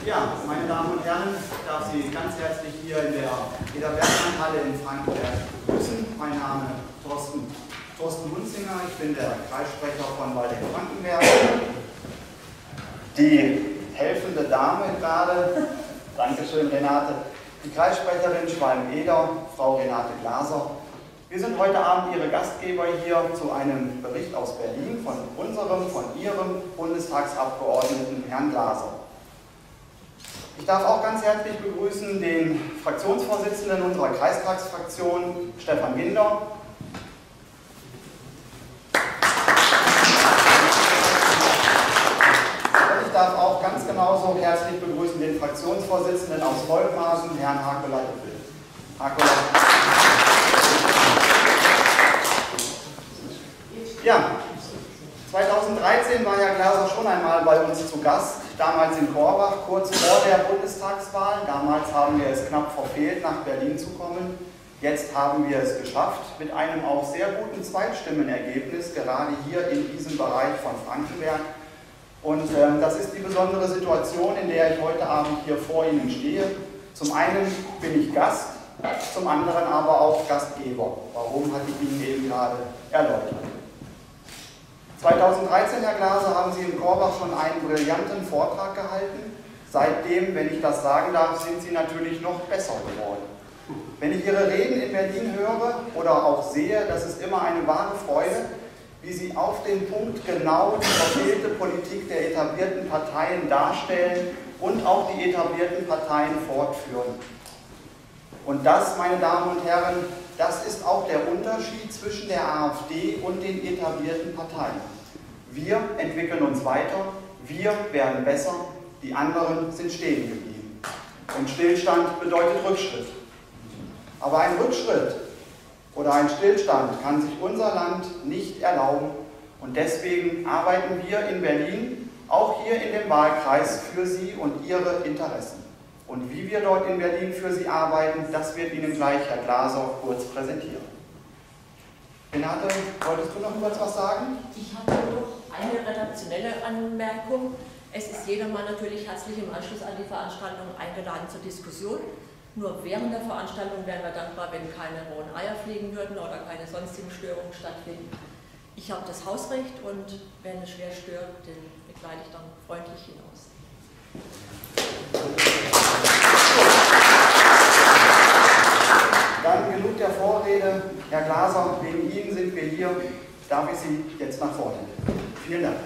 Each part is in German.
Ja, meine Damen und Herren, ich darf Sie ganz herzlich hier in der Peter-Bergmann-Halle in Frankenberg begrüßen. Mein Name ist Thorsten Hunzinger, ich bin der Kreissprecher von Waldeck-Frankenberg. Die helfende Dame gerade, Dankeschön Renate, die Kreissprecherin Schwalm-Eder, Frau Renate Glaser. Wir sind heute Abend Ihre Gastgeber hier zu einem Bericht aus Berlin von Ihrem Bundestagsabgeordneten Herrn Glaser. Ich darf auch ganz herzlich begrüßen den Fraktionsvorsitzenden unserer Kreistagsfraktion, Stefan Ginder. Und ich darf auch ganz genauso herzlich begrüßen den Fraktionsvorsitzenden aus Volkmarsen, Herrn Hakola-Dippel. Ja, 2013 war Herr Glaser schon einmal bei uns zu Gast, damals in Korbach, kurz vor der Bundestagswahl. Damals haben wir es knapp verfehlt, nach Berlin zu kommen. Jetzt haben wir es geschafft, mit einem auch sehr guten Zweitstimmenergebnis, gerade hier in diesem Bereich von Frankenberg. Und das ist die besondere Situation, in der ich heute Abend hier vor Ihnen stehe. Zum einen bin ich Gast, zum anderen aber auch Gastgeber. Warum, hatte ich Ihnen eben gerade erläutert. 2013, Herr Glaser, haben Sie in Korbach schon einen brillanten Vortrag gehalten. Seitdem, wenn ich das sagen darf, sind Sie natürlich noch besser geworden. Wenn ich Ihre Reden in Berlin höre oder auch sehe, das ist immer eine wahre Freude, wie Sie auf den Punkt genau die verfehlte Politik der etablierten Parteien darstellen und auch die etablierten Parteien fortführen. Und das, meine Damen und Herren, das ist auch der Unterschied zwischen der AfD und den etablierten Parteien. Wir entwickeln uns weiter, wir werden besser, die anderen sind stehen geblieben. Und Stillstand bedeutet Rückschritt. Aber ein Rückschritt oder ein Stillstand kann sich unser Land nicht erlauben. Und deswegen arbeiten wir in Berlin, auch hier in dem Wahlkreis, für Sie und Ihre Interessen. Und wie wir dort in Berlin für Sie arbeiten, das wird Ihnen gleich Herr Glaser kurz präsentieren. Renate, wolltest du noch etwas sagen? Ich habe noch eine redaktionelle Anmerkung. Es ist jedermann natürlich herzlich im Anschluss an die Veranstaltung eingeladen zur Diskussion. Nur während der Veranstaltung wären wir dankbar, wenn keine rohen Eier fliegen würden oder keine sonstigen Störungen stattfinden. Ich habe das Hausrecht und wenn es schwer stört, den begleite ich dann freundlich hinaus. Dann genug der Vorrede. Herr Glaser, wegen Ihnen sind wir hier. Darf ich Sie jetzt nach vorne bitten? Vielen Dank.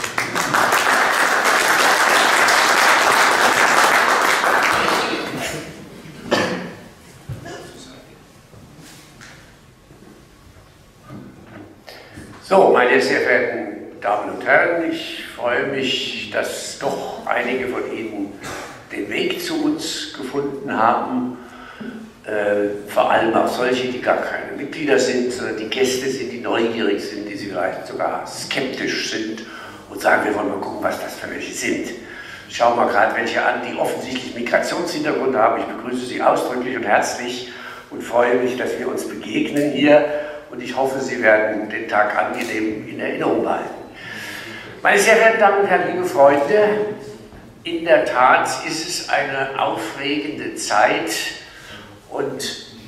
So, meine sehr verehrten Damen und Herren, ich freue mich, dass doch einige von Ihnen den Weg zu uns gefunden haben. Vor allem auch solche, die gar keine Mitglieder sind, sondern die Gäste sind, die neugierig sind, die vielleicht sogar skeptisch sind und sagen, wir wollen mal gucken, was das für welche sind. Ich schaue mal gerade welche an, die offensichtlich Migrationshintergrund haben. Ich begrüße Sie ausdrücklich und herzlich und freue mich, dass wir uns begegnen hier und ich hoffe, Sie werden den Tag angenehm in Erinnerung behalten. Meine sehr verehrten Damen und Herren, liebe Freunde, in der Tat ist es eine aufregende Zeit. Und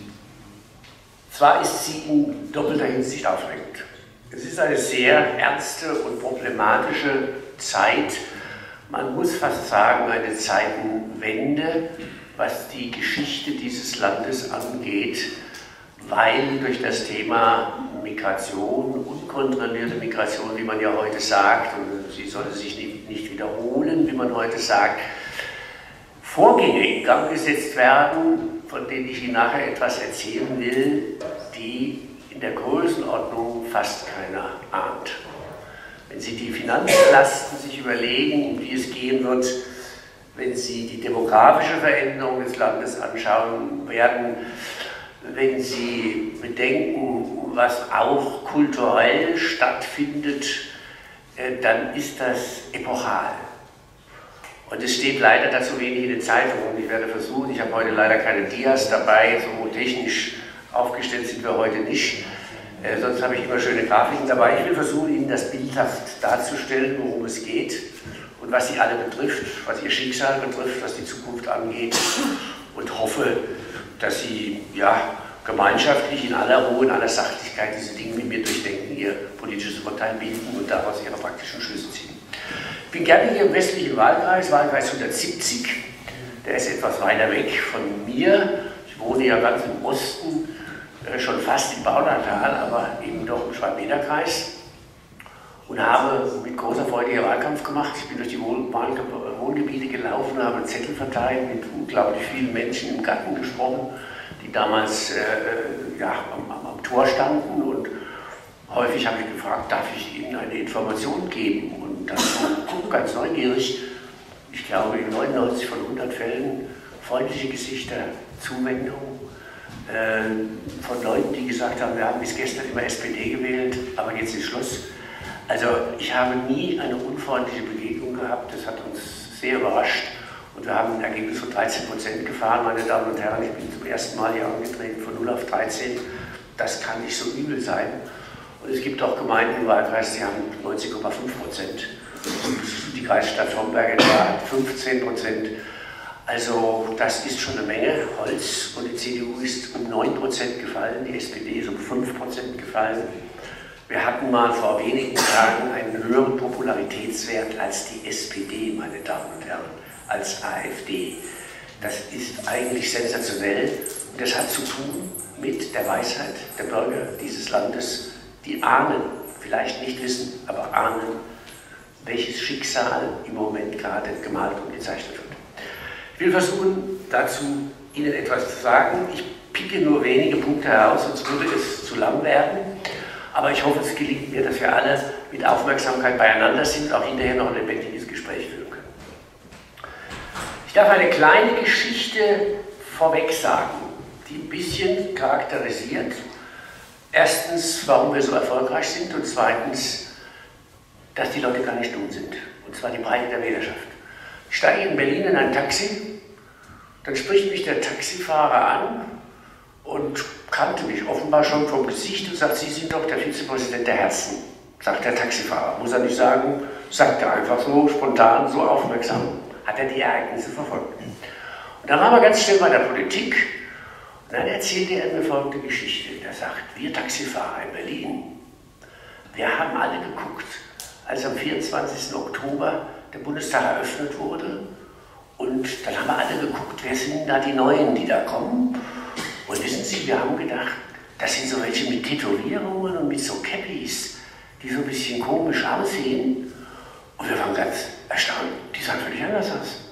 zwar ist sie in doppelter Hinsicht aufregend. Es ist eine sehr ernste und problematische Zeit, man muss fast sagen eine Zeitenwende, was die Geschichte dieses Landes angeht, weil durch das Thema Migration, unkontrollierte Migration, wie man ja heute sagt, und sie sollte sich nicht wiederholen, wie man heute sagt, Vorgänge in Gang gesetzt werden, von denen ich Ihnen nachher etwas erzählen will, die in der Größenordnung fast keiner ahnt. Wenn Sie die Finanzlasten sich überlegen, um die es gehen wird, wenn Sie die demografische Veränderung des Landes anschauen werden, wenn Sie bedenken, was auch kulturell stattfindet, dann ist das epochal. Und es steht leider dazu wenig in den Zeitungen. Ich werde versuchen, ich habe heute leider keine Dias dabei, so technisch aufgestellt sind wir heute nicht. Sonst habe ich immer schöne Grafiken dabei. Ich will versuchen, Ihnen das bildhaft darzustellen, worum es geht und was sie alle betrifft, was ihr Schicksal betrifft, was die Zukunft angeht, und hoffe, dass Sie gemeinschaftlich in aller Ruhe, in aller Sachlichkeit diese Dinge mit mir durchdenken, Ihr politisches Urteil bilden und daraus Ihre praktischen Schlüsse ziehen. Ich bin gerne hier im westlichen Wahlkreis, Wahlkreis 170. Der ist etwas weiter weg von mir. Ich wohne ja ganz im Osten, schon fast im Baunatal, aber eben doch im Schwalm-Eder-Kreis. Und habe mit großer Freude hier Wahlkampf gemacht. Ich bin durch die Wohngebiete gelaufen, habe Zettel verteilt, mit unglaublich vielen Menschen im Garten gesprochen, die damals am Tor standen. Und häufig habe ich gefragt, darf ich Ihnen eine Information geben? Und dann ganz neugierig, ich glaube in 99 von 100 Fällen, freundliche Gesichter, Zuwendung von Leuten, die gesagt haben, wir haben bis gestern immer SPD gewählt, aber jetzt ist Schluss. Also ich habe nie eine unfreundliche Begegnung gehabt, das hat uns sehr überrascht und wir haben ein Ergebnis von 13% gefahren, meine Damen und Herren. Ich bin zum ersten Mal hier angetreten, von 0 auf 13, das kann nicht so übel sein. Und es gibt auch Gemeinden im Wahlkreis, die haben 19,5%. Und die Kreisstadt Homberg etwa hat 15%. Also das ist schon eine Menge Holz und die CDU ist um 9% gefallen, die SPD ist um 5% gefallen. Wir hatten mal vor wenigen Tagen einen höheren Popularitätswert als die SPD, meine Damen und Herren, als AfD. Das ist eigentlich sensationell und das hat zu tun mit der Weisheit der Bürger dieses Landes, die ahnen, vielleicht nicht wissen, aber ahnen, welches Schicksal im Moment gerade gemalt und gezeichnet wird. Ich will versuchen, dazu Ihnen etwas zu sagen. Ich picke nur wenige Punkte heraus, sonst würde es zu lang werden. Aber ich hoffe, es gelingt mir, dass wir alle mit Aufmerksamkeit beieinander sind und auch hinterher noch ein lebendiges Gespräch führen können. Ich darf eine kleine Geschichte vorweg sagen, die ein bisschen charakterisiert. Erstens, warum wir so erfolgreich sind und zweitens, dass die Leute gar nicht dumm sind. Und zwar die Breite der Wählerschaft. Ich steige in Berlin in ein Taxi, dann spricht mich der Taxifahrer an und kannte mich offenbar schon vom Gesicht und sagt, Sie sind doch der Vizepräsident der Herzen, sagt der Taxifahrer. Muss er nicht sagen, sagt er einfach so spontan, so aufmerksam, hat er die Ereignisse verfolgt. Und dann waren wir ganz schnell bei der Politik und dann erzählte er mir folgende Geschichte. Er sagt, wir Taxifahrer in Berlin, wir haben alle geguckt, als am 24. Oktober der Bundestag eröffnet wurde und dann haben wir alle geguckt, wer sind da die Neuen, die da kommen. Und wissen Sie, wir haben gedacht, das sind so welche mit Tätowierungen und mit so Cappies, die so ein bisschen komisch aussehen. Und wir waren ganz erstaunt, die sahen völlig anders aus.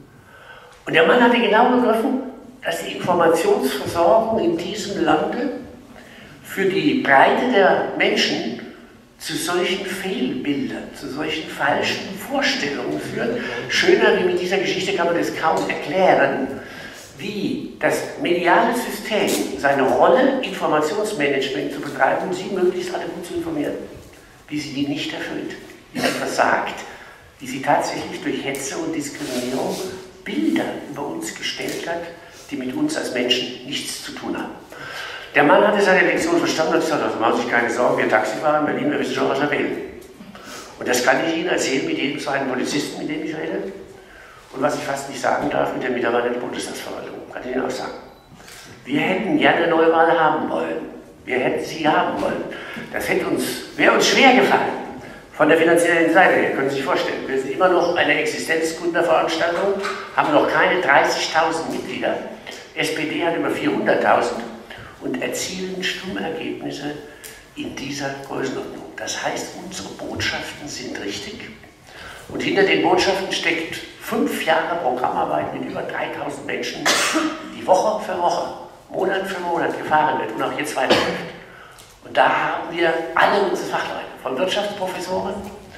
Und der Mann hatte genau begriffen, dass die Informationsversorgung in diesem Lande für die Breite der Menschen zu solchen Fehlbildern, zu solchen falschen Vorstellungen führt. Schöner wie mit dieser Geschichte kann man das kaum erklären, wie das mediale System seine Rolle, Informationsmanagement zu betreiben, Sie möglichst alle gut zu informieren, wie sie die nicht erfüllt, wie sie versagt, wie sie tatsächlich durch Hetze und Diskriminierung Bilder über uns gestellt hat, die mit uns als Menschen nichts zu tun haben. Der Mann hatte seine Lektion verstanden und gesagt, also machen Sie sich keine Sorgen, wir Taxifahrer in Berlin, wir wissen schon, was wir wählen. Und das kann ich Ihnen erzählen mit jedem zweiten Polizisten, mit dem ich rede. Und was ich fast nicht sagen darf, mit den Mitarbeitern der Bundestagsverwaltung, kann ich Ihnen auch sagen. Wir hätten gerne Neuwahl haben wollen. Wir hätten sie haben wollen. Das wäre uns schwer gefallen. Von der finanziellen Seite her, können Sie sich vorstellen. Wir sind immer noch eine Existenzgründerveranstaltung, haben noch keine 30.000 Mitglieder. SPD hat über 400.000 und erzielen Stimmergebnisse in dieser Größenordnung. Das heißt, unsere Botschaften sind richtig. Und hinter den Botschaften steckt 5 Jahre Programmarbeit mit über 3.000 Menschen, die Woche für Woche, Monat für Monat gefahren wird und auch jetzt weiterläuft. Und da haben wir alle unsere Fachleute, von Wirtschaftsprofessoren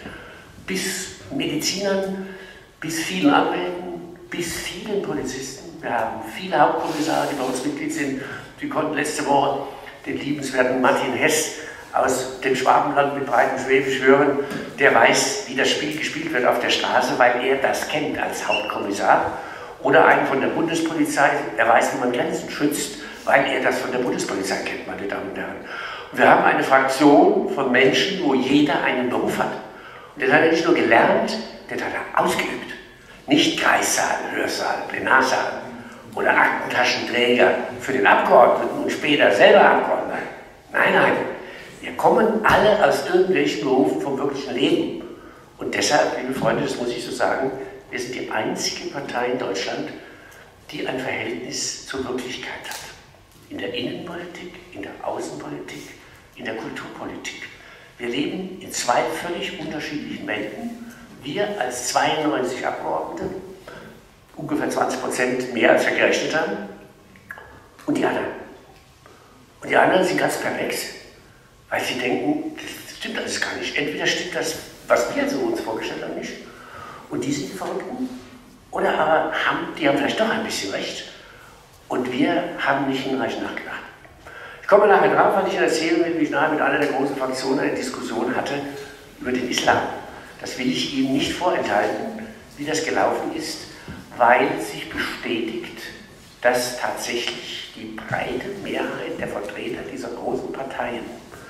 bis Medizinern, bis vielen Anwälten, bis vielen Polizisten. Wir haben viele Hauptkommissare, die bei uns Mitglied sind. Wir konnten letzte Woche den liebenswerten Martin Hess aus dem Schwabenland mit breitem Schwäbisch hören, der weiß, wie das Spiel gespielt wird auf der Straße, weil er das kennt als Hauptkommissar. Oder einen von der Bundespolizei, der weiß, wie man Grenzen schützt, weil er das von der Bundespolizei kennt, meine Damen und Herren. Und wir haben eine Fraktion von Menschen, wo jeder einen Beruf hat. Und das hat er nicht nur gelernt, den hat er ausgeübt. Nicht Kreissaal, Hörsaal, Plenarsaal oder Aktentaschenträger für den Abgeordneten und später selber Abgeordneter. Nein, nein, wir kommen alle aus irgendwelchen Berufen vom wirklichen Leben. Und deshalb, liebe Freunde, das muss ich so sagen, wir sind die einzige Partei in Deutschland, die ein Verhältnis zur Wirklichkeit hat. In der Innenpolitik, in der Außenpolitik, in der Kulturpolitik. Wir leben in zwei völlig unterschiedlichen Welten. Wir als 92 Abgeordnete, ungefähr 20% mehr als wir gerechnet haben, und die anderen. Und die anderen sind ganz perplex, weil sie denken, das stimmt alles gar nicht. Entweder stimmt das, was wir so uns vorgestellt haben, nicht, und die sind die Verrückten, oder aber die haben vielleicht doch ein bisschen recht, und wir haben nicht hinreichend nachgedacht. Ich komme nachher drauf, weil ich erzählen will, wie ich nachher mit einer der großen Fraktionen eine Diskussion hatte über den Islam. Das will ich Ihnen nicht vorenthalten, wie das gelaufen ist, weil sich bestätigt, dass tatsächlich die breite Mehrheit der Vertreter dieser großen Parteien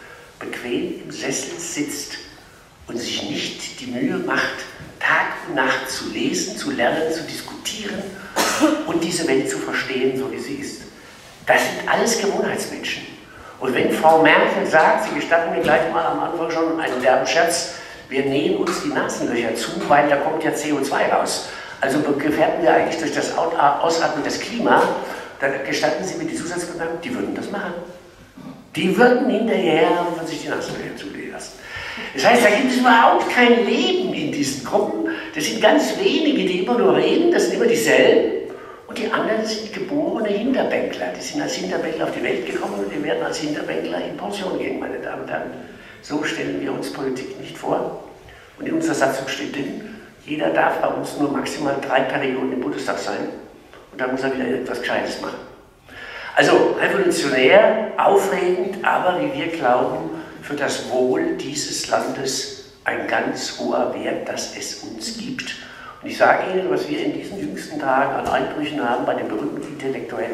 bequem im Sessel sitzt und sich nicht die Mühe macht, Tag und Nacht zu lesen, zu lernen, zu diskutieren und diese Welt zu verstehen, so wie sie ist. Das sind alles Gewohnheitsmenschen. Und wenn Frau Merkel sagt, Sie gestatten mir gleich mal am Anfang schon einen derben Scherz, wir nähen uns die Nasenlöcher zu, weil da kommt ja CO2 raus. Also gefährden wir eigentlich durch das Ausatmen das Klima, dann gestatten Sie mir die Zusatzgedanken, die würden das machen. Die würden hinterher und sich die Nasenlöcher zulegen lassen. Das heißt, da gibt es überhaupt kein Leben in diesen Gruppen. Das sind ganz wenige, die immer nur reden, das sind immer dieselben. Und die anderen sind geborene Hinterbänkler. Die sind als Hinterbänkler auf die Welt gekommen und die werden als Hinterbänkler in Pension gehen, meine Damen und Herren. So stellen wir uns Politik nicht vor. Und in unserer Satzung steht drin, jeder darf bei uns nur maximal 3 Perioden im Bundestag sein. Und dann muss er wieder etwas Gescheites machen. Also revolutionär, aufregend, aber wie wir glauben, für das Wohl dieses Landes ein ganz hoher Wert, dass es uns gibt. Und ich sage Ihnen, was wir in diesen jüngsten Tagen an Einbrüchen haben bei den berühmten Intellektuellen.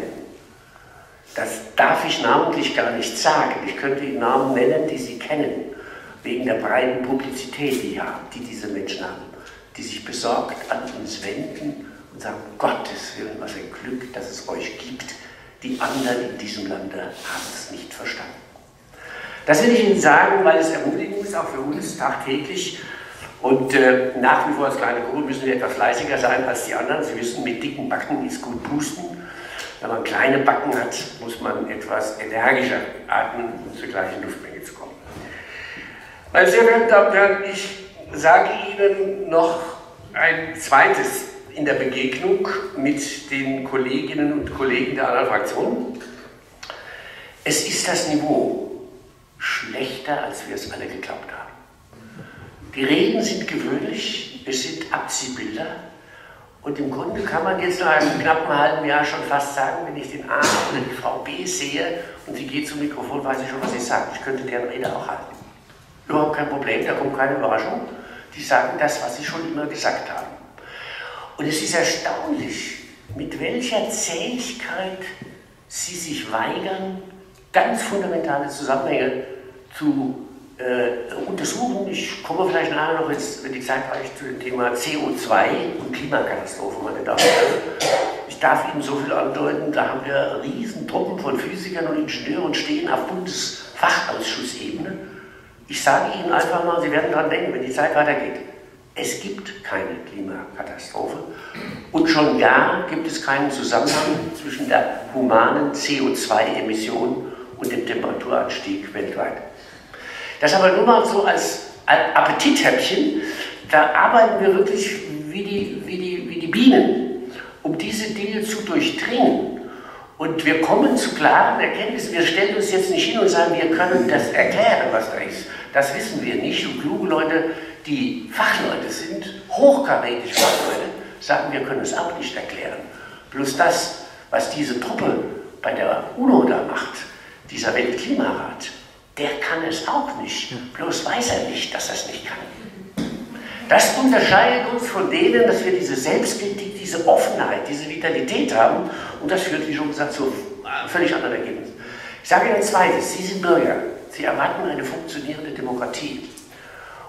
Das darf ich namentlich gar nicht sagen. Ich könnte Ihnen Namen nennen, die Sie kennen, wegen der breiten Publizität, die diese Menschen haben, die sich besorgt an uns wenden und sagen, Gottes Willen, was ein Glück, dass es euch gibt. Die anderen in diesem Lande haben es nicht verstanden. Das will ich Ihnen sagen, weil es ermutigend ist, auch für uns tagtäglich. Und nach wie vor als kleine Gruppe müssen wir etwas fleißiger sein als die anderen. Sie wissen, mit dicken Backen ist gut pusten. Wenn man kleine Backen hat, muss man etwas energischer atmen, um zur gleichen Luftmenge zu kommen. Meine sehr verehrten Damen und Herren, ich sage Ihnen noch ein zweites in der Begegnung mit den Kolleginnen und Kollegen der anderen Fraktionen. Es ist das Niveau schlechter, als wir es alle geglaubt haben. Die Reden sind gewöhnlich, es sind Abziehbilder und im Grunde kann man jetzt nach einem knappen halben Jahr schon fast sagen, wenn ich den A oder die Frau B sehe und sie geht zum Mikrofon, weiß ich schon, was sie sagt. Ich könnte deren Rede auch halten. Überhaupt kein Problem, da kommt keine Überraschung. Die sagen das, was sie schon immer gesagt haben. Und es ist erstaunlich, mit welcher Zähigkeit sie sich weigern, ganz fundamentale Zusammenhänge zu untersuchen. Ich komme vielleicht nachher noch, wenn die Zeit reicht, zu dem Thema CO2 und Klimakatastrophe, meine Damen und Herren. Ich darf Ihnen so viel andeuten, da haben wir riesen Truppen von Physikern und Ingenieuren und stehen auf Bundesfachausschussebene. Ich sage Ihnen einfach mal, Sie werden daran denken, wenn die Zeit weitergeht. Es gibt keine Klimakatastrophe und schon gar gibt es keinen Zusammenhang zwischen der humanen CO2-Emission und dem Temperaturanstieg weltweit. Das aber nur mal so als Appetithäppchen, da arbeiten wir wirklich wie die Bienen, um diese Dinge zu durchdringen. Und wir kommen zu klaren Erkenntnissen. Wir stellen uns jetzt nicht hin und sagen, wir können das erklären, was da ist. Das wissen wir nicht. Und kluge Leute, die Fachleute sind, hochkarätig Fachleute, sagen, wir können es auch nicht erklären. Bloß das, was diese Truppe bei der UNO da macht, dieser Weltklimarat, der kann es auch nicht. Bloß weiß er nicht, dass er es nicht kann. Das unterscheidet uns von denen, dass wir diese Selbstkritik, diese Offenheit, diese Vitalität haben. Und das führt, wie schon gesagt, zu völlig anderen Ergebnissen. Ich sage Ihnen ein zweites. Sie sind Bürger. Sie erwarten eine funktionierende Demokratie.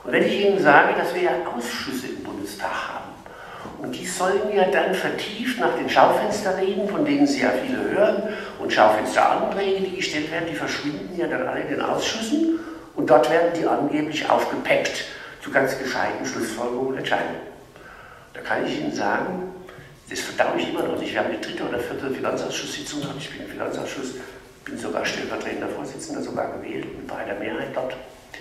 Und wenn ich Ihnen sage, dass wir ja Ausschüsse im Bundestag haben, und die sollen ja dann vertieft nach den Schaufensterreden, von denen Sie ja viele hören, und Schaufensteranträge, die gestellt werden, die verschwinden ja dann alle in den Ausschüssen und dort werden die angeblich aufgepeppt zu ganz gescheiten Schlussfolgerungen und Entscheidungen. Da kann ich Ihnen sagen, das verdaue ich immer noch nicht. Wir haben die 3. oder 4. Finanzausschusssitzung gehabt. Ich bin im Finanzausschuss, bin sogar stellvertretender Vorsitzender, sogar gewählt, mit breiter Mehrheit dort.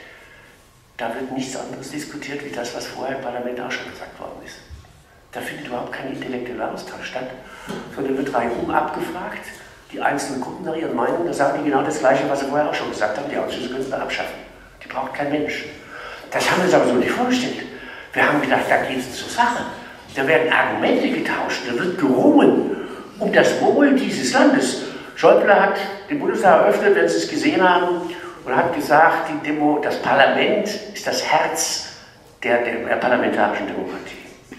Da wird nichts anderes diskutiert, wie das, was vorher im Parlament auch schon gesagt worden ist. Da findet überhaupt kein intellektueller Austausch statt, sondern wird reihum abgefragt. Die Einzelnen gucken nach ihren Meinungen, da sagen die genau das Gleiche, was sie vorher auch schon gesagt haben. Die Ausschüsse können sie da abschaffen. Die braucht kein Mensch. Das haben wir uns aber so nicht vorgestellt. Wir haben gedacht, da geht es zur Sache. Da werden Argumente getauscht, da wird gerungen um das Wohl dieses Landes. Schäuble hat den Bundestag eröffnet, wenn Sie es gesehen haben, und hat gesagt, das Parlament ist das Herz der parlamentarischen Demokratie.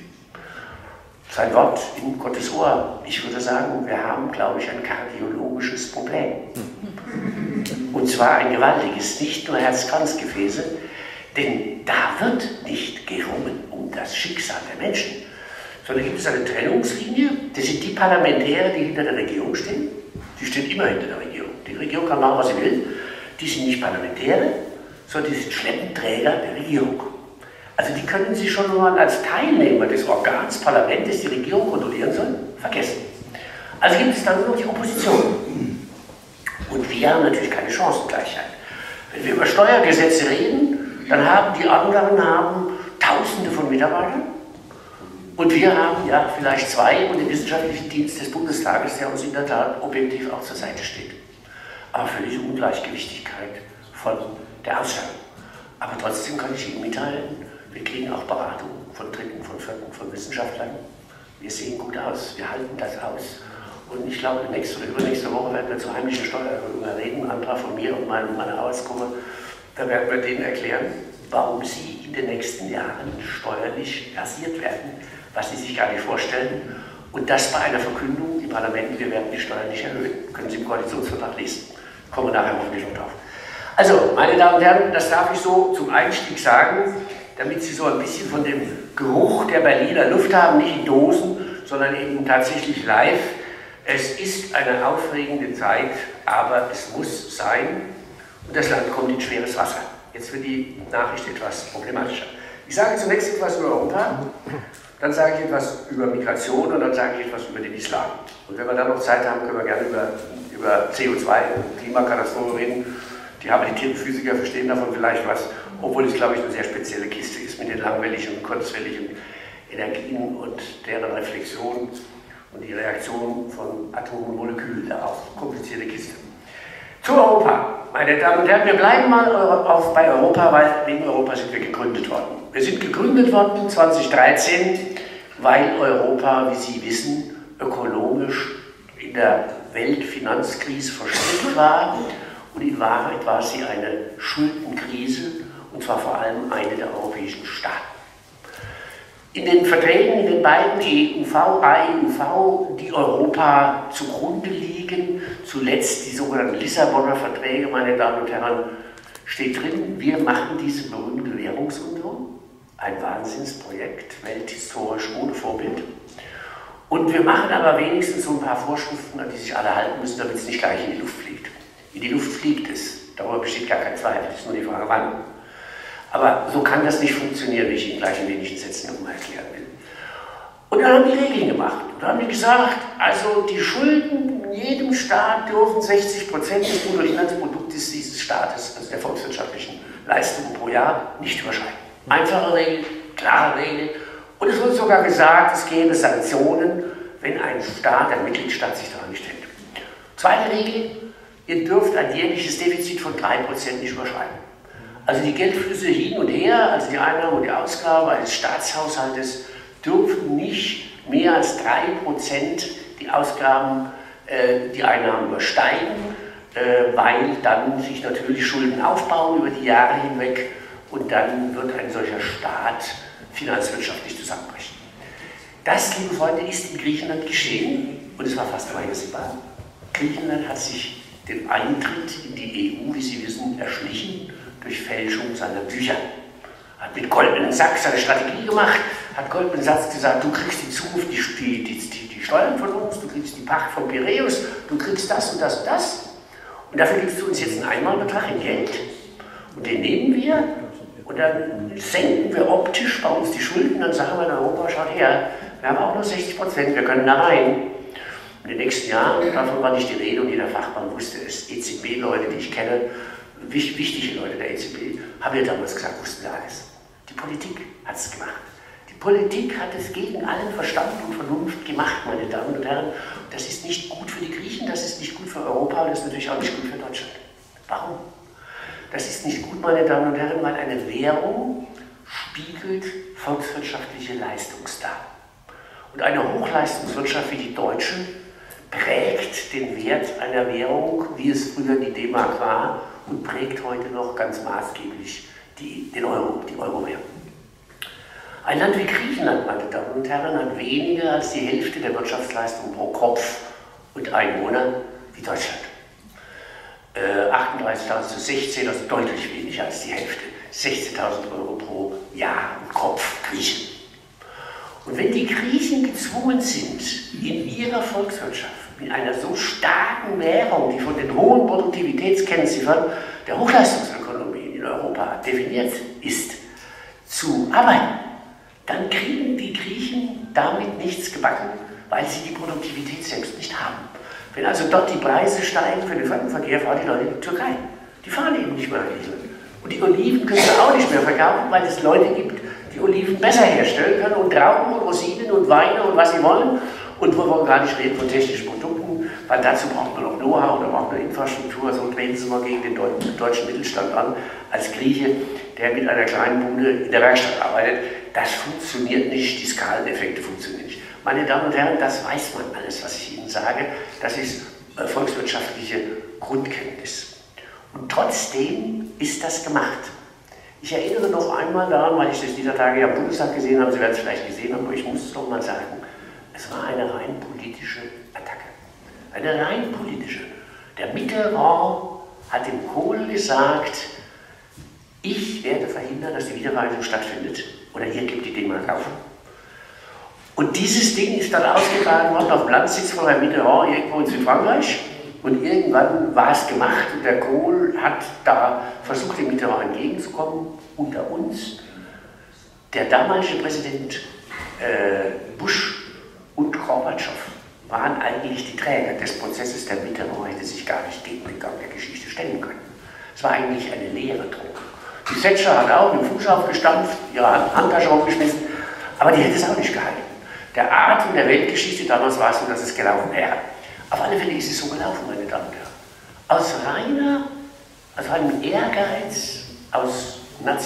Sein Wort in Gottes Ohr. Ich würde sagen, wir haben, glaube ich, ein kardiologisches Problem. Und zwar ein gewaltiges, nicht nur Herz-Kranz-Gefäße, denn da wird nicht gerungen um das Schicksal der Menschen, sondern gibt es eine Trennungslinie. Das sind die Parlamentäre, die hinter der Regierung stehen. Die stehen immer hinter der Regierung. Die Regierung kann machen, was sie will. Die sind nicht Parlamentäre, sondern die sind Schleppenträger der Regierung. Also die können Sie schon mal als Teilnehmer des Organs Parlaments, die Regierung kontrollieren sollen, vergessen. Also gibt es dann nur noch die Opposition. Und wir haben natürlich keine Chancengleichheit. Wenn wir über Steuergesetze reden, dann haben die anderen Tausende von Mitarbeitern und wir haben ja vielleicht 2 und den wissenschaftlichen Dienst des Bundestages, der uns in der Tat objektiv auch zur Seite steht. Aber völlige Ungleichgewichtigkeit von der Ausstattung. Aber trotzdem kann ich Ihnen mitteilen, wir kriegen auch Beratung von Dritten, von Vierten, von Wissenschaftlern. Wir sehen gut aus, wir halten das aus. Und ich glaube, nächste oder übernächste Woche werden wir zur heimlichen Steuererhöhung reden, ein Antrag von mir und meiner Arbeitsgruppe. Da werden wir denen erklären, warum sie in den nächsten Jahren steuerlich rasiert werden, was sie sich gar nicht vorstellen. Und das bei einer Verkündung im Parlament, wir werden die Steuern nicht erhöhen. Können Sie im Koalitionsvertrag lesen. Kommen wir nachher hoffentlich noch drauf. Also, meine Damen und Herren, das darf ich so zum Einstieg sagen, damit Sie so ein bisschen von dem Geruch der Berliner Luft haben, nicht in Dosen, sondern eben tatsächlich live. Es ist eine aufregende Zeit, aber es muss sein und das Land kommt in schweres Wasser. Jetzt wird die Nachricht etwas problematischer. Ich sage zunächst etwas über Europa, dann sage ich etwas über Migration und dann sage ich etwas über den Islam. Und wenn wir dann noch Zeit haben, können wir gerne über CO2 und Klimakatastrophe reden. Die habilitierten Physiker verstehen davon vielleicht was, obwohl es, glaube ich, eine sehr spezielle Kiste ist mit den langwelligen und kurzwelligen Energien und deren Reflexion und die Reaktion von Atomen und Molekülen darauf. Komplizierte Kiste. Zu Europa. Meine Damen und Herren, wir bleiben mal bei Europa, weil wegen Europa sind wir gegründet worden. Wir sind gegründet worden 2013, weil Europa, wie Sie wissen, ökonomisch in der Weltfinanzkrise verstrickt war. Und in Wahrheit war sie eine Schuldenkrise, und zwar vor allem eine der europäischen Staaten. In den Verträgen, in den beiden EUV, AEUV, die Europa zugrunde liegen, zuletzt die sogenannten Lissabonner Verträge, meine Damen und Herren, steht drin, wir machen diese berühmte Währungsunion, ein Wahnsinnsprojekt, welthistorisch ohne Vorbild. Und wir machen aber wenigstens so ein paar Vorschriften, an die sich alle halten müssen, damit es nicht gleich in die Luft fliegt. In die Luft fliegt es, darüber besteht gar kein Zweifel, es ist nur die Frage, wann. Aber so kann das nicht funktionieren, wie ich Ihnen gleich in wenigen Sätzen nochmal erklären will. Und dann haben die Regeln gemacht. Und dann haben die gesagt, also die Schulden in jedem Staat dürfen 60% des Bruttoinlandsproduktes dieses Staates, also der volkswirtschaftlichen Leistungen pro Jahr, nicht überschreiten. Einfache Regel, klare Regel. Und es wurde sogar gesagt, es gäbe Sanktionen, wenn ein Staat, ein Mitgliedstaat sich daran nicht hält. Zweite Regel, ihr dürft ein jährliches Defizit von 3% nicht überschreiten. Also die Geldflüsse hin und her, also die Einnahmen und die Ausgaben eines Staatshaushaltes dürfen nicht mehr als 3% die Ausgaben, die Einnahmen übersteigen, weil dann sich natürlich Schulden aufbauen über die Jahre hinweg und dann wird ein solcher Staat finanzwirtschaftlich zusammenbrechen. Das, liebe Freunde, ist in Griechenland geschehen und es war fast vorhersehbar. Griechenland hat sich den Eintritt in die EU, wie Sie wissen, erschlichen durch Fälschung seiner Bücher. Hat mit Goldman Sachs seine Strategie gemacht, hat Goldman Sachs gesagt, du kriegst in Zukunft die Steuern von uns, du kriegst die Pacht von Piräus, du kriegst das und das und das. Und dafür gibst du uns jetzt einen Einmalbetrag in Geld. Und den nehmen wir und dann senken wir optisch bei uns die Schulden. Dann sagen wir in Europa, schaut her, wir haben auch nur 60%, wir können da rein. In den nächsten Jahren, davon war nicht die Rede und jeder Fachmann wusste es. EZB-Leute, die ich kenne, wichtige Leute der EZB, haben ja damals gesagt, wussten wir alles. Die Politik hat es gemacht. Die Politik hat es gegen allen Verstand und Vernunft gemacht, meine Damen und Herren. Das ist nicht gut für die Griechen, das ist nicht gut für Europa und das ist natürlich auch nicht gut für Deutschland. Warum? Das ist nicht gut, meine Damen und Herren, weil eine Währung spiegelt volkswirtschaftliche Leistungsdaten. Und eine Hochleistungswirtschaft wie die deutsche prägt den Wert einer Währung, wie es früher die D-Mark war, und prägt heute noch ganz maßgeblich die Euro-Währung. Ein Land wie Griechenland, meine Damen und Herren, hat weniger als die Hälfte der Wirtschaftsleistung pro Kopf und Einwohner wie Deutschland. 38.000 zu 16, also deutlich weniger als die Hälfte. 16.000 Euro pro Jahr und Kopf Griechen. Und wenn die Griechen gezwungen sind, in ihrer Volkswirtschaft, in einer so starken Währung, die von den hohen Produktivitätskennziffern der Hochleistungsökonomie in Europa definiert ist, zu arbeiten, dann kriegen die Griechen damit nichts gebacken, weil sie die Produktivität selbst nicht haben. Wenn also dort die Preise steigen für den Fremdenverkehr, fahren die Leute in die Türkei. Die fahren eben nicht mehr nach Griechenland. Und die Oliven können sie auch nicht mehr verkaufen, weil es Leute gibt, die Oliven besser herstellen können und Trauben und Rosinen und Weine und was sie wollen. Und wo wir gar nicht reden von technischen Produkten, weil dazu braucht man noch Know-how oder braucht man Infrastruktur. So treten Sie mal gegen den deutschen Mittelstand an, als Grieche, der mit einer kleinen Bude in der Werkstatt arbeitet. Das funktioniert nicht, die Skaleneffekte funktionieren nicht. Meine Damen und Herren, das weiß man alles, was ich Ihnen sage. Das ist volkswirtschaftliche Grundkenntnis. Und trotzdem ist das gemacht. Ich erinnere noch einmal daran, weil ich das dieser Tage ja am Bundestag gesehen habe, Sie werden es vielleicht gesehen haben, aber ich muss es doch mal sagen, es war eine rein politische Attacke. Eine rein politische. Der Mitterrand hat dem Kohl gesagt, ich werde verhindern, dass die Wiedervereinigung stattfindet. Oder ihr gebt die D-Mark auf. Und dieses Ding ist dann ausgetragen worden auf dem Landsitz von Herrn Mitterrand irgendwo in Südfrankreich. Und irgendwann war es gemacht und der Kohl hat da versucht, dem Mitterrand entgegenzukommen. Unter uns, der damalige Präsident Bush und Gorbatschow waren eigentlich die Träger des Prozesses. Der Mitterrand hätte sich gar nicht gegen den Gang der Geschichte stellen können. Es war eigentlich eine leere Druck. Die Thatcher hat auch mit dem Fuß aufgestampft, ihre Handtasche aufgeschmissen, aber die hätte es auch nicht gehalten. Der Atem der Weltgeschichte damals war es so, dass es gelaufen wäre. Auf alle Fälle ist es so gelaufen, meine Damen und Herren. Aus einem Ehrgeiz, aus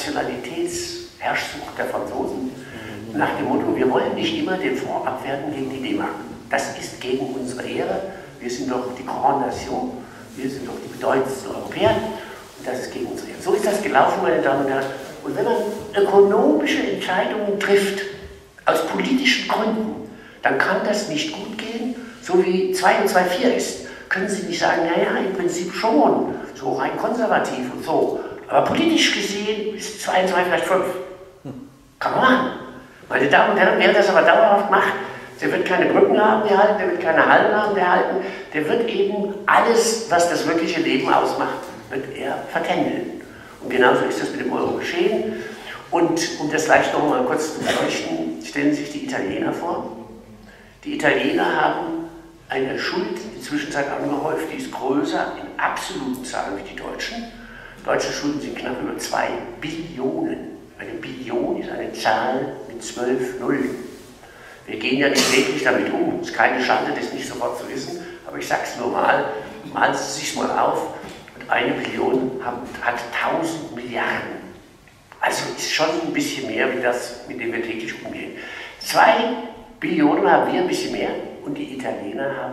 Nationalitätsherrschsucht der Franzosen, nach dem Motto, wir wollen nicht immer den Fonds abwerten gegen die D-Mark. Das ist gegen unsere Ehre. Wir sind doch die Grande Nation, wir sind doch die bedeutendsten Europäer und das ist gegen unsere Ehre. So ist das gelaufen, meine Damen und Herren. Und wenn man ökonomische Entscheidungen trifft, aus politischen Gründen, dann kann das nicht gut gehen, so wie 2 und 2 4 ist. Können Sie nicht sagen, naja, im Prinzip schon, so rein konservativ und so. Aber politisch gesehen ist 2 und 2 vielleicht 5. Kann man machen. Meine Damen und Herren, wer das aber dauerhaft macht, der wird keine Brücken haben, der halten, der wird keine Hallen haben, der halten, der wird eben alles, was das wirkliche Leben ausmacht, wird er vertändeln. Und genauso ist das mit dem Euro geschehen. Und um das gleich noch mal kurz zu beleuchten, stellen Sie sich die Italiener vor. Die Italiener haben eine Schuld in der Zwischenzeit angehäuft, die ist größer in absoluten Zahlen wie die Deutschen. Deutsche Schulden sind knapp über 2 Billionen. Eine Billion ist eine Zahl mit 12 Nullen. Wir gehen ja nicht täglich damit um. Es ist keine Schande, das nicht sofort zu wissen, aber ich sage es nur mal, malen Sie sich mal auf. Und 1 Billion hat 1000 Milliarden. Also ist schon ein bisschen mehr wie das, mit dem wir täglich umgehen. 2 Billionen haben wir ein bisschen mehr und die Italiener haben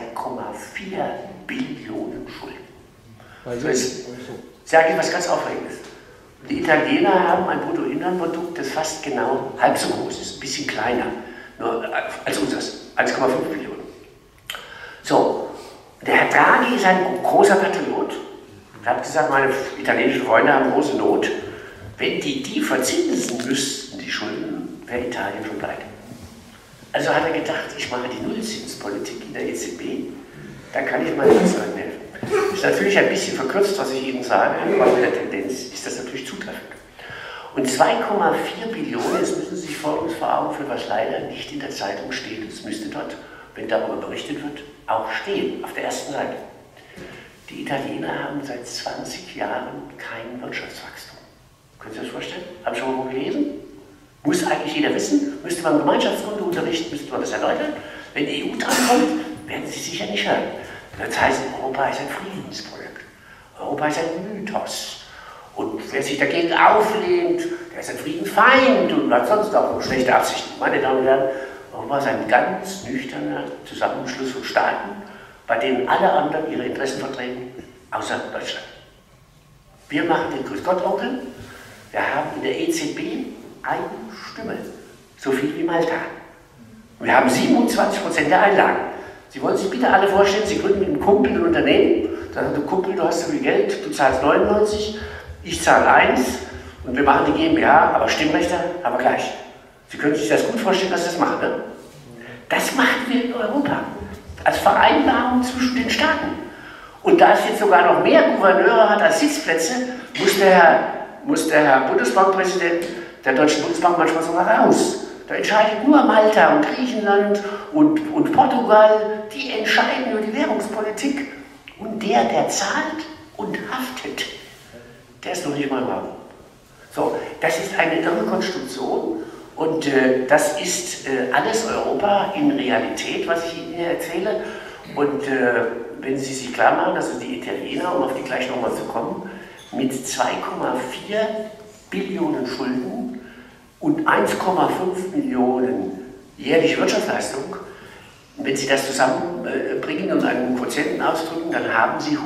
2,4 Billionen Schulden. So ist, ich sage Ihnen was ganz Aufregendes. Die Italiener haben ein Bruttoinlandprodukt, das fast genau halb so groß ist, ein bisschen kleiner nur als unseres, 1,5 Billionen. So, der Herr Draghi ist ein großer Patriot. Er hat gesagt, meine italienischen Freunde haben große Not. wenn die verzinsen müssten, die Schulden, wäre Italien schon pleite. Also hat er gedacht, ich mache die Nullzinspolitik in der EZB, dann kann ich meinen Haushalten helfen. Das ist natürlich ein bisschen verkürzt, was ich Ihnen sage, aber mit der Tendenz ist das natürlich zutreffend. Und 2,4 Billionen, jetzt müssen Sie sich Folgendes vor Augen führen, was leider nicht in der Zeitung steht. Es müsste dort, wenn darüber berichtet wird, auch stehen, auf der ersten Seite. Die Italiener haben seit 20 Jahren kein Wirtschaftswachstum. Können Sie sich das vorstellen? Haben Sie schon mal gelesen? Muss eigentlich jeder wissen. Müsste man Gemeinschaftskundeunterricht, müsste man das erläutern. Wenn die EU drankommt, werden Sie sicher nicht hören. Das heißt, Europa ist ein Friedensprojekt. Europa ist ein Mythos. Und wer sich dagegen auflehnt, der ist ein Friedenfeind und hat sonst auch schlechte Absichten. Meine Damen und Herren, Europa ist ein ganz nüchterner Zusammenschluss von Staaten, bei denen alle anderen ihre Interessen vertreten, außer Deutschland. Wir machen den Grüß-Gott-Onkel. Wir haben in der EZB eine Stimme, so viel wie Malta. Wir haben 27% der Einlagen. Sie wollen sich bitte alle vorstellen, Sie gründen mit einem Kumpel ein Unternehmen, dann sagt der Kumpel, du hast so viel Geld, du zahlst 99, ich zahle 1 und wir machen die GmbH, aber Stimmrechte haben wir gleich. Sie können sich das gut vorstellen, dass Sie das machen, ne? Das machen wir in Europa, als Vereinbarung zwischen den Staaten. Und da es jetzt sogar noch mehr Gouverneure hat als Sitzplätze, muss der Herr Bundesbankpräsident der Deutschen Bundesbank manchmal sogar raus. Da entscheidet nur Malta und Griechenland und Portugal, die entscheiden über die Währungspolitik. Und der zahlt und haftet, der ist noch nicht mal im Raum. So, das ist eine irre Konstruktion und das ist alles Europa in Realität, was ich Ihnen hier erzähle. Und wenn Sie sich klar machen, dass es die Italiener, um auf die gleich nochmal zu kommen, mit 2,4 Billionen Schulden und 1,5 Millionen jährliche Wirtschaftsleistung, wenn Sie das zusammenbringen und einen Quotienten ausdrücken, dann haben Sie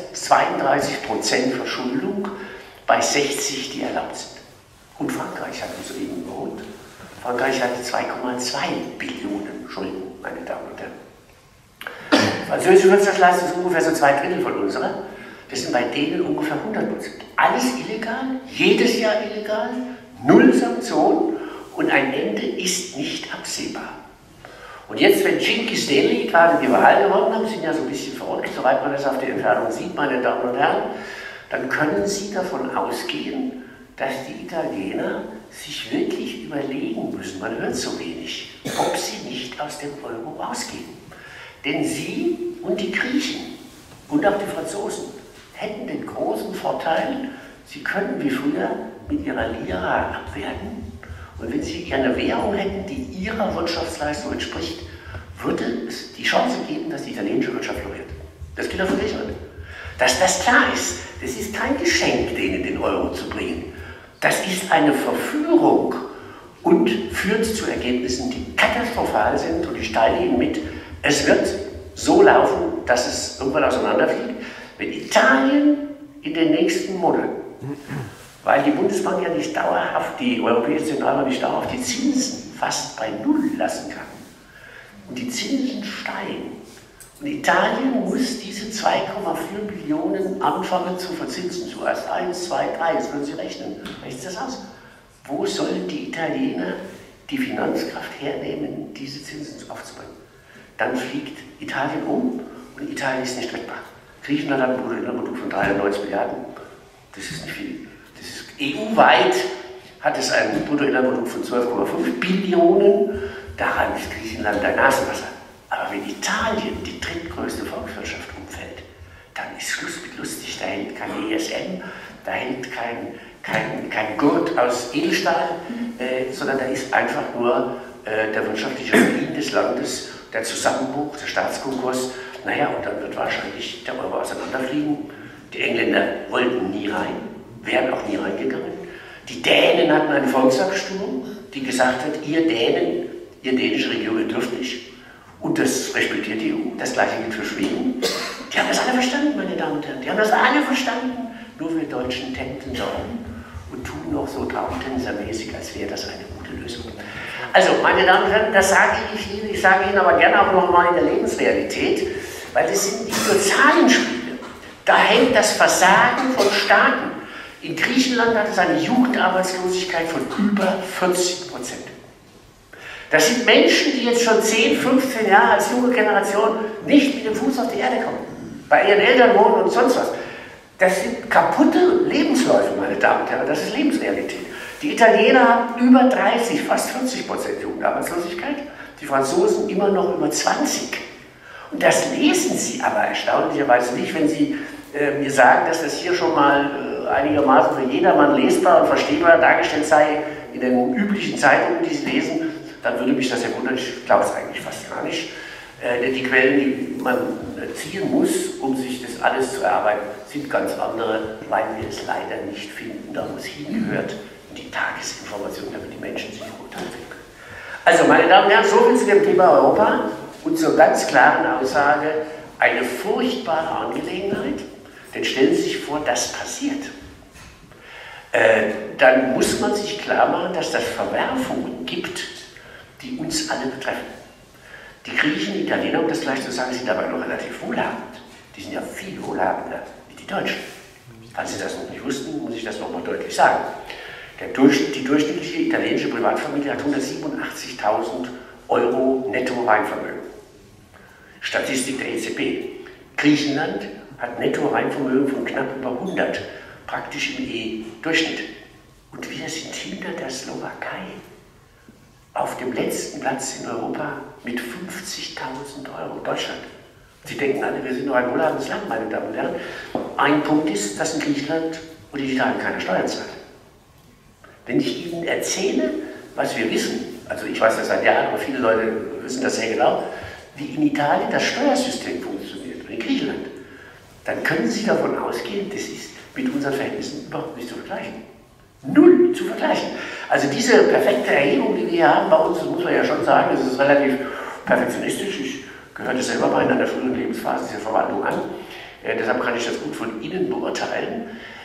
132% Verschuldung bei 60, die erlaubt sind. Und Frankreich hat uns eben überholt. Frankreich hatte 2,2 Billionen Schulden, meine Damen und Herren. Französische Wirtschaftsleistung ist ungefähr so 2/3 von unserer. Das sind bei denen ungefähr 100%. Alles illegal, jedes Jahr illegal, null Sanktionen und ein Ende ist nicht absehbar. Und jetzt, wenn Cinque Stelle gerade die Wahl gewonnen haben, sind ja so ein bisschen verrückt, soweit man das auf der Entfernung sieht, meine Damen und Herren, dann können Sie davon ausgehen, dass die Italiener sich wirklich überlegen müssen, man hört so wenig, ob sie nicht aus dem Euro rausgehen. Denn Sie und die Griechen und auch die Franzosen hätten den großen Vorteil, sie könnten wie früher mit ihrer Lira abwerten. Und wenn sie eine Währung hätten, die ihrer Wirtschaftsleistung entspricht, würde es die Chance geben, dass die italienische Wirtschaft floriert. Das gilt auch für Griechenland. Dass das klar ist, das ist kein Geschenk, denen den Euro zu bringen. Das ist eine Verführung und führt zu Ergebnissen, die katastrophal sind. Und ich teile Ihnen mit, es wird so laufen, dass es irgendwann auseinanderfliegt. Wenn Italien in den nächsten Monaten, weil die Bundesbank ja nicht dauerhaft, die Europäische Zentralbank nicht dauerhaft die Zinsen fast bei Null lassen kann und die Zinsen steigen und Italien muss diese 2,4 Billionen anfangen zu verzinsen, zuerst 1, 2, 3, jetzt können Sie rechnen, rechnen Sie das aus. Wo sollen die Italiener die Finanzkraft hernehmen, diese Zinsen aufzubringen? Dann fliegt Italien um und Italien ist nicht rettbar. Griechenland hat ein Bruttoinlandsprodukt von 93 Milliarden, das ist nicht viel. Das ist EU-weit hat es ein Bruttoinlandsprodukt von 12,5 Billionen, daran ist Griechenland ein Nasenwasser. Aber wenn Italien die drittgrößte Volkswirtschaft umfällt, dann ist Schluss mit lustig. Da hält kein ESM, da hält kein Gurt aus Edelstahl, sondern da ist einfach nur der wirtschaftliche Ruin des Landes, der Zusammenbruch, der Staatskonkurs. Naja, und dann wird wahrscheinlich der Euro auseinanderfliegen. Die Engländer wollten nie rein, wären auch nie reingegangen. Die Dänen hatten eine Volksabstimmung, die gesagt hat, ihr Dänen, ihr dänische Regierung, ihr dürft nicht. Und das respektiert die EU. Das Gleiche gilt für Schweden. Die haben das alle verstanden, meine Damen und Herren. Die haben das alle verstanden. Nur wir Deutschen tänzen da um und tun noch so traumtänzermäßig, als wäre das eine gute Lösung. Also, meine Damen und Herren, das sage ich Ihnen. Ich sage Ihnen aber gerne auch noch mal in der Lebensrealität, weil das sind nicht nur Zahlenspiele. Da hängt das Versagen von Staaten, In Griechenland hat es eine Jugendarbeitslosigkeit von über 40%. Das sind Menschen, die jetzt schon 10, 15 Jahre als junge Generation nicht mit dem Fuß auf die Erde kommen. Bei ihren Eltern wohnen und sonst was. Das sind kaputte Lebensläufe, meine Damen und Herren. Das ist Lebensrealität. Die Italiener haben über 30, fast 40% Jugendarbeitslosigkeit. Die Franzosen immer noch über 20%. Und das lesen Sie aber erstaunlicherweise nicht, wenn Sie mir sagen, dass das hier schon mal einigermaßen für jedermann lesbar und verstehbar dargestellt sei in den üblichen Zeitungen, die Sie lesen, dann würde mich das ja wundern. Ich glaube es eigentlich fast gar nicht. Denn die Quellen, die man ziehen muss, um sich das alles zu erarbeiten, sind ganz andere, weil wir es leider nicht finden, da wo es hingehört, in die Tagesinformation, damit die Menschen sich urteilen können. Also, meine Damen und Herren, so viel zu dem Thema Europa und zur ganz klaren Aussage, eine furchtbare Angelegenheit, denn stellen Sie sich vor, das passiert. Dann muss man sich klar machen, dass das Verwerfungen gibt, die uns alle betreffen. Die Griechen, die Italiener, um das gleich zu sagen, sind dabei noch relativ wohlhabend. Die sind ja viel wohlhabender wie die Deutschen. Falls Sie das noch nicht wussten, muss ich das noch mal deutlich sagen. Die durchschnittliche italienische Privatfamilie hat 187.000 € Netto-Reinvermögen. Statistik der EZB. Griechenland hat Netto-Reinvermögen von knapp über 100, praktisch im E-Durchschnitt. Und wir sind hinter der Slowakei auf dem letzten Platz in Europa mit 50.000 €. Deutschland. Sie denken alle, wir sind noch ein wohlhabendes Land, meine Damen und Herren. Ein Punkt ist, dass in Griechenland und in Italien keine Steuern zahlen. Wenn ich Ihnen erzähle, was wir wissen, also ich weiß das seit Jahren, aber viele Leute wissen das sehr genau, wie in Italien das Steuersystem funktioniert, oder in Griechenland, dann können Sie davon ausgehen, das ist mit unseren Verhältnissen überhaupt nicht zu vergleichen. Null zu vergleichen. Also diese perfekte Erhebung, die wir hier haben bei uns, das muss man ja schon sagen, das ist relativ perfektionistisch. Ich gehörte selber mal in einer frühen Lebensphase dieser Verwaltung an. Deshalb kann ich das gut von Ihnen beurteilen.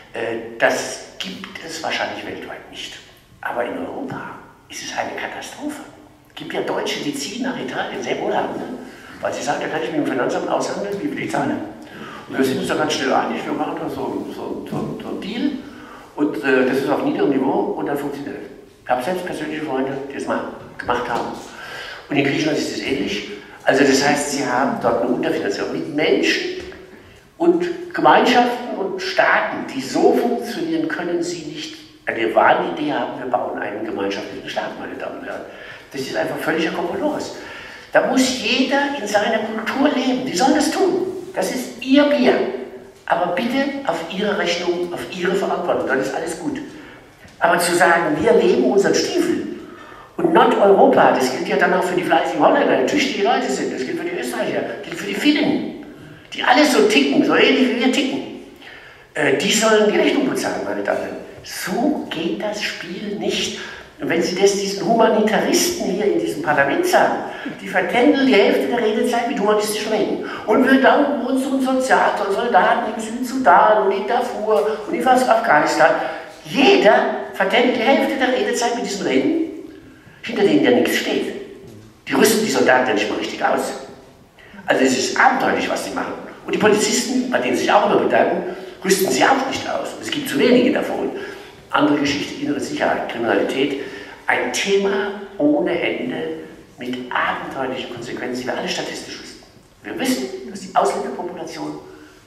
Das gibt es wahrscheinlich weltweit nicht. Aber in Europa ist es eine Katastrophe. Es gibt ja Deutsche, die ziehen nach Italien, sehr wohlhabend, ne? Weil sie sagen, da kann ich mit dem Finanzamt aushandeln, wie viel ich zahle. Und wir sind uns da ganz schnell einig, wir machen da so einen Deal. Und das ist auf niederem Niveau und dann funktioniert es. Ich habe selbst persönliche Freunde, die das mal gemacht haben. Und in Griechenland ist es ähnlich. Also das heißt, sie haben dort eine Unterfinanzierung mit Menschen und Gemeinschaften und Staaten, die so funktionieren, können sie nicht eine Wahnidee haben, wir bauen einen gemeinschaftlichen Staat, meine Damen und Herren. Das ist einfach völliger Kokolores. Da muss jeder in seiner Kultur leben. Die sollen das tun. Das ist ihr Bier. Aber bitte auf Ihre Rechnung, auf Ihre Verantwortung, dann ist alles gut. Aber zu sagen, wir leben unseren Stiefel und Nordeuropa, das gilt ja dann auch für die fleißigen Holländer, die tüchtige Leute sind, das gilt für die Österreicher, das gilt für die Finnen, die alle so ticken, so ähnlich wie wir ticken, die sollen die Rechnung bezahlen, meine Damen und Herren. So geht das Spiel nicht. Und wenn Sie das diesen Humanitaristen hier in diesem Parlament sagen, die vertändeln die Hälfte der Redezeit mit humanistischen Reden. Und wir danken unseren Soldaten im Südsudan und in Darfur und in Afghanistan. Jeder vertändelt die Hälfte der Redezeit mit diesen Reden, hinter denen ja nichts steht. Die rüsten die Soldaten ja nicht mal richtig aus. Also es ist abenteuerlich, was die machen. Und die Polizisten, bei denen sie sich auch immer bedanken, rüsten sie auch nicht aus. Es gibt zu wenige davon. Andere Geschichte, innere Sicherheit, Kriminalität, ein Thema ohne Ende mit abenteuerlichen Konsequenzen, die wir alle statistisch wissen. Wir wissen, dass die Ausländerpopulation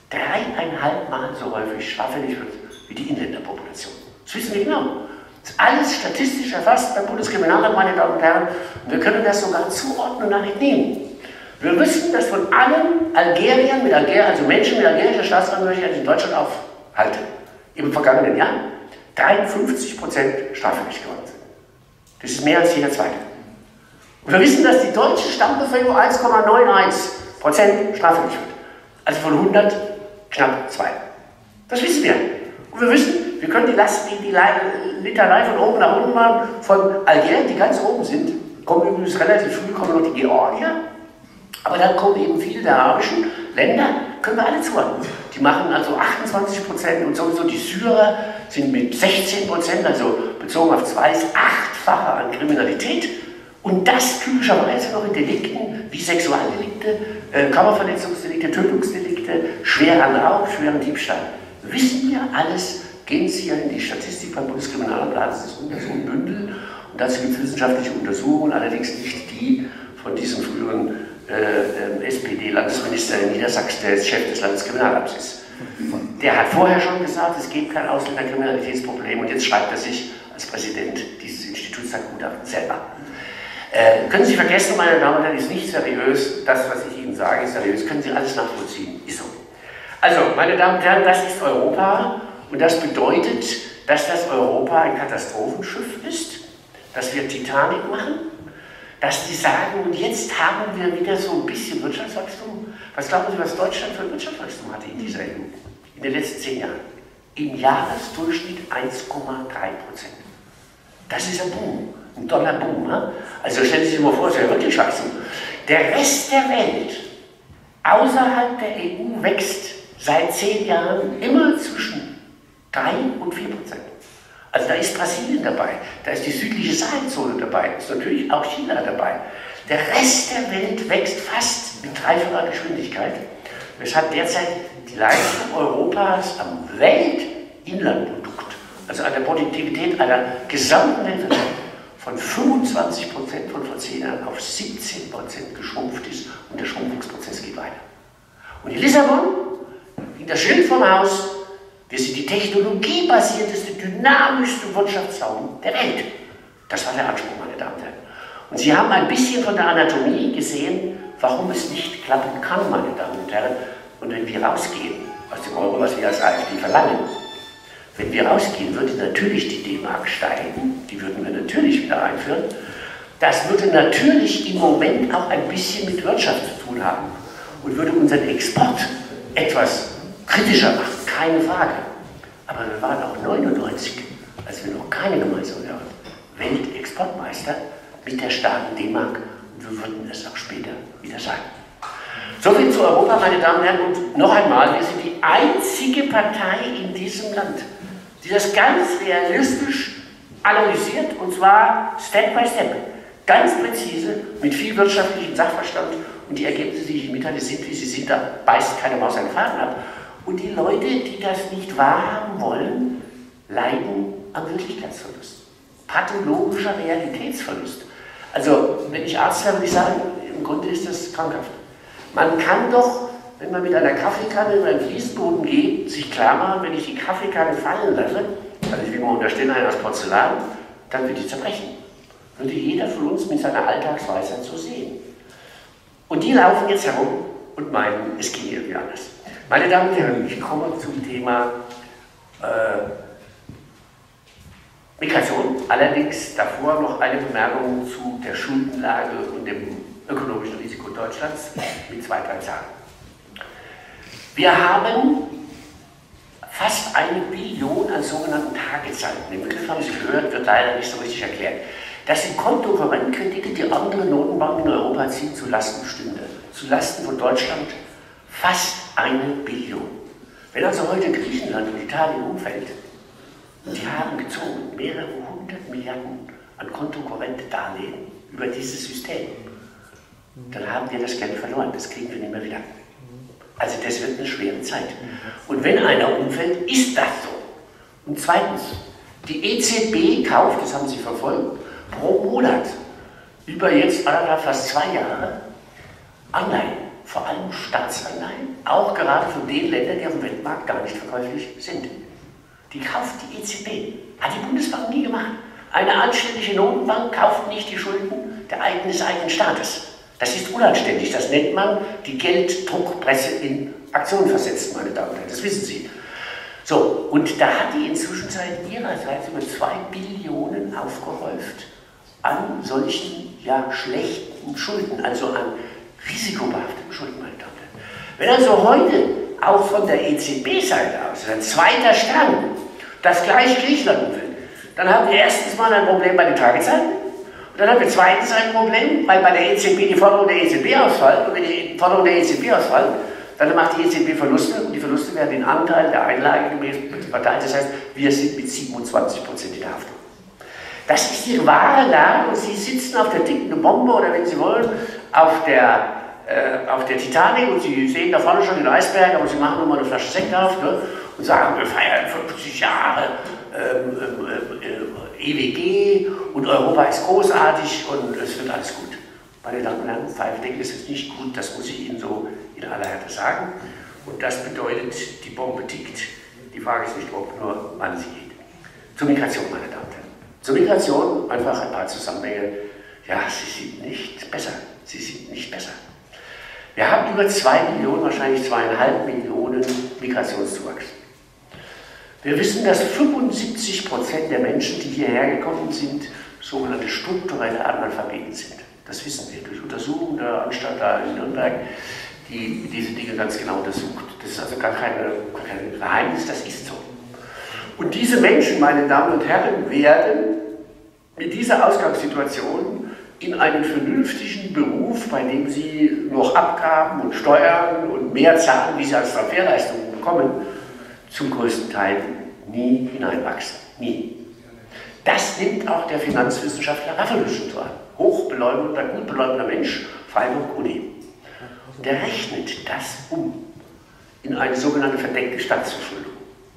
3,5 Mal so häufig straffällig wird wie die Inländerpopulation. Das wissen wir genau. Das ist alles statistisch erfasst beim Bundeskriminalamt, meine Damen und Herren. Und wir können das sogar zuordnen nach Ethnien. Wir wissen, dass von allen Algeriern mit also Menschen mit algerischer Staatsangehörigkeit in Deutschland aufhalten, im vergangenen Jahr 53% straffällig geworden sind. Das ist mehr als jeder Zweite. Und wir wissen, dass die deutsche Stammbevölkerung 1,91% straffällig wird. Also von 100 knapp 2. Das wissen wir. Und wir wissen, wir können die Litanei von oben nach unten machen, von Algerien, die ganz oben sind, kommen übrigens relativ früh, kommen noch die Georgier, aber dann kommen eben viele der arabischen Länder, können wir alle zuordnen. Die machen also 28% und sowieso die Syrer sind mit 16%, also bezogen auf 2, ist 8-fache an Kriminalität. Und das typischerweise noch in Delikten wie Sexualdelikte, Körperverletzungsdelikte, Tötungsdelikte, schwerer Raub, schweren Diebstahl. Wissen wir alles, Gehen Sie in die Statistik beim Bundeskriminalamt, laden Sie das unter so ein Bündel und dazu gibt es wissenschaftliche Untersuchungen, allerdings nicht die von diesem früheren SPD-Landesminister in Niedersachsen, der jetzt Chef des Landeskriminalamts ist. Der hat vorher schon gesagt, es gibt kein Ausländerkriminalitätsproblem und jetzt schreibt er sich als Präsident dieses Instituts der Gutachten selber. Können Sie vergessen, meine Damen und Herren, ist nicht seriös, das, was ich Ihnen sage, ist seriös, können Sie alles nachvollziehen, ist so. Also, meine Damen und Herren, das ist Europa und das bedeutet, dass das Europa ein Katastrophenschiff ist, dass wir Titanic machen, dass die sagen, und jetzt haben wir wieder so ein bisschen Wirtschaftswachstum. Was glauben Sie, was Deutschland für ein Wirtschaftswachstum hatte in dieser EU in den letzten 10 Jahren? Im Jahresdurchschnitt 1,3%. Das ist ein Boom, ein Dollarboom. Ne? Also stellen Sie sich mal vor, das wäre wirklich Wachstum. Der Rest der Welt außerhalb der EU wächst seit 10 Jahren immer zwischen 3 und 4%. Also da ist Brasilien dabei, da ist die südliche Sahelzone dabei, ist natürlich auch China dabei. Der Rest der Welt wächst fast mit dreifacher Geschwindigkeit, weshalb derzeit die Leistung Europas am Weltinlandprodukt, also an der Produktivität einer gesamten Weltwirtschaft, von 25% von vor 10 Jahren auf 17% geschrumpft ist und der Schrumpfungsprozess geht weiter. Und in Lissabon, in das Schild vom Haus, wir sind die technologiebasierteste, dynamischste Wirtschaftsraum der Welt. Das war der Anspruch, meine Damen und Herren. Und Sie haben ein bisschen von der Anatomie gesehen, warum es nicht klappen kann, meine Damen und Herren. Und wenn wir rausgehen aus dem Euro, was wir als AfD verlangen, wenn wir rausgehen, würde natürlich die D-Mark steigen, die würden wir natürlich wieder einführen. Das würde natürlich im Moment auch ein bisschen mit Wirtschaft zu tun haben und würde unseren Export etwas kritischer machen, keine Frage. Aber wir waren auch 99, als wir noch keine gemeinsame Weltexportmeister mit der starken D-Mark und wir würden es auch später wieder sein. Soviel zu Europa, meine Damen und Herren. Und noch einmal, wir sind die einzige Partei in diesem Land, die das ganz realistisch analysiert, und zwar Step by Step, ganz präzise, mit viel wirtschaftlichem Sachverstand. Und die Ergebnisse, die ich Ihnen mitteile, sind, wie sie sind, da beißt keine Maus einen Faden ab. Und die Leute, die das nicht wahrhaben wollen, leiden am Wirklichkeitsverlust. Pathologischer Realitätsverlust. Also, wenn ich Arzt wäre, würde ich sagen, im Grunde ist das krankhaft. Man kann doch, wenn man mit einer Kaffeekanne über einen Fliesenboden geht, sich klar machen, wenn ich die Kaffeekanne fallen lasse, also ich will mal unterstellen, einer aus Porzellan, dann wird die zerbrechen. Würde jeder von uns mit seiner Alltagsweisheit so sehen. Und die laufen jetzt herum und meinen, es ging irgendwie anders. Meine Damen und Herren, ich komme zum Thema Migration. Allerdings davor noch eine Bemerkung zu der Schuldenlage und dem ökonomischen Risiko Deutschlands mit 2, 3 Zahlen. Wir haben fast 1 Billion an sogenannten Tagezeiten. Den Begriff haben Sie gehört, wird leider nicht so richtig erklärt. Das sind Kontokorrentkredite, die andere Notenbanken in Europa ziehen zulasten Stünde, zulasten von Deutschland fast 1 Billion. Wenn also heute Griechenland und Italien umfällt, und die haben gezogen mehrere 100 Milliarden an Kontokorrentdarlehen über dieses System, dann haben wir das Geld verloren, das kriegen wir nicht mehr wieder. Also das wird eine schwere Zeit. Und wenn einer umfällt, ist das so. Und zweitens, die EZB kauft, das haben Sie verfolgt, pro Monat über jetzt fast 2 Jahre Anleihen, vor allem Staatsanleihen, auch gerade von den Ländern, die auf dem Weltmarkt gar nicht verkäuflich sind. Die kauft die EZB. Hat die Bundesbank nie gemacht. Eine anständige Notenbank kauft nicht die Schulden des eigenen Staates. Das ist unanständig. Das nennt man die Gelddruckpresse in Aktion versetzen, meine Damen und Herren. Das wissen Sie. So, und da hat die inzwischen ihrerseits über 2 Billionen aufgehäuft an solchen, ja, schlechten Schulden, also an risikobehafteten Schulden, meine Damen und Herren. Wenn also heute auch von der EZB-Seite aus, ein zweiter Stern, das gleiche Griechenland umfällt, dann haben wir erstens mal ein Problem bei den Tagezeiten und dann haben wir zweitens ein Problem, weil bei der EZB die Forderung der EZB ausfallen und wenn die Forderung der EZB ausfallen, dann macht die EZB Verluste und die Verluste werden den Anteil der Einlage gemäß verteilt. Das heißt, wir sind mit 27% in der Haftung. Das ist die wahre Lage und Sie sitzen auf der dicken Bombe oder wenn Sie wollen, auf der auf der Titanic und Sie sehen da vorne schon den Eisberg, aber Sie machen nochmal eine Flasche Sekt auf, ne, und sagen, wir feiern 50 Jahre EWG und Europa ist großartig und es wird alles gut. Meine Damen und Herren, Pfeifendecken ist es nicht gut, das muss ich Ihnen so in aller Härte sagen. Und das bedeutet, die Bombe tickt. Die Frage ist nicht, ob, nur wann sie geht. Zur Migration, meine Damen und Herren. Zur Migration einfach ein paar Zusammenhänge. Ja, sie sind nicht besser. Sie sind nicht besser. Wir haben über 2 Millionen, wahrscheinlich 2,5 Millionen Migrationszuwachs. Wir wissen, dass 75% der Menschen, die hierher gekommen sind, sogenannte strukturelle Analphabeten sind. Das wissen wir durch Untersuchungen der Anstalt da in Nürnberg, die diese Dinge ganz genau untersucht. Das ist also gar kein Geheimnis, das ist so. Und diese Menschen, meine Damen und Herren, werden mit dieser Ausgangssituation in einen vernünftigen Beruf, bei dem sie noch Abgaben und Steuern und mehr zahlen, wie sie als Transferleistungen bekommen, zum größten Teil nie hineinwachsen. Nie. Das nimmt auch der Finanzwissenschaftler Raffelüschen so an. Hochbeleumender, gut beleumender Mensch, Freiburg-Uni. Der rechnet das um in eine sogenannte verdeckte Staatsverschuldung.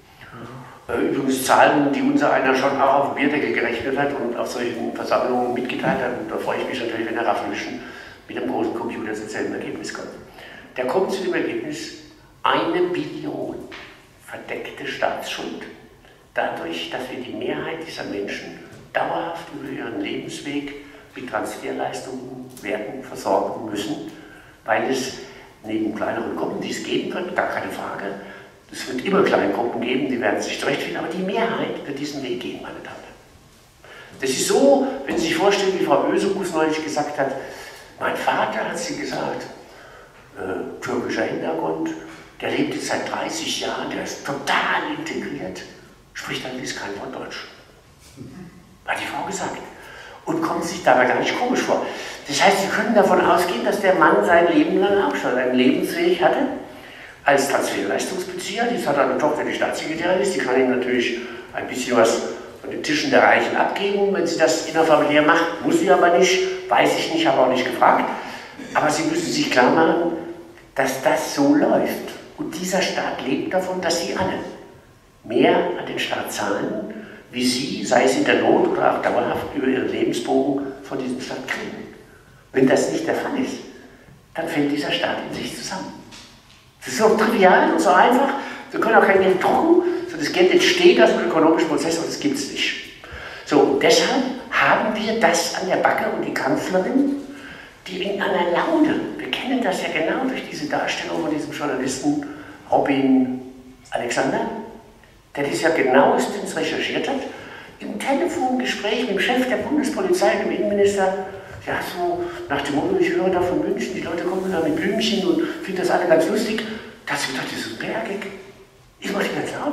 Übrigens Zahlen, die unser einer schon auch auf dem Bierdeckel gerechnet hat und auf solchen Versammlungen mitgeteilt hat. Und da freue ich mich natürlich, wenn der Raffelüschen mit einem großen Computer zu selben Ergebnis kommt. Der kommt zu dem Ergebnis, 1 Billion verdeckte Staatsschuld. Dadurch, dass wir die Mehrheit dieser Menschen dauerhaft über ihren Lebensweg mit Transferleistungen werden versorgen müssen, weil es neben kleineren Gruppen, die es geben wird, gar keine Frage, es wird immer kleine Gruppen geben, die werden sich zurechtfinden, aber die Mehrheit wird diesen Weg gehen, meine Damen. Das ist so, wenn Sie sich vorstellen, wie Frau Ösekus neulich gesagt hat, mein Vater, hat sie gesagt, türkischer Hintergrund, der lebt jetzt seit 30 Jahren, der ist total integriert, spricht allerdings kein Wort Deutsch. Hat die Frau gesagt. Und kommt sich dabei gar nicht komisch vor. Das heißt, Sie können davon ausgehen, dass der Mann sein Leben lang auch schon einen Lebensweg hatte, als Transferleistungsbezieher. Jetzt hat er eine Tochter, die Staatssekretärin ist, die kann ihm natürlich ein bisschen was von den Tischen der Reichen abgeben, wenn sie das innerfamiliär macht. Muss sie aber nicht, weiß ich nicht, habe auch nicht gefragt. Aber Sie müssen sich klar machen, dass das so läuft. Und dieser Staat lebt davon, dass Sie alle mehr an den Staat zahlen, wie Sie, sei es in der Not oder auch dauerhaft über Ihren Lebensbogen, von diesem Staat kriegen. Wenn das nicht der Fall ist, dann fällt dieser Staat in sich zusammen. Das ist so trivial und so einfach. Wir können auch kein Geld drucken, so das Geld entsteht aus dem ökonomischen Prozess und das gibt es nicht. So, und deshalb haben wir das an der Backe und die Kanzlerin, die in einer Laune, wir kennen das ja genau durch diese Darstellung von diesem Journalisten Robin Alexander, der das ja genauestens recherchiert hat, im Telefongespräch mit dem Chef der Bundespolizei, dem Innenminister, ja, so nach dem Motto, ich höre da von München, die Leute kommen da mit Blümchen und finden das alle ganz lustig. Das wird doch dieses Bergig. Ich mache die ganz auf.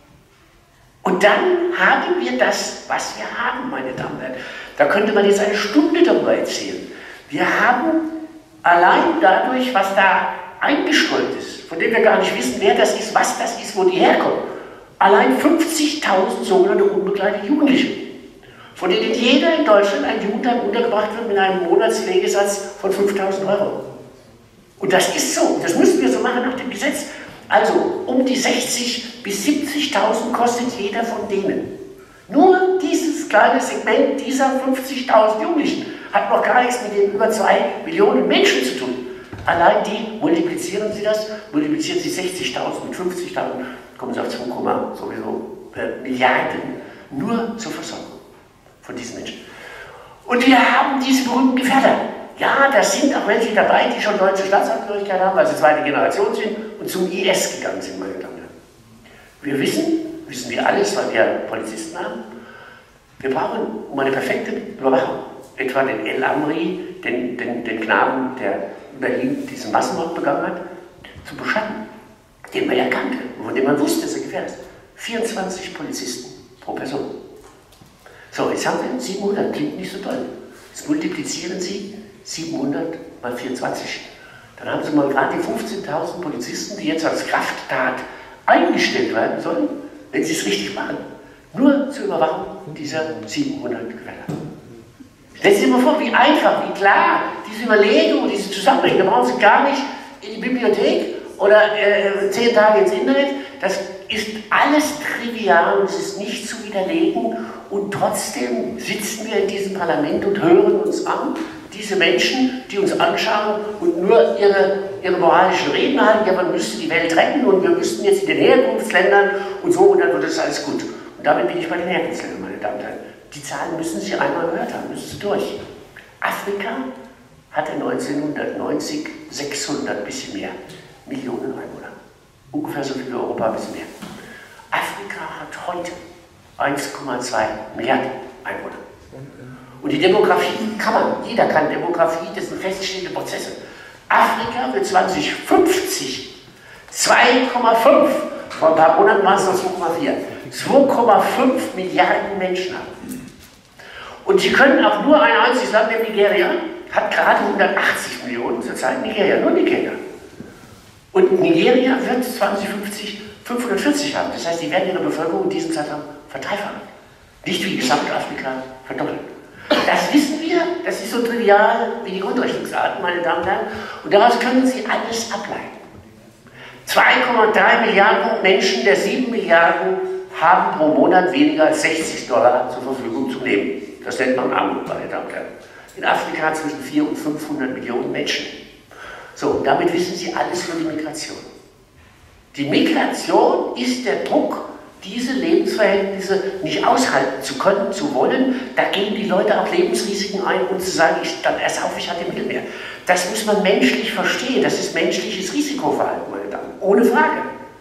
Und dann haben wir das, was wir haben, meine Damen und Herren. Da könnte man jetzt eine Stunde darüber erzählen. Wir haben allein dadurch, was da eingestreut ist, von dem wir gar nicht wissen, wer das ist, was das ist, wo die herkommen, allein 50.000 sogenannte unbegleitete Jugendliche, von denen jeder in Deutschland ein Jugendheim untergebracht wird mit einem Monatspflegesatz von 5.000 Euro. Und das ist so, das müssen wir so machen nach dem Gesetz. Also um die 60.000 bis 70.000 kostet jeder von denen. Nur dieses kleine Segment dieser 50.000 Jugendlichen hat noch gar nichts mit den über 2 Millionen Menschen zu tun. Allein die, multiplizieren Sie das, multiplizieren Sie 60.000 mit 50.000, kommen Sie auf 2, sowieso Milliarden, nur zur Versorgung von diesen Menschen. Und wir haben diese berühmten Gefährder. Ja, da sind auch welche dabei, die schon deutsche Staatsangehörigkeit haben, weil sie zweite Generation sind und zum IS gegangen sind, meine Damen und Herren. Wir wissen wir alles, weil wir Polizisten haben, wir brauchen um eine perfekte Überwachung, etwa den El Amri, den Knaben, der in Berlin diesen Massenmord begangen hat, zu beschatten, den man erkannte, von dem man wusste, dass er gefährdet ist. 24 Polizisten pro Person. So, jetzt haben wir 700, klingt nicht so toll. Jetzt multiplizieren Sie 700 mal 24. Dann haben Sie mal gerade die 15.000 Polizisten, die jetzt als Krafttat eingestellt werden sollen, wenn Sie es richtig machen. Nur zur Überwachung dieser 700 Gefährder. Stellen Sie sich mal vor, wie einfach, wie klar diese Überlegung, diese Zusammenhänge, da brauchen Sie gar nicht in die Bibliothek oder 10 Tage ins Internet. Das ist alles trivial und es ist nicht zu widerlegen. Und trotzdem sitzen wir in diesem Parlament und hören uns an, diese Menschen, die uns anschauen und nur ihre moralischen Reden halten, ja, man müsste die Welt retten und wir müssten jetzt in den Herkunftsländern und so, und dann wird das alles gut. Und damit bin ich bei den Herkunftsländern, meine Damen und Herren. Die Zahlen müssen Sie einmal gehört haben, müssen Sie durch. Afrika hatte 1990 600, bisschen mehr, Millionen Einwohner. Ungefähr so viel wie Europa, ein bisschen mehr. Afrika hat heute 1,2 Milliarden Einwohner. Und die Demografie kann man, jeder kann Demografie, das sind feststehende Prozesse. Afrika wird 2050 2,5, vor ein paar Monaten waren es noch 2,5 Milliarden Menschen haben. Und sie können auch nur ein einziges Land, nämlich Nigeria, hat gerade 180 Millionen zurzeit, Nigeria, nur Nigeria. Und Nigeria wird 2050 540 haben. Das heißt, die werden ihre Bevölkerung in diesem Zeitraum verdreifachen. Nicht wie Gesamtafrika verdoppeln. Das wissen wir, das ist so trivial wie die Grundrechnungsarten, meine Damen und Herren. Und daraus können Sie alles ableiten. 2,3 Milliarden Menschen der 7 Milliarden haben pro Monat weniger als $60 zur Verfügung zum Leben. Das nennt man Armut, meine Damen und Herren. In Afrika zwischen 400 und 500 Millionen Menschen. So, und damit wissen Sie alles über die Migration. Die Migration ist der Druck, diese Lebensverhältnisse nicht aushalten zu können, zu wollen. Da gehen die Leute auch Lebensrisiken ein, um zu sagen, dann ersaufe ich halt im Mittelmeer. Das muss man menschlich verstehen. Das ist menschliches Risikoverhalten, meine Damen. Ohne Frage.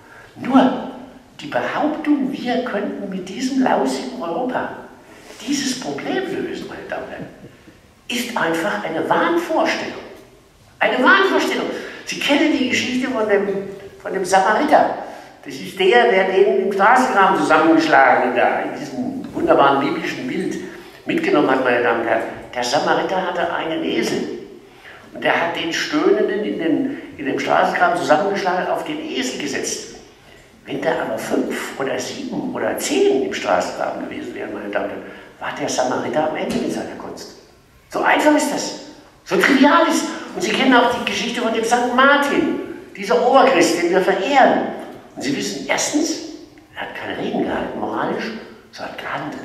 Nur die Behauptung, wir könnten mit diesem lausigen Europa dieses Problem lösen, meine Damen und Herren, ist einfach eine Wahnvorstellung. Eine Wahnvorstellung. Sie kennen die Geschichte von dem Samariter. Das ist der den im Straßengraben zusammengeschlagen da, in diesem wunderbaren biblischen Bild mitgenommen hat, meine Damen und Herren. Der Samariter hatte einen Esel. Und der hat den Stöhnenden in dem Straßengraben zusammengeschlagen, auf den Esel gesetzt. Wenn da aber 5 oder 7 oder 10 im Straßengraben gewesen wären, meine Damen und Herren, war der Samariter am Ende mit seiner Kunst. So einfach ist das. So trivial ist. Und Sie kennen auch die Geschichte von dem St. Martin, dieser Oberchrist, den wir verehren. Und Sie wissen, erstens, er hat keine Reden gehalten, moralisch, sondern gehandelt.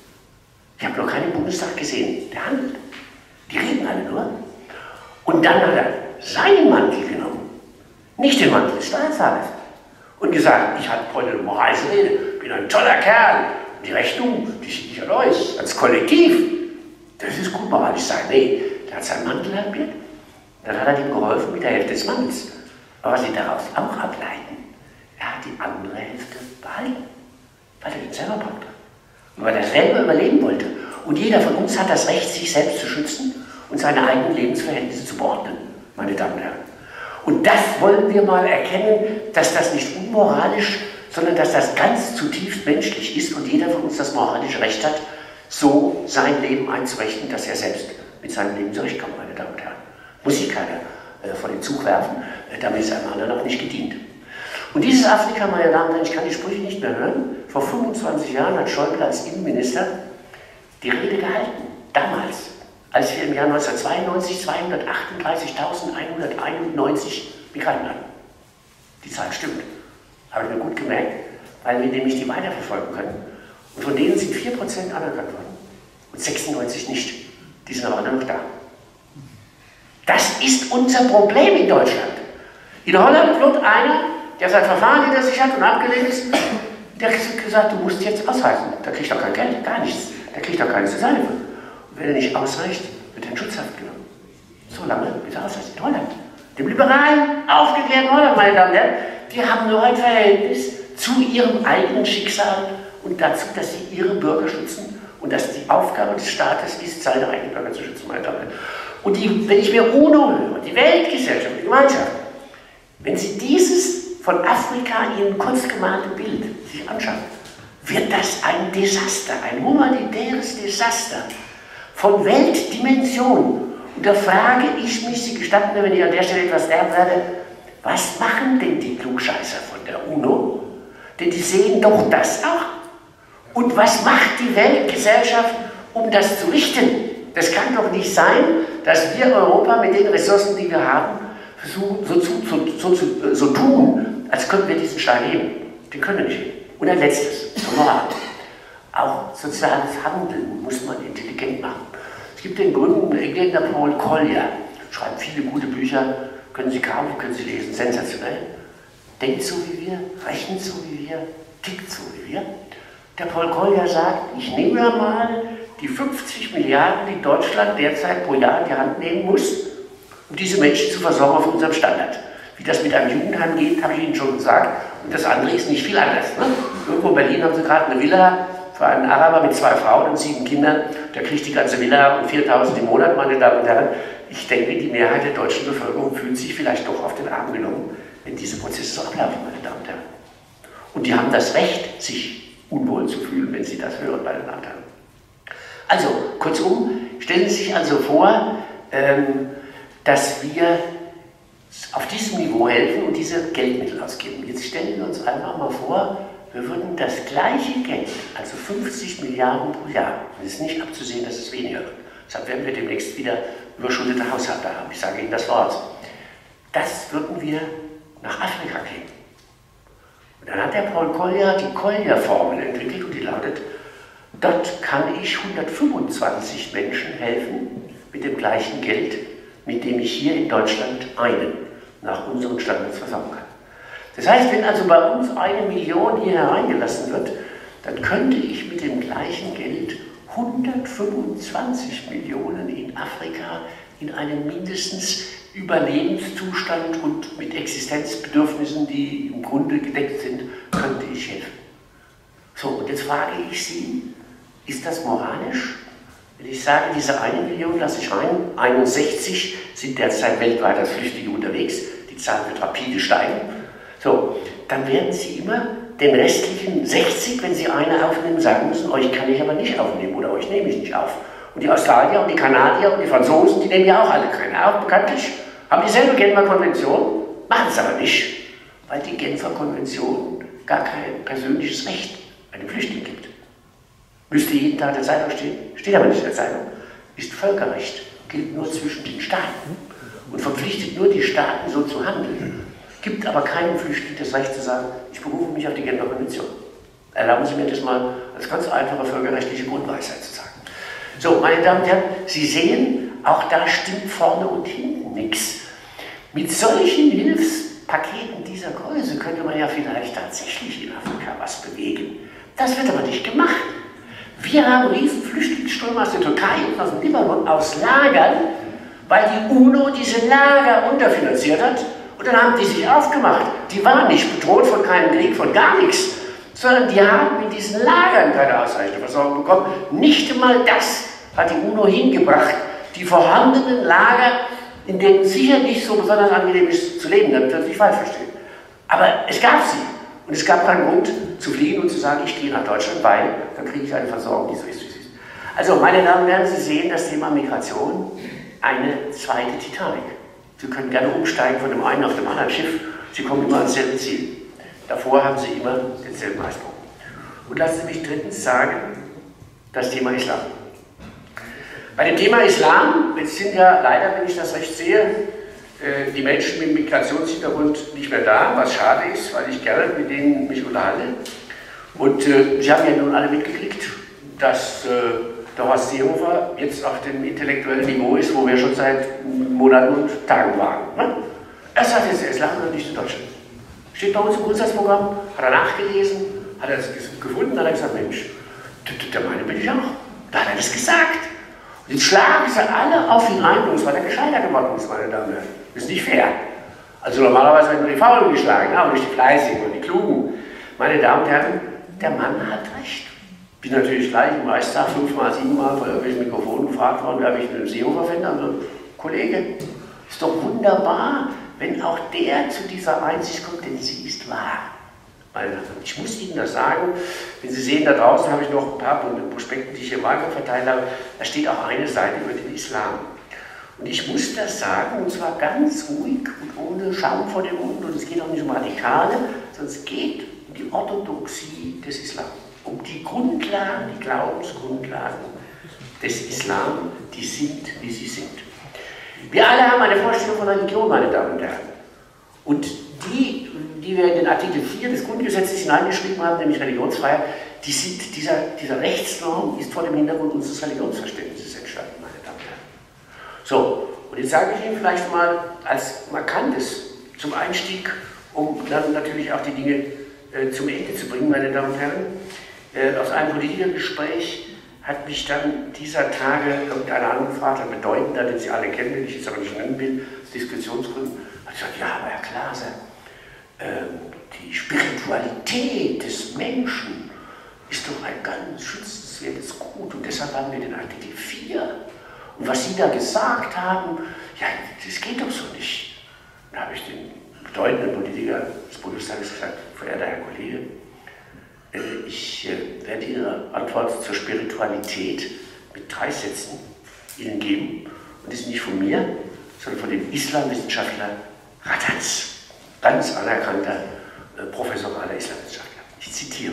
Ich habe noch keinen Bundestag gesehen, der handelt. Die reden alle nur. Und dann hat er seinen Mantel genommen, nicht den Mantel des Staatsrates, und gesagt, ich habe heute eine moralische Rede, bin ein toller Kerl. Die Rechnung, die schicke ich an euch, als Kollektiv. Das ist gut moralisch sein. Nee, der hat seinen Mantel halbiert, dann hat er ihm geholfen mit der Hälfte des Mantels. Aber was Sie daraus auch ableiten, er hat die andere Hälfte behalten, weil er den selber brauchte. Und weil er selber überleben wollte. Und jeder von uns hat das Recht, sich selbst zu schützen und seine eigenen Lebensverhältnisse zu beordnen, meine Damen und Herren. Und das wollen wir mal erkennen, dass das nicht unmoralisch, sondern dass das ganz zutiefst menschlich ist und jeder von uns das moralische Recht hat, so sein Leben einzurichten, dass er selbst mit seinem Leben zurechtkommt, meine Damen und Herren. Muss sich keiner vor den Zug werfen, damit ist einem anderen auch nicht gedient. Und dieses Afrika, meine Damen und Herren, ich kann die Sprüche nicht mehr hören, vor 25 Jahren hat Schäuble als Innenminister die Rede gehalten, damals, als wir im Jahr 1992 238.191 Migranten hatten. Die Zahl stimmt. Habe ich mir gut gemerkt, weil wir nämlich die weiterverfolgen können. Und von denen sind 4% anerkannt worden und 96 nicht. Die sind aber alle noch da. Das ist unser Problem in Deutschland. In Holland wird einer, der sein Verfahren hinter sich hat und abgelehnt ist, der hat gesagt, du musst jetzt ausreichen. Da kriegt er kein Geld, gar nichts. Der kriegt auch keine Sozialhilfe. Und wenn er nicht ausreicht, wird er in Schutzhaft genommen. So lange, bis er ausreicht in Holland. Dem liberalen, aufgeklärten Holland, meine Damen und Herren, die haben nur ein Verhältnis zu ihrem eigenen Schicksal und dazu, dass sie ihre Bürger schützen und dass die Aufgabe des Staates ist, seine eigenen Bürger zu schützen, meine Damen und Herren. Und wenn ich mir UNO höre, die Weltgesellschaft, die Gemeinschaft, wenn Sie dieses von Afrika in einem kurz gemalten Bild sich anschauen, wird das ein Desaster, ein humanitäres Desaster von Weltdimension. Und da frage ich mich, Sie gestatten mir, wenn ich an der Stelle etwas lernen werde, was machen denn die Klugscheißer von der UNO? Denn die sehen doch das auch. Und was macht die Weltgesellschaft, um das zu richten? Das kann doch nicht sein, dass wir Europa mit den Ressourcen, die wir haben, so tun, als könnten wir diesen Staat heben. Den können wir nicht heben. Und ein letztes, zur Moral. Auch soziales Handeln muss man intelligent machen. Es gibt den berühmten Engländer Paul Collier, schreibt viele gute Bücher, können Sie kaufen, können Sie lesen, sensationell. Denkt so wie wir, rechnet so wie wir, tickt so wie wir. Der Paul Collier sagt, ich nehme mal die 50 Milliarden, die Deutschland derzeit pro Jahr in die Hand nehmen muss, um diese Menschen zu versorgen auf unserem Standard. Wie das mit einem Jugendheim geht, habe ich Ihnen schon gesagt. Und das andere ist nicht viel anders. Ne? Irgendwo in Berlin haben Sie gerade eine Villa für einen Araber mit 2 Frauen und 7 Kindern. Der kriegt die ganze Villa um 4.000 im Monat, meine Damen und Herren. Ich denke, die Mehrheit der deutschen Bevölkerung fühlt sich vielleicht doch auf den Arm genommen, wenn diese Prozesse so ablaufen, meine Damen und Herren. Und die haben das Recht, sich unwohl zu fühlen, wenn sie das hören, meine Damen und Herren. Also, kurzum, stellen Sie sich also vor, dass wir auf diesem Niveau helfen und diese Geldmittel ausgeben. Jetzt stellen wir uns einfach mal vor, wir würden das gleiche Geld, also 50 Milliarden pro Jahr, es ist nicht abzusehen, dass es weniger wird, deshalb werden wir demnächst wieder überschuldete Haushalte haben, ich sage Ihnen das Wort, das würden wir nach Afrika geben. Und dann hat der Paul Collier die Collier-Formel entwickelt und die lautet, dort kann ich 125 Menschen helfen mit dem gleichen Geld, mit dem ich hier in Deutschland einen nach unseren Standards versorgen kann. Das heißt, wenn also bei uns 1 Million hier hereingelassen wird, dann könnte ich mit dem gleichen Geld 125 Millionen in Afrika in einem mindestens Überlebenszustand und mit Existenzbedürfnissen, die im Grunde gedeckt sind, könnte ich helfen. So, und jetzt frage ich Sie, ist das moralisch? Wenn ich sage, diese 1 Million lasse ich rein, 61 sind derzeit weltweit als Flüchtlinge unterwegs, die Zahl wird rapide steigen. So, dann werden Sie immer den restlichen 60, wenn Sie eine aufnehmen, sagen müssen, euch kann ich aber nicht aufnehmen oder euch nehme ich nicht auf. Und die Australier und die Kanadier und die Franzosen, die nehmen ja auch alle keine auf, bekanntlich. Haben dieselbe Genfer Konvention, machen es aber nicht, weil die Genfer Konvention gar kein persönliches Recht einem Flüchtling gibt. Müsste jeden Tag in der Zeitung stehen, steht aber nicht in der Zeitung, ist Völkerrecht, gilt nur zwischen den Staaten und verpflichtet nur die Staaten, so zu handeln. Gibt aber keinem Flüchtling das Recht zu sagen, ich berufe mich auf die Genfer Konvention. Erlauben Sie mir das mal als ganz einfache völkerrechtliche Grundweisheit zu sagen. So, meine Damen und Herren, Sie sehen, auch da stimmt vorne und hinten nichts. Mit solchen Hilfspaketen dieser Größe könnte man ja vielleicht tatsächlich in Afrika was bewegen. Das wird aber nicht gemacht. Wir haben riesen Flüchtlingsströme aus der Türkei und aus dem Libanon, aus Lagern, weil die UNO diese Lager unterfinanziert hat. Und dann haben die sich aufgemacht. Die waren nicht bedroht von keinem Krieg, von gar nichts, sondern die haben in diesen Lagern keine ausreichende Versorgung bekommen. Nicht einmal das hat die UNO hingebracht. Die vorhandenen Lager, in denen sicher nicht so besonders angenehm ist zu leben, damit wir uns nicht falsch verstehen. Aber es gab sie. Und es gab keinen Grund zu fliehen und zu sagen, ich gehe nach Deutschland, weil dann kriege ich eine Versorgung, die so ist, wie sie ist. Also, meine Damen und Herren, Sie sehen das Thema Migration, eine zweite Titanic. Sie können gerne umsteigen von dem einen auf dem anderen Schiff, Sie kommen immer ans selbe Ziel. Davor haben Sie immer denselben Eisdruck. Und lassen Sie mich drittens sagen, das Thema Islam. Bei dem Thema Islam, jetzt sind ja leider, wenn ich das recht sehe, die Menschen mit Migrationshintergrund nicht mehr da, was schade ist, weil ich gerne mit denen mich unterhalte. Und Sie haben ja nun alle mitgekriegt, dass der Horst Seehofer jetzt auf dem intellektuellen Niveau ist, wo wir schon seit Monaten und Tagen waren. Ne? Er sagt jetzt, der Islam gehört nicht zu Deutschland. Steht bei uns im Grundsatzprogramm, hat er nachgelesen, hat er es gefunden, hat er gesagt, Mensch, der meine bin ich auch. Da hat er das gesagt. Und jetzt schlagen sie alle auf ihn ein, bloß weil er gescheiter geworden ist, meine Damen und Herren. Das ist nicht fair. Also normalerweise werden nur die Faulen geschlagen, aber nicht die Fleißigen und die Klugen. Meine Damen und Herren, der Mann hat recht. Ich bin natürlich gleich im Reichstag 5-mal, 7-mal vor irgendwelchen Mikrofonen gefragt worden, wer mich mit dem Seehofer finde. Also, Kollege, ist doch wunderbar, wenn auch der zu dieser Einsicht kommt, denn sie ist wahr. Ich muss Ihnen das sagen, wenn Sie sehen, da draußen habe ich noch ein paar Prospekte, die ich hier Wahlkampf verteilt habe, da steht auch eine Seite über den Islam. Und ich muss das sagen, und zwar ganz ruhig und ohne Schaum vor dem Mund, und es geht auch nicht um Radikale, sondern es geht um die Orthodoxie des Islam, um die Grundlagen, die Glaubensgrundlagen des Islam, die sind, wie sie sind. Wir alle haben eine Vorstellung von Religion, meine Damen und Herren. Und die wir in den Artikel 4 des Grundgesetzes hineingeschrieben haben, nämlich Religionsfreiheit, dieser Rechtsnorm ist vor dem Hintergrund unseres Religionsverständnisses entstanden, meine Damen und Herren. So, und jetzt sage ich Ihnen vielleicht mal als Markantes zum Einstieg, um dann natürlich auch die Dinge zum Ende zu bringen, meine Damen und Herren. Aus einem Politikergespräch hat mich dann dieser Tage irgendeiner angefragt, ein bedeutender, den Sie alle kennen, den ich jetzt aber nicht nennen will, aus Diskussionsgründen, hat gesagt, ja, aber Herr Glaser, die Spiritualität des Menschen ist doch ein ganz schützenswertes Gut und deshalb haben wir den Artikel 4. Und was Sie da gesagt haben, ja, das geht doch so nicht. Da habe ich den bedeutenden Politiker des Bundestages gesagt, verehrter Herr Kollege, ich werde Ihre Antwort zur Spiritualität mit 3 Sätzen Ihnen geben. Und das ist nicht von mir, sondern von dem Islamwissenschaftler Raddatz. Ganz anerkannter professoraler Islamwissenschaftler. Ich zitiere.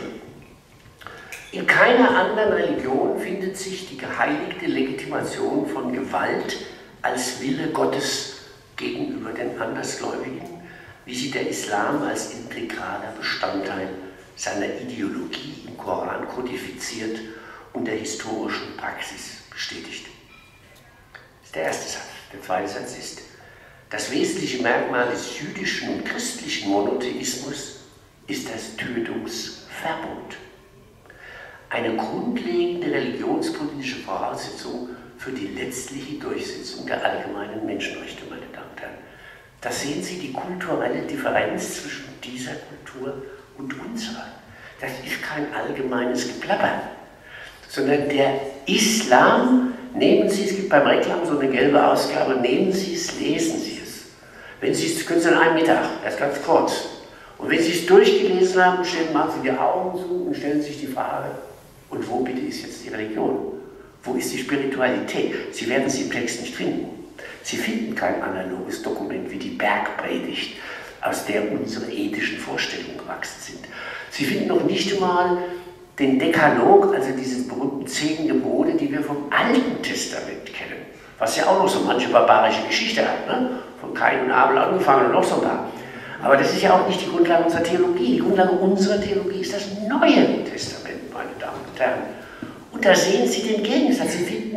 In keiner anderen Religion findet sich die geheiligte Legitimation von Gewalt als Wille Gottes gegenüber den Andersgläubigen, wie sie der Islam als integraler Bestandteil seiner Ideologie im Koran kodifiziert und der historischen Praxis bestätigt. Das ist der erste Satz. Der zweite Satz ist, das wesentliche Merkmal des jüdischen und christlichen Monotheismus ist das Tötungsverbot. Eine grundlegende religionspolitische Voraussetzung für die letztliche Durchsetzung der allgemeinen Menschenrechte, meine Damen und Herren. Da sehen Sie die kulturelle Differenz zwischen dieser Kultur und unserer. Das ist kein allgemeines Geplapper, sondern der Islam, nehmen Sie, es gibt beim Reklam so eine gelbe Ausgabe, nehmen Sie es, lesen Sie es. Wenn Sie es, können Sie an einem Mittag, erst ganz kurz. Und wenn Sie es durchgelesen haben, machen Sie die Augen zu und stellen sich die Frage, und wo bitte ist jetzt die Religion? Wo ist die Spiritualität? Sie werden sie im Text nicht finden. Sie finden kein analoges Dokument wie die Bergpredigt, aus der unsere ethischen Vorstellungen gewachsen sind. Sie finden noch nicht einmal den Dekalog, also diese berühmten 10 Gebote, die wir vom Alten Testament kennen, was ja auch noch so manche barbarische Geschichte hat, ne? Von Kain und Abel angefangen und noch so ein paar. Aber das ist ja auch nicht die Grundlage unserer Theologie. Die Grundlage unserer Theologie ist das Neue Testament, meine Damen und Herren. Und da sehen Sie den Gegensatz. Sie finden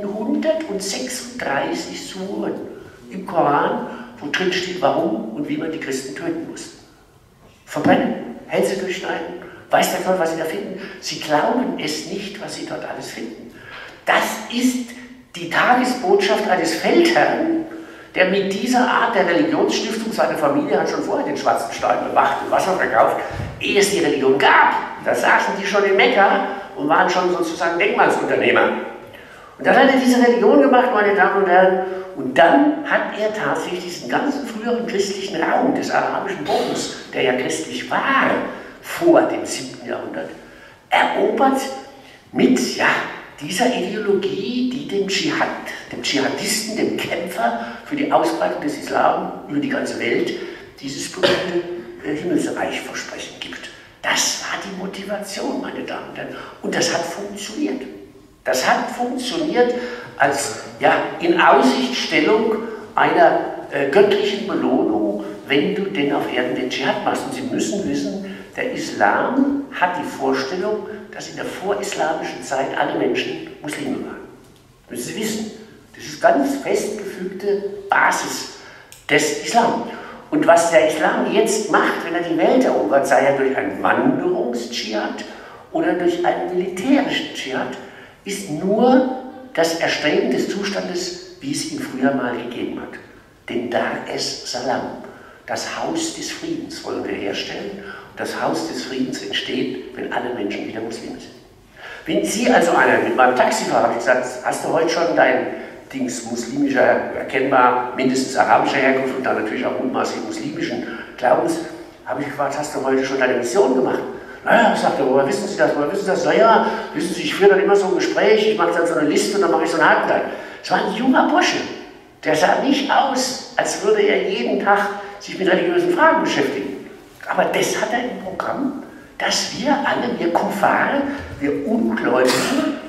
136 Suren im Koran, wo drin steht, warum und wie man die Christen töten muss. Verbrennen, Hälse durchschneiden, weiß der Teufel, was Sie da finden. Sie glauben es nicht, was Sie dort alles finden. Das ist die Tagesbotschaft eines Feldherrn, der mit dieser Art der Religionsstiftung, seine Familie hat schon vorher den schwarzen Stein bewacht und Wasser verkauft, ehe es die Religion gab. Da saßen die schon in Mekka und waren schon sozusagen Denkmalsunternehmer. Und dann hat er diese Religion gemacht, meine Damen und Herren, und dann hat er tatsächlich diesen ganzen früheren christlichen Raum des arabischen Bodens, der ja christlich war, vor dem 7. Jahrhundert, erobert mit dieser Ideologie, die dem Dschihad, dem Dschihadisten, dem Kämpfer für die Ausbreitung des Islam über die ganze Welt, dieses berühmte Himmelsreichversprechen gibt. Das war die Motivation, meine Damen und Herren. Und das hat funktioniert. Das hat funktioniert als Inaussichtstellung einer göttlichen Belohnung, wenn du denn auf Erden den Dschihad machst. Und Sie müssen wissen, der Islam hat die Vorstellung, dass in der vorislamischen Zeit alle Menschen Muslime waren. Das müssen Sie wissen. Das ist ganz festgefügte Basis des Islam. Und was der Islam jetzt macht, wenn er die Welt erobert, sei er durch einen Wanderungs-Dschihad oder durch einen militärischen Dschihad, ist nur das Erstreben des Zustandes, wie es ihn früher mal gegeben hat. Den Dar es Salam, das Haus des Friedens, wollen wir herstellen. Und das Haus des Friedens entsteht, wenn alle Menschen wieder Muslime sind. Wenn Sie also mit meinem Taxifahrer, habe ich gesagt, hast du heute schon dein Dings muslimischer, erkennbar mindestens arabischer Herkunft und dann natürlich auch mutmaßlich muslimischen Glaubens, habe ich gefragt, hast du heute schon deine Mission gemacht? Naja, sagt er, woher wissen Sie das? Woher wissen Sie das? Naja, wissen Sie, ich führe dann immer so ein Gespräch, ich mache dann so eine Liste und dann mache ich so einen Haken rein. Es war ein junger Bursche, der sah nicht aus, als würde er jeden Tag sich mit religiösen Fragen beschäftigen. Aber das hat er im Programm, dass wir alle, wir Kuffar, wir Ungläubigen,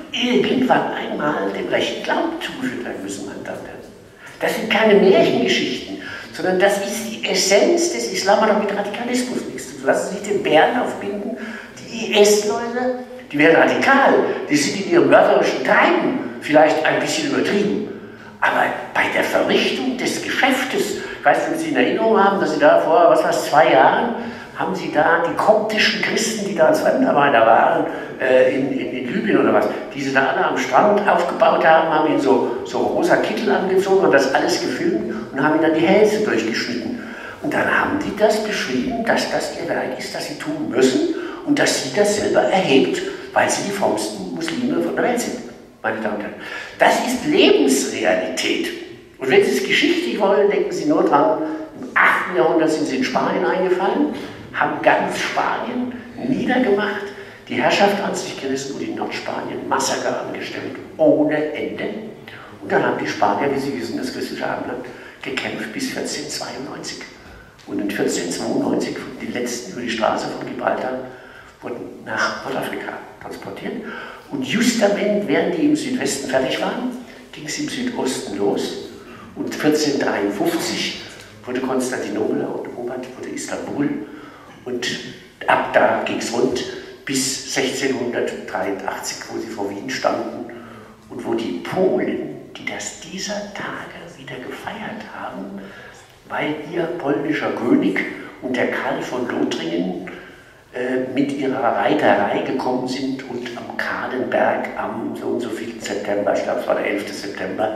irgendwann einmal dem rechten Glauben zugeführt werden müssen, meine Damen und Herren. Das sind keine Märchengeschichten, sondern das ist die Essenz des Islam, hat auch mit Radikalismus nichts zu tun. Lassen Sie sich den Bären aufbinden, die IS-Leute, die werden radikal, die sind in ihrem mörderischen Treiben vielleicht ein bisschen übertrieben. Aber bei der Verrichtung des Geschäftes, ich weiß nicht, ob Sie in Erinnerung haben, dass Sie da vor, 2 Jahren, haben Sie da die koptischen Christen, die da als Fremdarbeiter waren, in Libyen oder was, die sie da alle am Strand aufgebaut haben, haben ihnen so rosa Kittel angezogen und das alles gefilmt und haben ihnen dann die Hälse durchgeschnitten. Und dann haben die das beschrieben, dass das ihr Werk ist, das sie tun müssen und dass sie das selber erhebt, weil sie die frommsten Muslime von der Welt sind, meine Damen und Herren. Das ist Lebensrealität. Und wenn Sie es geschichtlich wollen, denken Sie nur dran, im 8. Jahrhundert sind sie in Spanien eingefallen, haben ganz Spanien niedergemacht, die Herrschaft an sich gerissen und in Nordspanien Massaker angestellt, ohne Ende. Und dann haben die Spanier, wie Sie wissen, das christliche Abendland, gekämpft bis 1492. Und in 1492 wurden die letzten über die Straße von Gibraltar wurden nach Nordafrika transportiert. Und justament, während die im Südwesten fertig waren, ging es im Südosten los. Und 1453 wurde Konstantinopel erobert, wurde Istanbul. Und ab da ging es rund bis 1683, wo sie vor Wien standen und wo die Polen, die das dieser Tage wieder gefeiert haben, weil ihr polnischer König und der Karl von Lothringen mit ihrer Reiterei gekommen sind und am Kahlenberg am so und so viel September, ich glaube es war der 11. September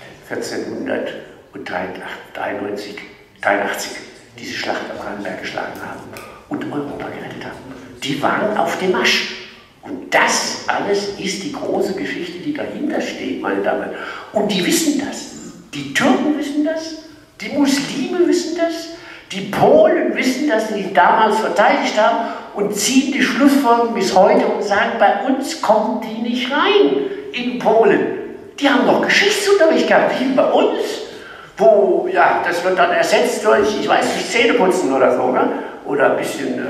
1483 diese Schlacht am Kahlenberg geschlagen haben und Europa gerettet haben. Die waren auf dem Marsch. Und das alles ist die große Geschichte, die dahinter steht, meine Damen und Herren. Und die wissen das. Die Türken wissen das, die Muslime wissen das, die Polen wissen das, die sich damals verteidigt haben und ziehen die Schlussfolgerung bis heute und sagen, bei uns kommen die nicht rein in Polen. Die haben noch Geschichtsunterricht gehabt, wie bei uns, wo, ja, das wird dann ersetzt durch, ich weiß nicht, Zähneputzen oder so, ne? Oder ein bisschen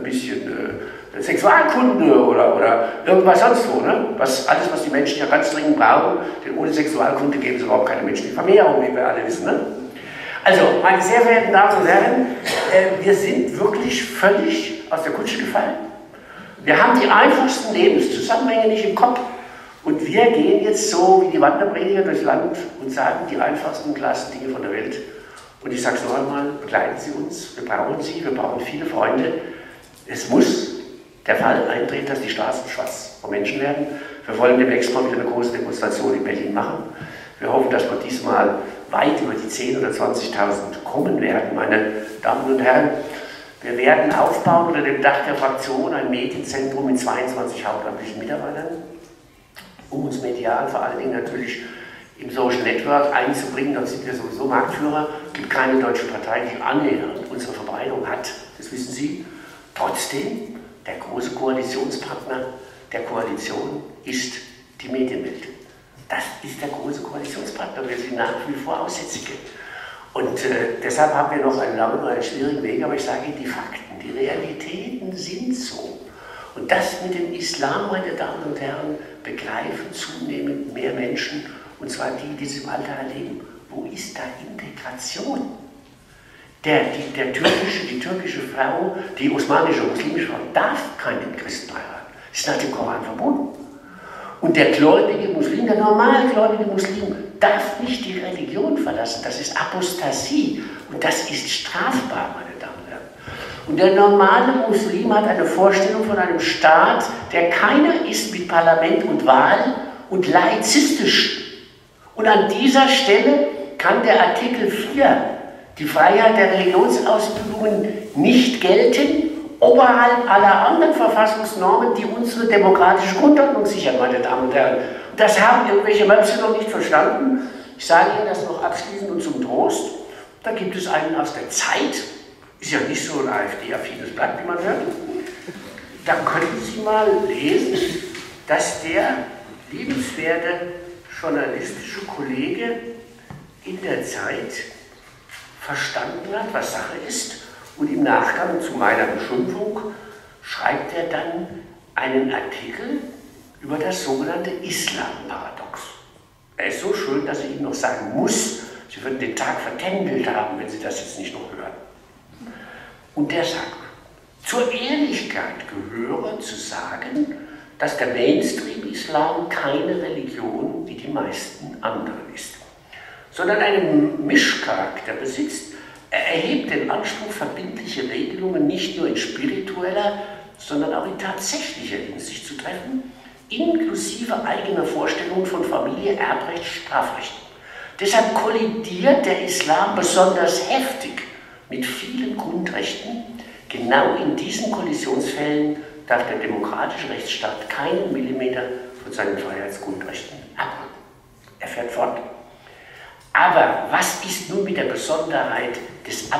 Sexualkunde oder irgendwas sonst wo, ne? Alles, was die Menschen ja ganz dringend brauchen, denn ohne Sexualkunde gäbe es überhaupt keine menschliche Vermehrung, wie wir alle wissen, ne? Also, meine sehr verehrten Damen und Herren, wir sind wirklich völlig aus der Kutsche gefallen. Wir haben die einfachsten Lebenszusammenhänge nicht im Kopf. Und wir gehen jetzt so wie die Wanderprediger durchs Land und sagen die einfachsten, klarsten Dinge von der Welt. Und ich sage es noch einmal, begleiten Sie uns, wir brauchen viele Freunde. Es muss der Fall eintreten, dass die Straßen schwarz vor Menschen werden. Wir wollen demnächst mal wieder eine große Demonstration in Berlin machen. Wir hoffen, dass wir diesmal weit über die 10.000 oder 20.000 kommen werden, meine Damen und Herren. Wir werden aufbauen unter dem Dach der Fraktion ein Medienzentrum mit 22 hauptamtlichen Mitarbeitern, um uns medial vor allen Dingen natürlich im Social Network einzubringen. Dann sind wir sowieso Marktführer. Es gibt keine deutsche Partei, die annähernd unsere Verbreitung hat. Das wissen Sie. Trotzdem, der große Koalitionspartner der Koalition ist die Medienwelt. Das ist der große Koalitionspartner. Wir sind nach wie vor Aussätzige. Und deshalb haben wir noch einen langen und einen schwierigen Weg. Aber ich sage Ihnen, die Fakten, die Realitäten sind so. Und das mit dem Islam, meine Damen und Herren, begreifen zunehmend mehr Menschen. Und zwar die, die es im Alter erleben. Wo ist da Integration? Die türkische Frau, die osmanische, muslimische Frau, darf keinen Christen heiraten. Das ist nach dem Koran verboten. Und der gläubige Muslim, der normalgläubige Muslim, darf nicht die Religion verlassen. Das ist Apostasie. Und das ist strafbar, meine Damen und Herren. Und der normale Muslim hat eine Vorstellung von einem Staat, der keiner ist mit Parlament und Wahl und laizistisch. Und an dieser Stelle kann der Artikel 4, die Freiheit der Religionsausübungen, nicht gelten, oberhalb aller anderen Verfassungsnormen, die unsere demokratische Grundordnung sichern, meine Damen und Herren. Und das haben irgendwelche Möpse noch nicht verstanden. Ich sage Ihnen das noch abschließend und zum Trost. Da gibt es einen aus der Zeit, ist ja nicht so ein AfD-affines Blatt, wie man hört. Da können Sie mal lesen, dass der liebenswerte journalistische Kollege in der Zeit verstanden hat, was Sache ist. Und im Nachgang zu meiner Beschimpfung schreibt er dann einen Artikel über das sogenannte Islam-Paradox. Er ist so schön, dass ich Ihnen noch sagen muss, Sie würden den Tag vertändelt haben, wenn Sie das jetzt nicht noch hören. Und der sagt, zur Ehrlichkeit gehöre zu sagen, dass der Mainstream-Islam keine Religion wie die meisten anderen ist, sondern einen Mischcharakter besitzt. Er erhebt den Anspruch, verbindliche Regelungen nicht nur in spiritueller, sondern auch in tatsächlicher Hinsicht zu treffen, inklusive eigener Vorstellungen von Familie, Erbrecht, Strafrecht. Deshalb kollidiert der Islam besonders heftig mit vielen Grundrechten. Genau in diesen Kollisionsfällen darf der demokratische Rechtsstaat keinen Millimeter von seinen Freiheitsgrundrechten abrücken. Er fährt fort. Aber was ist nun mit der Besonderheit des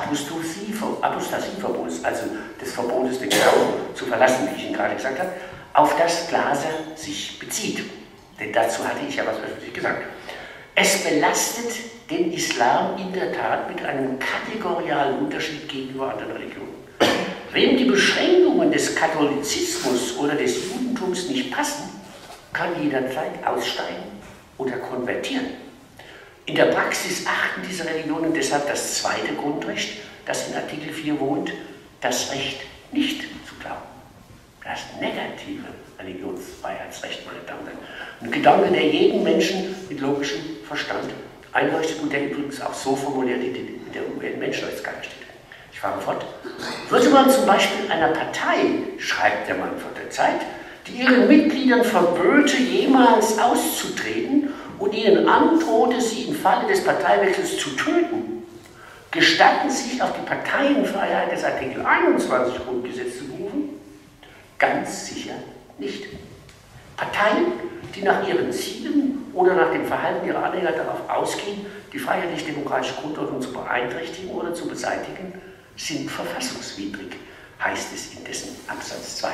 Apostasieverbots, also des Verbotes, den Glauben zu verlassen, wie ich Ihnen gerade gesagt habe, auf das Glaser sich bezieht? Denn dazu hatte ich ja was öffentlich gesagt. Es belastet den Islam in der Tat mit einem kategorialen Unterschied gegenüber anderen Religionen. Wem die Beschränkungen des Katholizismus oder des Judentums nicht passen, kann jederzeit aussteigen oder konvertieren. In der Praxis achten diese Religionen deshalb das zweite Grundrecht, das in Artikel 4 wohnt, das Recht nicht zu glauben. Das negative Religionsfreiheitsrecht, meine Damen und Herren. Ein Gedanke, der jedem Menschen mit logischem Verstand einleuchtet und der übrigens auch so formuliert in der UN-Menschenrechtscharta steht. Ich fahre fort. Würde man zum Beispiel einer Partei, schreibt der Mann von der Zeit, die ihren Mitgliedern verböte, jemals auszutreten und ihnen androhte, sie im Falle des Parteiwechsels zu töten, gestatten sich auf die Parteienfreiheit des Artikel 21 Grundgesetz zu berufen? Ganz sicher nicht. Parteien, die nach ihren Zielen oder nach dem Verhalten ihrer Anhänger darauf ausgehen, die freiheitlich-demokratische Grundordnung zu beeinträchtigen oder zu beseitigen, sind verfassungswidrig, heißt es in dessen Absatz 2.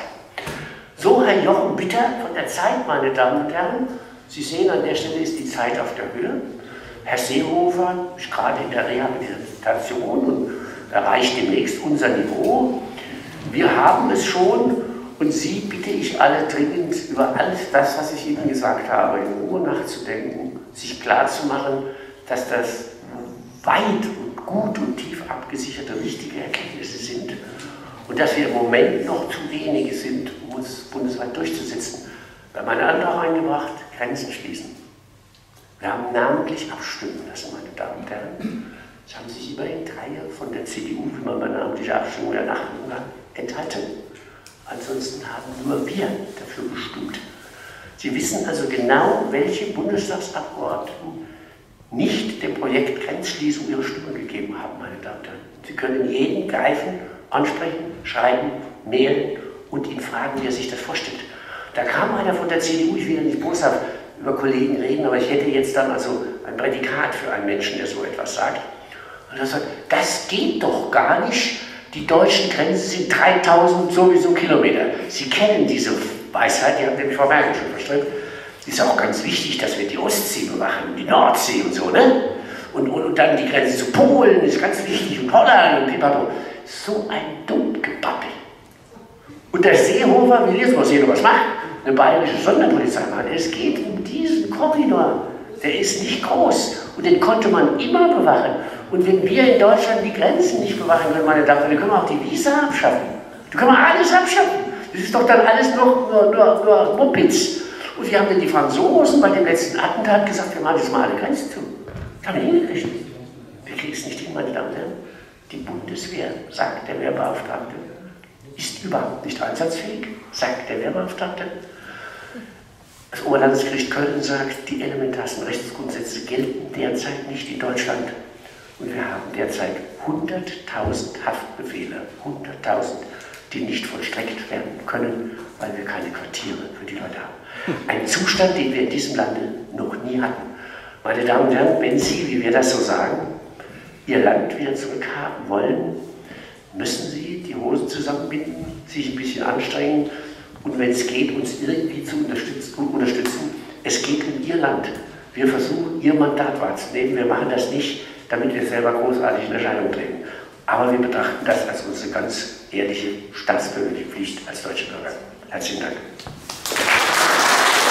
So Herr Jochen Bitter von der Zeit, meine Damen und Herren. Sie sehen, an der Stelle ist die Zeit auf der Höhe. Herr Seehofer ist gerade in der Rehabilitation und erreicht demnächst unser Niveau. Wir haben es schon und Sie bitte ich alle dringend, über alles das, was ich Ihnen gesagt habe, in Ruhe nachzudenken, sich klarzumachen, dass das weit und gut und tief abgesicherte, richtige Erkenntnisse sind und dass wir im Moment noch zu wenige sind, um uns bundesweit durchzusetzen. Wir haben einen Antrag eingebracht, Grenzen schließen. Wir haben namentlich abstimmen lassen, meine Damen und Herren. Es haben sich immerhin 3 von der CDU, wie man bei namentlicher Abstimmung ja nachdenken kann, enthalten. Ansonsten haben nur wir dafür gestimmt. Sie wissen also genau, welche Bundestagsabgeordneten nicht dem Projekt Grenzschließung ihre Stimme gegeben haben, meine Damen und Herren. Sie können jeden greifen, ansprechen, schreiben, mailen und ihn fragen, wie er sich das vorstellt. Da kam einer von der CDU, ich will ja nicht boshaft über Kollegen reden, aber ich hätte jetzt dann also ein Prädikat für einen Menschen, der so etwas sagt. Und er sagt, das geht doch gar nicht. Die deutschen Grenzen sind 3000 sowieso Kilometer. Sie kennen diese Weisheit, die haben nämlich Frau Merkel schon verstanden. Es ist auch ganz wichtig, dass wir die Ostsee bewachen, die Nordsee und so, ne? Und dann die Grenze zu Polen ist ganz wichtig und Holland und pipapo. So ein Dummgebabbel. Und der Seehofer will jetzt mal sehen, was macht. Eine bayerische Sonderpolizei machen. Es geht um diesen Korridor. Der ist nicht groß und den konnte man immer bewachen. Und wenn wir in Deutschland die Grenzen nicht bewachen können, meine Damen und Herren, dann können wir auch die Visa abschaffen. Da können wir alles abschaffen. Das ist doch dann alles nur Muppitz. Und wir haben dann die Franzosen bei dem letzten Attentat gesagt, wir machen jetzt mal alle Grenzen zu. Das haben wir hingekriegt. Wir kriegen es nicht hin, meine Damen und Herren. Die Bundeswehr, sagt der Wehrbeauftragte, ist überhaupt nicht einsatzfähig, sagt der Wehrbeauftragte. Das Oberlandesgericht Köln sagt, die elementarsten Rechtsgrundsätze gelten derzeit nicht in Deutschland. Und wir haben derzeit 100.000 Haftbefehle, 100.000, die nicht vollstreckt werden können, weil wir keine Quartiere für die Leute haben. Ein Zustand, den wir in diesem Lande noch nie hatten. Meine Damen und Herren, wenn Sie, wie wir das so sagen, Ihr Land wieder zurückhaben wollen, müssen Sie die Hosen zusammenbinden, sich ein bisschen anstrengen und wenn es geht, uns irgendwie zu unterstützen. Es geht um Ihr Land. Wir versuchen, Ihr Mandat wahrzunehmen. Wir machen das nicht, damit wir selber großartig in Erscheinung treten. Aber wir betrachten das als unsere ganz ehrliche staatsbürgerliche Pflicht als deutsche Bürger. Herzlichen Dank.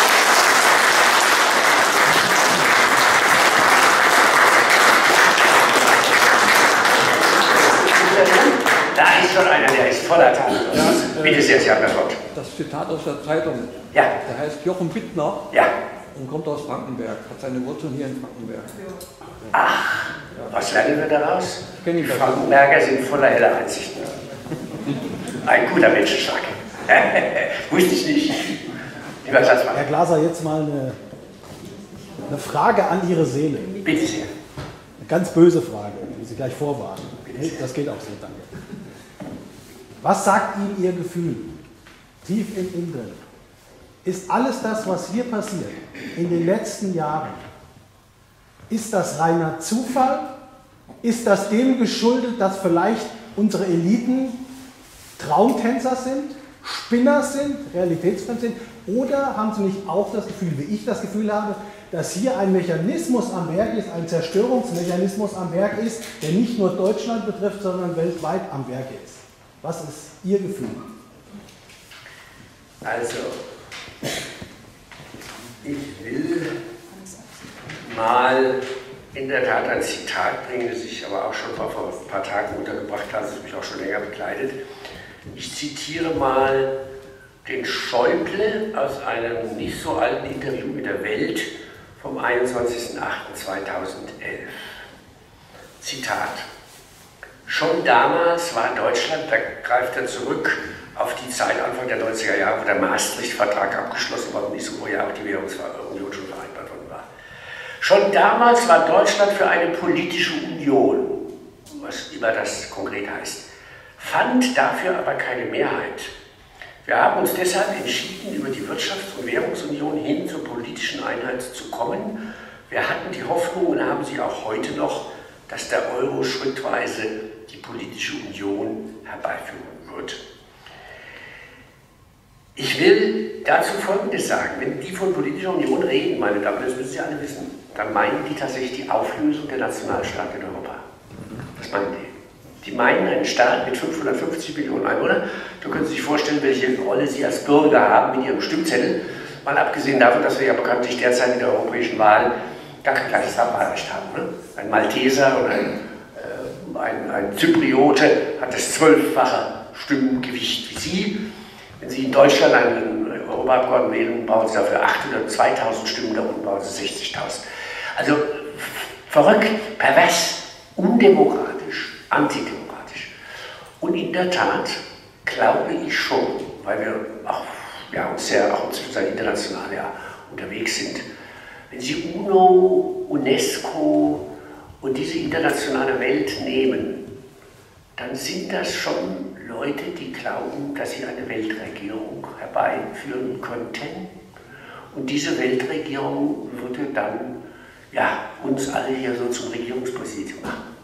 Da ist schon einer, der ist voller Talent. Ja, bitte sehr, Sie haben das Wort. Das Zitat aus der Zeitung. Ja. Der heißt Jochen Bittner. Ja. Und kommt aus Frankenberg, hat seine Wurzeln hier in Frankenberg. Ach, was lernen wir daraus? Ich Frankenberger sind voller heller Einsichten. Ein guter Menschenschlag. Wusste ich nicht. Lieber Schatzmann. Herr Glaser, jetzt mal eine Frage an Ihre Seele. Bitte sehr. Eine ganz böse Frage, die Sie gleich vorwarnen. Nee, das geht auch so, danke. Was sagt Ihnen Ihr Gefühl, tief in Ihnen drin? Ist alles das, was hier passiert, in den letzten Jahren, ist das reiner Zufall? Ist das dem geschuldet, dass vielleicht unsere Eliten Traumtänzer sind, Spinner sind, realitätsfremd sind? Oder haben Sie nicht auch das Gefühl, wie ich das Gefühl habe, dass hier ein Mechanismus am Werk ist, ein Zerstörungsmechanismus am Werk ist, der nicht nur Deutschland betrifft, sondern weltweit am Werk ist? Was ist Ihr Gefühl? Also, ich will mal in der Tat ein Zitat bringen, das ich aber auch schon vor ein paar Tagen untergebracht habe, das mich auch schon länger begleitet. Ich zitiere mal den Schäuble aus einem nicht so alten Interview mit der Welt vom 21.08.2011. Zitat. Schon damals war Deutschland, da greift er zurück auf die Zeit Anfang der 90er Jahre, wo der Maastricht-Vertrag abgeschlossen worden ist und wo ja auch die Währungsunion schon vereinbart worden war. Schon damals war Deutschland für eine politische Union, was immer das konkret heißt, fand dafür aber keine Mehrheit. Wir haben uns deshalb entschieden, über die Wirtschafts- und Währungsunion hin zur politischen Einheit zu kommen. Wir hatten die Hoffnung und haben sie auch heute noch, dass der Euro schrittweise die politische Union herbeiführen wird. Ich will dazu Folgendes sagen. Wenn die von politischer Union reden, meine Damen, das müssen Sie alle wissen, dann meinen die tatsächlich die Auflösung der Nationalstaaten in Europa. Das meinen die. Die meinen einen Staat mit 550 Millionen Einwohnern. Da können Sie sich vorstellen, welche Rolle Sie als Bürger haben mit Ihrem Stimmzettel. Mal abgesehen davon, dass wir ja bekanntlich derzeit in der europäischen Wahl gar kein gleiches Wahlrecht haben. Ne? Ein Malteser und ein Zypriote hat das 12-fache Stimmengewicht wie Sie. Wenn Sie in Deutschland einen Europaabgeordneten wählen, brauchen Sie dafür 802.000 Stimmen, da unten brauchen Sie 60.000. Also verrückt, pervers, undemokratisch, antidemokratisch. Und in der Tat glaube ich schon, weil wir auch, ja, uns sehr auch international unterwegs sind, wenn Sie UNO, UNESCO und diese internationale Welt nehmen, dann sind das schon Leute, die glauben, dass sie eine Weltregierung herbeiführen könnten. Und diese Weltregierung würde dann uns alle hier so zum Regierungspräsidium machen.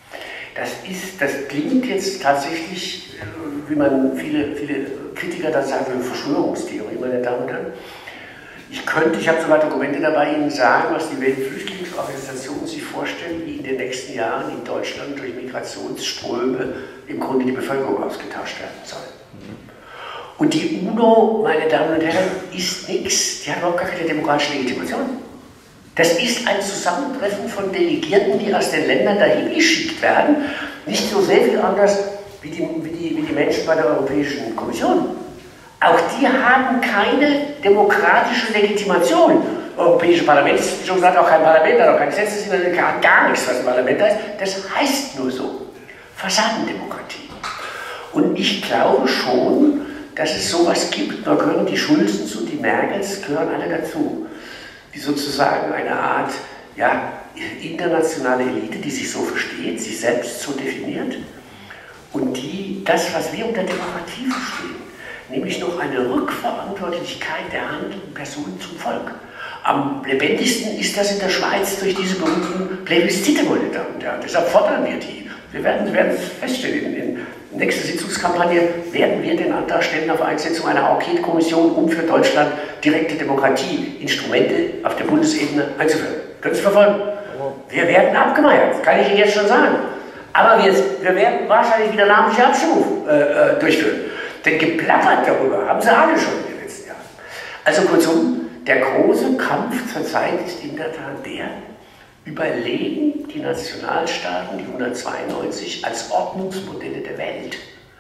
Das klingt jetzt tatsächlich, wie man viele Kritiker das sagen, eine Verschwörungstheorie, meine Damen und Herren. Ich habe sogar Dokumente dabei, Ihnen sagen, was die Weltflüchtlingsorganisation sich vorstellen, wie in den nächsten Jahren in Deutschland durch Migrationsströme im Grunde die Bevölkerung ausgetauscht werden soll. Und die UNO, meine Damen und Herren, ist nichts, die hat überhaupt gar keine demokratische Legitimation. Das ist ein Zusammentreffen von Delegierten, die aus den Ländern dahin geschickt werden, nicht so sehr viel anders wie die Menschen bei der Europäischen Kommission. Auch die haben keine demokratische Legitimation. Das Europäische Parlament ist, wie schon gesagt, auch kein Parlament, hat auch kein Gesetz, gar nichts, was ein Parlament heißt. Das heißt nur so. Fassadendemokratie. Und ich glaube schon, dass es sowas gibt. Da gehören die Schulzens und die Merkels, gehören alle dazu. Die sozusagen eine Art internationale Elite, die sich so versteht, sich selbst so definiert und die das, was wir unter Demokratie verstehen, nämlich noch eine Rückverantwortlichkeit der handelnden Personen zum Volk. Am lebendigsten ist das in der Schweiz durch diese berühmten Plebiszite, meine Damen und Herren. Deshalb fordern wir die. Wir werden es feststellen, in der nächsten Sitzungskampagne werden wir den Antrag stellen auf Einsetzung einer Enquete-Kommission, um für Deutschland direkte Demokratieinstrumente auf der Bundesebene einzuführen. Können Sie verfolgen? Wir werden abgemeiert, kann ich Ihnen jetzt schon sagen. Aber wir werden wahrscheinlich wieder namentliche Abstimmung durchführen. Denn geplappert darüber haben sie alle schon in den letzten Jahren. Also kurzum, der große Kampf zurzeit ist in der Tat der, Überleben die Nationalstaaten, die 192, als Ordnungsmodelle der Welt?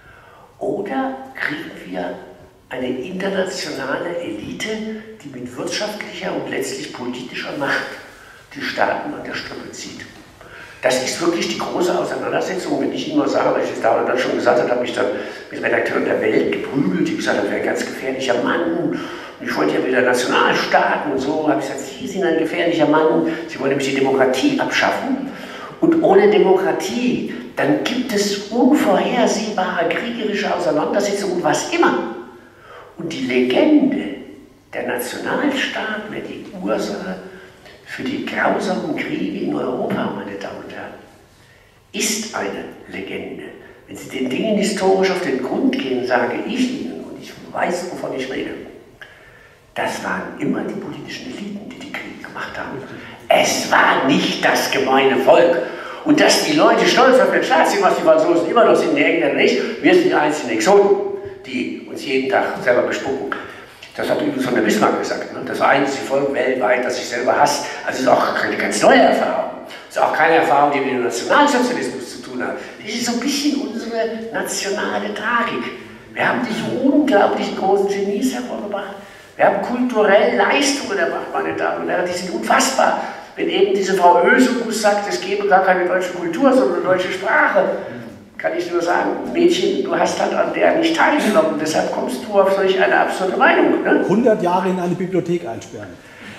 Oder kriegen wir eine internationale Elite, die mit wirtschaftlicher und letztlich politischer Macht die Staaten an der Strippe zieht? Das ist wirklich die große Auseinandersetzung. Wenn ich Ihnen mal sage, weil ich es da und dann schon gesagt habe, habe ich dann mit Redakteuren der Welt geprügelt. Ich gesagt, das wäre ein ganz gefährlicher Mann. Und ich wollte ja wieder Nationalstaaten und so. Habe ich gesagt, Sie sind ein gefährlicher Mann. Sie wollen nämlich die Demokratie abschaffen. Und ohne Demokratie, dann gibt es unvorhersehbare kriegerische Auseinandersetzungen und was immer. Und die Legende der Nationalstaaten wäre die Ursache für die grausamen Kriege in Europa, meine Damen und Herren, ist eine Legende. Wenn Sie den Dingen historisch auf den Grund gehen, sage ich Ihnen, und ich weiß, wovon ich rede, das waren immer die politischen Eliten, die die Kriege gemacht haben. Es war nicht das gemeine Volk. Und dass die Leute stolz auf den Staat sind, was die Franzosen immer noch sind, die Engländer nicht, wir sind die einzigen Exoten, die uns jeden Tag selber bespucken. Das hat übrigens von der Bismarck gesagt, ne? Das einzige Volk weltweit, das sich selber hasst. Also ist auch keine ganz neue Erfahrung. Das ist auch keine Erfahrung, die mit dem Nationalsozialismus zu tun hat. Das ist so ein bisschen unsere nationale Tragik. Wir haben diese unglaublich großen Genies hervorgebracht. Wir haben kulturell Leistungen erbracht, meine Damen und Herren, die sind unfassbar. Wenn eben diese Frau Ösegus sagt, es gebe gar keine deutsche Kultur, sondern eine deutsche Sprache, kann ich nur sagen, Mädchen, du hast halt an der nicht teilgenommen, deshalb kommst du auf solch eine absurde Meinung. Ne? 100 Jahre in eine Bibliothek einsperren.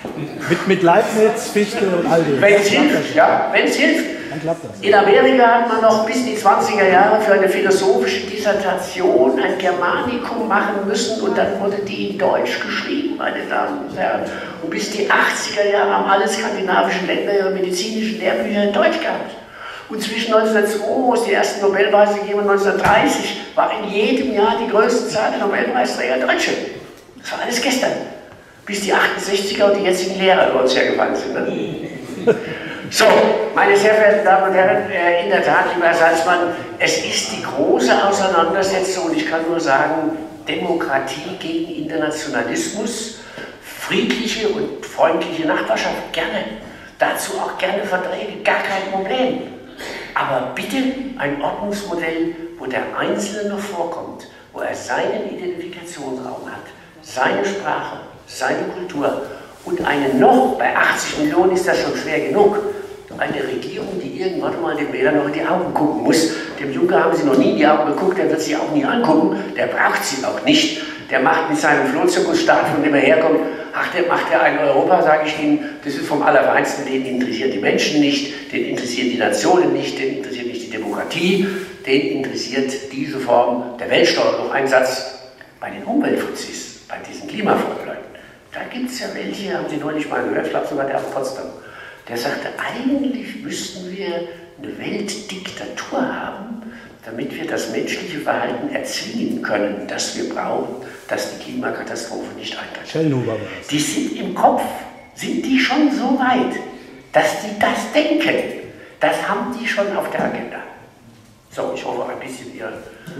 Mit Leibniz, Fichte und all dem. Wenn es hilft, ja, wenn es hilft. Dann klappt das. In Amerika hat man noch bis in die 20er Jahre für eine philosophische Dissertation ein Germanikum machen müssen und dann wurde die in Deutsch geschrieben, meine Damen und Herren. Und bis die 80er Jahre haben alle skandinavischen Länder ihre medizinischen Lehrbücher in Deutsch gehabt. Und zwischen 1902, wo es die ersten Nobelpreise gegeben und 1930, war in jedem Jahr die größte Zahl der Nobelpreisträger Deutsche. Das war alles gestern. Bis die 68er und die jetzigen Lehrer über uns hergefallen sind. Ne? So, meine sehr verehrten Damen und Herren, in der Tat, lieber Herr Salzmann, es ist die große Auseinandersetzung und ich kann nur sagen, Demokratie gegen Internationalismus, friedliche und freundliche Nachbarschaft, gerne. Dazu auch gerne Verträge, gar kein Problem. Aber bitte ein Ordnungsmodell, wo der Einzelne vorkommt, wo er seinen Identifikationsraum hat, seine Sprache, seine Kultur und bei 80 Millionen ist das schon schwer genug, eine Regierung, die irgendwann mal dem Wähler noch in die Augen gucken muss. Dem Juncker haben sie noch nie in die Augen geguckt, der wird sie auch nie angucken, der braucht sie auch nicht. Der macht mit seinem Flohzirkusstaat, von dem er herkommt, macht er ein Europa, sage ich Ihnen, das ist vom Allerfeinsten, den interessieren die Menschen nicht, den interessieren die Nationen nicht, den interessiert nicht die Demokratie, den interessiert diese Form der Weltsteuer. Noch ein Satz bei den Umweltfuzis, bei diesen Klimafreundleuten. Da gibt es ja welche, haben Sie neulich mal gehört, ich glaube sogar der aus Potsdam, der sagte, eigentlich müssten wir eine Weltdiktatur haben, damit wir das menschliche Verhalten erzwingen können, das wir brauchen, dass die Klimakatastrophe nicht eintritt. Schellnhuber war das. Die sind im Kopf, sind die schon so weit, dass die das denken. Das haben die schon auf der Agenda. So, ich hoffe ein bisschen Ihre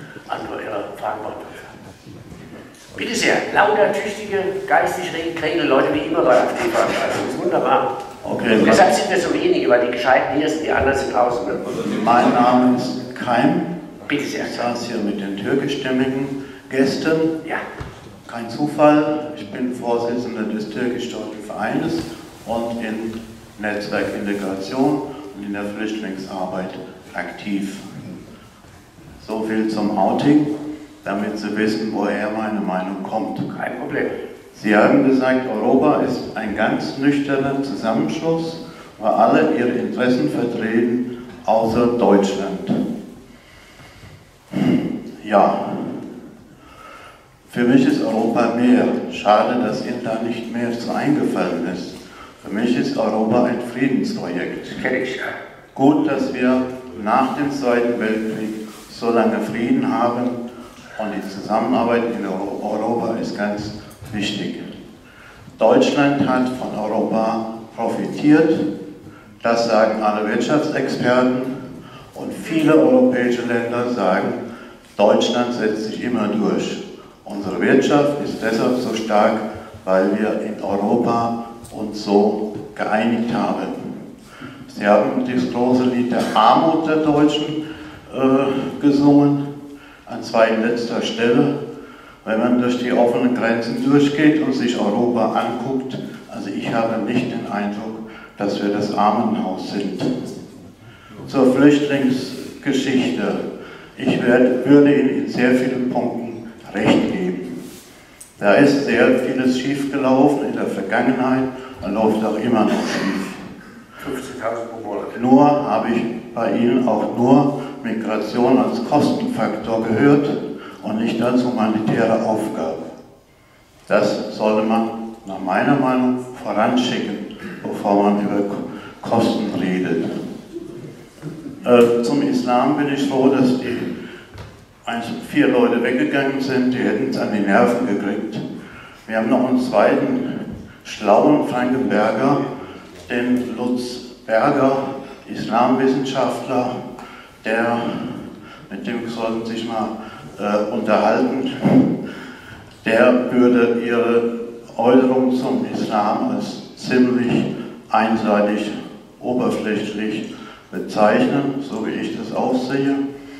Fragen beantwortet. Bitte sehr, lauter, tüchtige, geistig rege Leute wie immer bei der AfD. Also das ist wunderbar. Okay, deshalb sind wir so wenige, weil die Gescheiten hier sind, die anderen sind draußen. Ne? Mein Name ist Keim. Bitte sehr. Ich saß hier mit den türkischstämmigen Gästen. Ja. Kein Zufall. Ich bin Vorsitzender des türkisch-deutschen Vereines und in Netzwerk Integration und in der Flüchtlingsarbeit aktiv. So viel zum Outing, damit Sie wissen, woher meine Meinung kommt. Kein Problem. Sie haben gesagt, Europa ist ein ganz nüchterner Zusammenschluss, weil alle ihre Interessen vertreten, außer Deutschland. Ja, für mich ist Europa mehr. Schade, dass Ihnen da nicht mehr so eingefallen ist. Für mich ist Europa ein Friedensprojekt. Kenn ich, ja. Gut, dass wir nach dem Zweiten Weltkrieg so lange Frieden haben und die Zusammenarbeit in Europa ist ganz wichtig. Deutschland hat von Europa profitiert, das sagen alle Wirtschaftsexperten und viele europäische Länder sagen, Deutschland setzt sich immer durch. Unsere Wirtschaft ist deshalb so stark, weil wir in Europa uns so geeinigt haben. Sie haben das große Lied der Armut der Deutschen gesungen, an zweitletzter Stelle. Wenn man durch die offenen Grenzen durchgeht und sich Europa anguckt, also ich habe nicht den Eindruck, dass wir das Armenhaus sind. Zur Flüchtlingsgeschichte. Ich würde Ihnen in sehr vielen Punkten recht geben. Da ist sehr vieles schiefgelaufen in der Vergangenheit und läuft auch immer noch schief. 15.000 pro Monat. Nur habe ich bei Ihnen auch nur Migration als Kostenfaktor gehört und nicht als humanitäre Aufgabe. Das sollte man nach meiner Meinung voranschicken, bevor man über Kosten redet. Zum Islam bin ich froh, dass die 4 Leute weggegangen sind, die hätten es an die Nerven gekriegt. Wir haben noch einen zweiten schlauen Frankenberger, den Lutz Berger, Islamwissenschaftler, mit dem sollten Sie sich mal unterhalten, der würde Ihre Äußerung zum Islam als ziemlich einseitig, oberflächlich bezeichnen, so wie ich das auch sehe.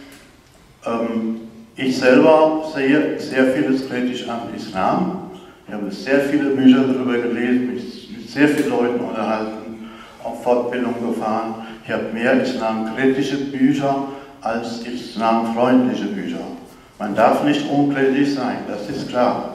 Ich selber sehe sehr vieles kritisch am Islam. Ich habe sehr viele Bücher darüber gelesen, mich mit sehr vielen Leuten unterhalten, auf Fortbildung gefahren. Ich habe mehr islamkritische Bücher als islamfreundliche Bücher. Man darf nicht unkritisch sein, das ist klar.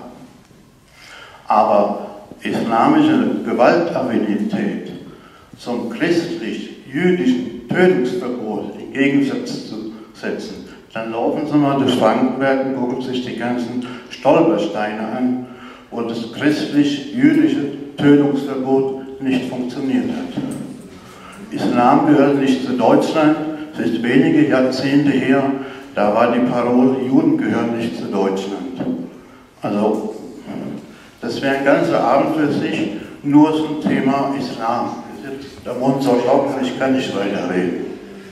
Aber islamische Gewaltaffinität zum christlich-jüdischen Tötungsverbot in Gegensatz zu setzen, dann laufen Sie mal durch Frankenberg und gucken sich die ganzen Stolpersteine an, wo das christlich-jüdische Tötungsverbot nicht funktioniert hat. Islam gehört nicht zu Deutschland, es ist wenige Jahrzehnte her, da war die Parole, Juden gehören nicht zu Deutschland. Also, das wäre ein ganzer Abend für sich, nur zum Thema Islam. Der Mund so trocken, ich kann nicht weiterreden.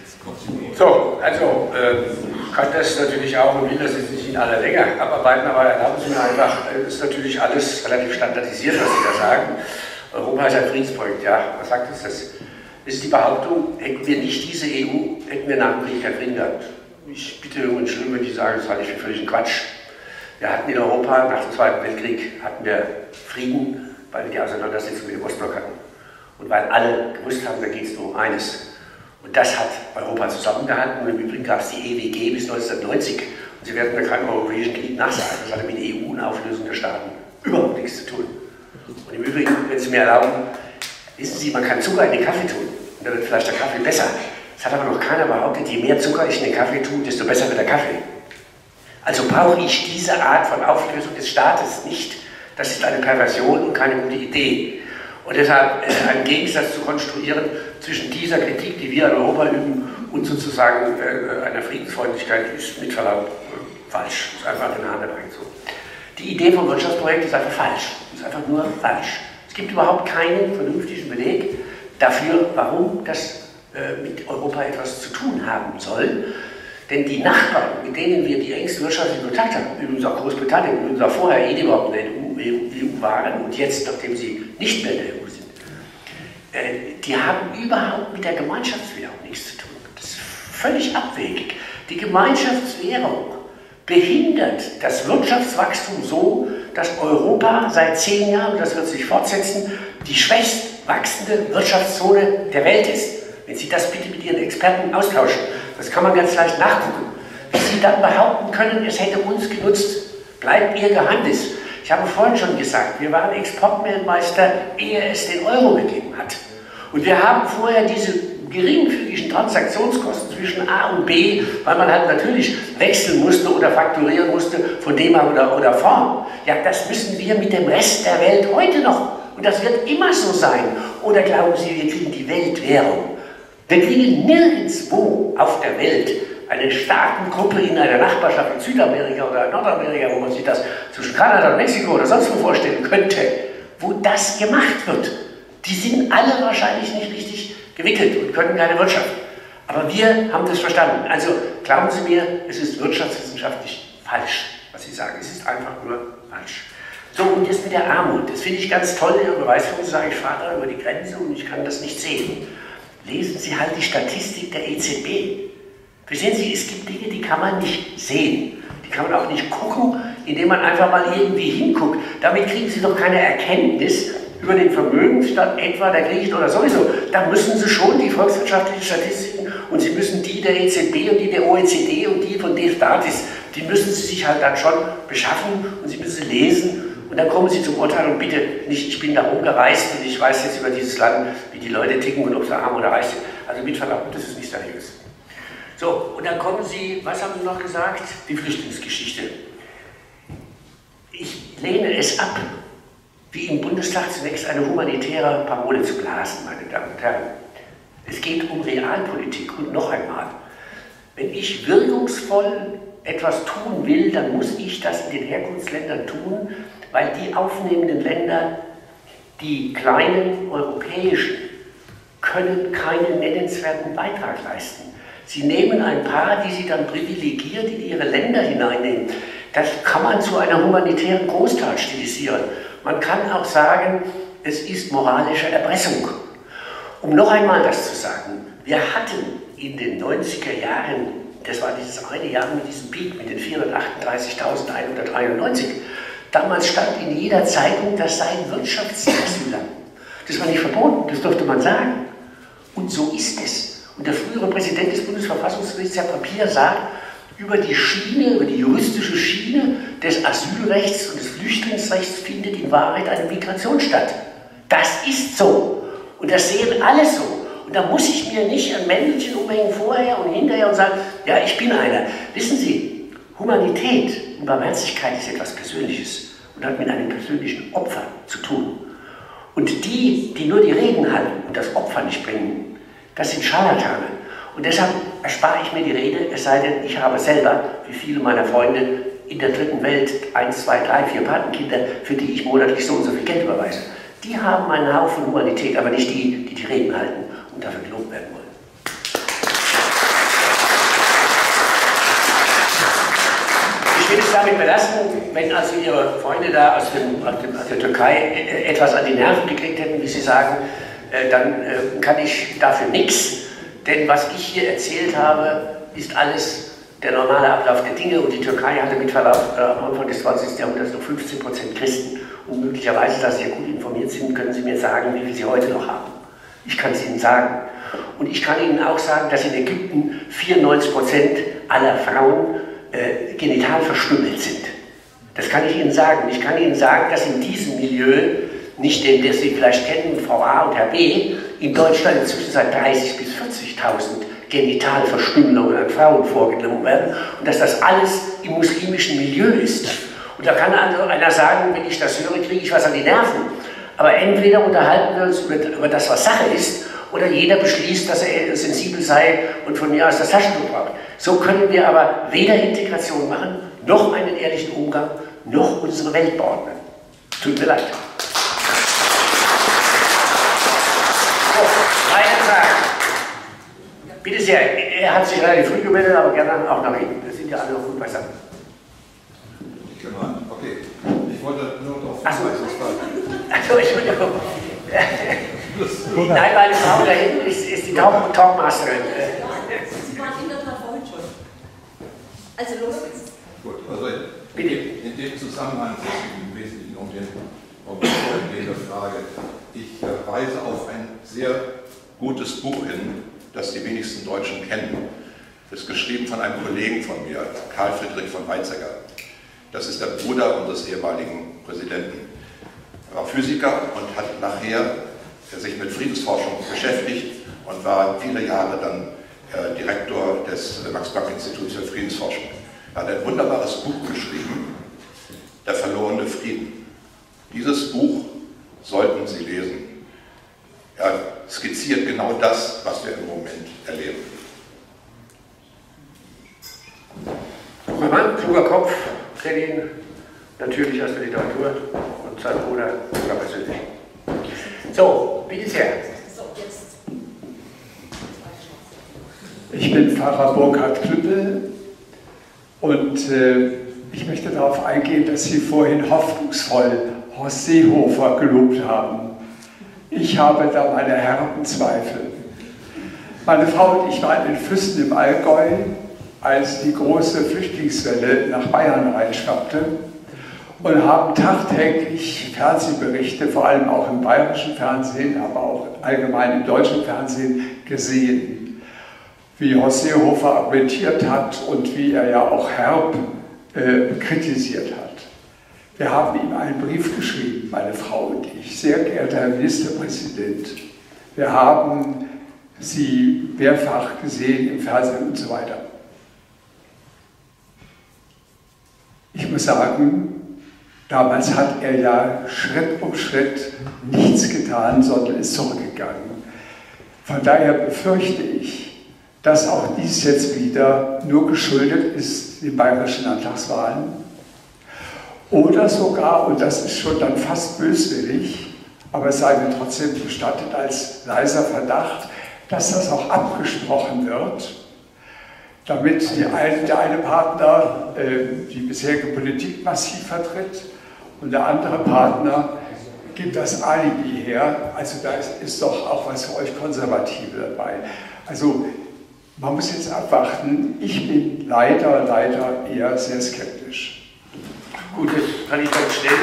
So, also, ich kann das natürlich auch und will das jetzt nicht in aller Länge abarbeiten, aber erlauben Sie mir einfach, es ist natürlich alles relativ standardisiert, was Sie da sagen. Europa ist ein Friedensprojekt, ja, was sagt uns das? Das ist die Behauptung, hätten wir nicht diese EU, hätten wir namentlich keinen Frieden gehabt. Ich bitte um Entschuldigung, wenn die sagen, das halte ich für völligen Quatsch. Wir hatten in Europa nach dem Zweiten Weltkrieg hatten wir Frieden, weil wir die Auseinandersetzung mit dem Ostblock hatten. Und weil alle gewusst haben, da geht es nur um eines. Und das hat Europa zusammengehalten. Und im Übrigen gab es die EWG bis 1990. Und Sie werden da keinen Europäischen Krieg nachsagen. Das hatte mit der EU und Auflösung der Staaten überhaupt nichts zu tun. Und im Übrigen, wenn Sie mir erlauben, wissen Sie, man kann Zucker in den Kaffee tun. Und dann wird vielleicht der Kaffee besser. Es hat aber noch keiner behauptet, je mehr Zucker ich in den Kaffee tue, desto besser wird der Kaffee. Also brauche ich diese Art von Auflösung des Staates nicht. Das ist eine Perversion und keine gute Idee. Und deshalb einen Gegensatz zu konstruieren zwischen dieser Kritik, die wir an Europa üben, und sozusagen einer Friedensfreundlichkeit ist mit Verlaub falsch. Das ist einfach eine Hanebreite so. Die Idee vom Wirtschaftsprojekt ist einfach falsch. Ist einfach nur falsch. Es gibt überhaupt keinen vernünftigen Beleg dafür, warum das mit Europa etwas zu tun haben soll. Denn die Nachbarn, mit denen wir die engsten wirtschaftlichen Kontakte haben, übrigens auch Großbritannien, übrigens auch vorher überhaupt in der EU waren und jetzt, nachdem sie nicht mehr in der EU sind, die haben überhaupt mit der Gemeinschaftswährung nichts zu tun. Das ist völlig abwegig. Die Gemeinschaftswährung behindert das Wirtschaftswachstum so, dass Europa seit 10 Jahren, und das wird sich fortsetzen, die schwächst wachsende Wirtschaftszone der Welt ist. Wenn Sie das bitte mit Ihren Experten austauschen, das kann man ganz leicht nachgucken. Wie Sie dann behaupten können, es hätte uns genutzt, bleibt Ihr Geheimnis. Ich habe vorhin schon gesagt, wir waren Exportweltmeister, ehe es den Euro gegeben hat. Und wir haben vorher diese geringfügigen Transaktionskosten zwischen A und B, weil man halt natürlich wechseln musste oder fakturieren musste von D-Mark oder Franc. Ja, das müssen wir mit dem Rest der Welt heute noch. Und das wird immer so sein. Oder glauben Sie, wir kriegen die Weltwährung? Wir kriegen nirgendwo auf der Welt eine Staatengruppe in einer Nachbarschaft in Südamerika oder Nordamerika, wo man sich das zwischen Kanada und Mexiko oder sonst wo vorstellen könnte, wo das gemacht wird. Die sind alle wahrscheinlich nicht richtig gewickelt und können keine Wirtschaft. Aber wir haben das verstanden. Also glauben Sie mir, es ist wirtschaftswissenschaftlich falsch, was Sie sagen. Es ist einfach nur falsch. So, und jetzt mit der Armut. Das finde ich ganz toll. Ihre Beweisführung zu sagen, ich fahre da über die Grenze und ich kann das nicht sehen. lesen Sie halt die Statistik der EZB. Verstehen Sie, es gibt Dinge, die kann man nicht sehen. Die kann man auch nicht gucken, indem man einfach mal irgendwie hinguckt. Damit kriegen Sie doch keine Erkenntnis über den Vermögensstand etwa der Griechen oder sowieso. Da müssen Sie schon die volkswirtschaftlichen Statistiken und Sie müssen die der EZB und die der OECD und die von DFDATIS, die müssen Sie sich halt dann schon beschaffen und Sie müssen lesen. Und dann kommen Sie zum Urteil und bitte nicht, ich bin da rumgereist und ich weiß jetzt über dieses Land, wie die Leute ticken und ob sie arm oder reich sind. Also mit Verlaub, das ist nicht seriös. So, und dann kommen Sie, was haben Sie noch gesagt? Die Flüchtlingsgeschichte. Ich lehne es ab, wie im Bundestag zunächst eine humanitäre Parole zu blasen, meine Damen und Herren. Es geht um Realpolitik und noch einmal, wenn ich wirkungsvoll etwas tun will, dann muss ich das in den Herkunftsländern tun, weil die aufnehmenden Länder, die kleinen europäischen, können keinen nennenswerten Beitrag leisten. Sie nehmen ein paar, die sie dann privilegiert in ihre Länder hineinnehmen. Das kann man zu einer humanitären Großtat stilisieren. Man kann auch sagen, es ist moralische Erpressung. Um noch einmal das zu sagen, wir hatten in den 90er Jahren, das war dieses eine Jahr mit diesem Peak, mit den 438.193, damals stand in jeder Zeitung, das sei ein Wirtschaftsasylant. Das war nicht verboten, das durfte man sagen. Und so ist es. Und der frühere Präsident des Bundesverfassungsgerichts, Herr Papier, sagt, über die Schiene, über die juristische Schiene des Asylrechts und des Flüchtlingsrechts findet in Wahrheit eine Migration statt. Das ist so. Und das sehen alle so. Und da muss ich mir nicht ein Mäntelchen umhängen vorher und hinterher und sagen, ja, ich bin einer. Wissen Sie, Humanität und Barmherzigkeit ist etwas Persönliches und hat mit einem persönlichen Opfer zu tun. Und die, die nur die Reden halten und das Opfer nicht bringen, das sind Scharlatane. Und deshalb erspare ich mir die Rede, es sei denn, ich habe selber, wie viele meiner Freunde, in der dritten Welt 1, 2, 3, 4 Patenkinder, für die ich monatlich so und so viel Geld überweise. Die haben einen Haufen Humanität, aber nicht die, die die Reden halten und dafür gelobt werden wollen. Ich will es damit belassen, wenn also Ihre Freunde da aus der Türkei etwas an die Nerven gekriegt hätten, wie Sie sagen, dann kann ich dafür nichts. Denn was ich hier erzählt habe, ist alles der normale Ablauf der Dinge und die Türkei hatte mit Verlauf am Anfang des 20. Jahrhunderts noch 15% Christen und möglicherweise, da Sie ja gut informiert sind, können Sie mir sagen, wie viel Sie heute noch haben. Ich kann es Ihnen sagen. Und ich kann Ihnen auch sagen, dass in Ägypten 94% aller Frauen genital verstümmelt sind. Das kann ich Ihnen sagen. Ich kann Ihnen sagen, dass in diesem Milieu, nicht den, den Sie vielleicht kennen, Frau A und Herr B, in Deutschland inzwischen seit 30.000 bis 40.000 Genitalverstümmelungen an Frauen vorgenommen werden und dass das alles im muslimischen Milieu ist. Und da kann einer sagen, wenn ich das höre, kriege ich was an die Nerven. Aber entweder unterhalten wir uns über das, was Sache ist, oder jeder beschließt, dass er sensibel sei und von mir aus das Taschentuch braucht. So können wir aber weder Integration machen, noch einen ehrlichen Umgang, noch unsere Welt beordnen. Tut mir leid. Eine Frage. Bitte sehr, er hat sich relativ früh gemeldet, aber gerne auch nach hinten. Wir sind ja alle noch gut beisammen. Okay, ich wollte nur darauf hinweisen, Achso, Entschuldigung. Nein, meine Frau da hinten ist die Talkmasterin. Sie waren in der Tat vorhin schon. Also los geht's. Gut, also bitte. In dem Zusammenhang geht es im Wesentlichen um die folgende Frage. Ich weise auf ein sehr gutes Buch hin, das die wenigsten Deutschen kennen. Das ist geschrieben von einem Kollegen von mir, Karl Friedrich von Weizsäcker. Das ist der Bruder unseres ehemaligen Präsidenten. Er war Physiker und hat nachher sich mit Friedensforschung beschäftigt und war viele Jahre dann Direktor des Max-Planck-Instituts für Friedensforschung. Er hat ein wunderbares Buch geschrieben, Der verlorene Frieden. Dieses Buch sollten Sie lesen. Er skizziert genau das, was wir im Moment erleben. Junger Mann, kluger Kopf, kenne ihn natürlich aus der Literatur und sein Bruder sogar persönlich. So, bitte sehr. Ich bin Pfarrer Burkhard Klüppel und ich möchte darauf eingehen, dass Sie vorhin hoffnungsvoll Horst Seehofer gelobt haben. Ich habe da meine herben Zweifel. Meine Frau und ich waren in Füssen im Allgäu, als die große Flüchtlingswelle nach Bayern reinschwappte und haben tagtäglich Fernsehberichte, vor allem auch im bayerischen Fernsehen, aber auch allgemein im deutschen Fernsehen gesehen, wie Horst Seehofer argumentiert hat und wie er ja auch herb kritisiert hat. Wir haben ihm einen Brief geschrieben, meine Frau und ich. Sehr geehrter Herr Ministerpräsident, wir haben Sie mehrfach gesehen im Fernsehen und so weiter. Ich muss sagen, damals hat er ja Schritt um Schritt nichts getan, sondern ist zurückgegangen. Von daher befürchte ich, dass auch dies jetzt wieder nur geschuldet ist den bayerischen Landtagswahlen oder sogar, und das ist schon dann fast böswillig, aber es sei mir trotzdem gestattet als leiser Verdacht, dass das auch abgesprochen wird, damit der eine Partner die bisherige Politik massiv vertritt und der andere Partner gibt das Alibi her. Also da ist doch auch was für euch Konservative dabei. Also man muss jetzt abwarten. Ich bin leider eher sehr skeptisch. Gut, jetzt kann ich ganz schnell,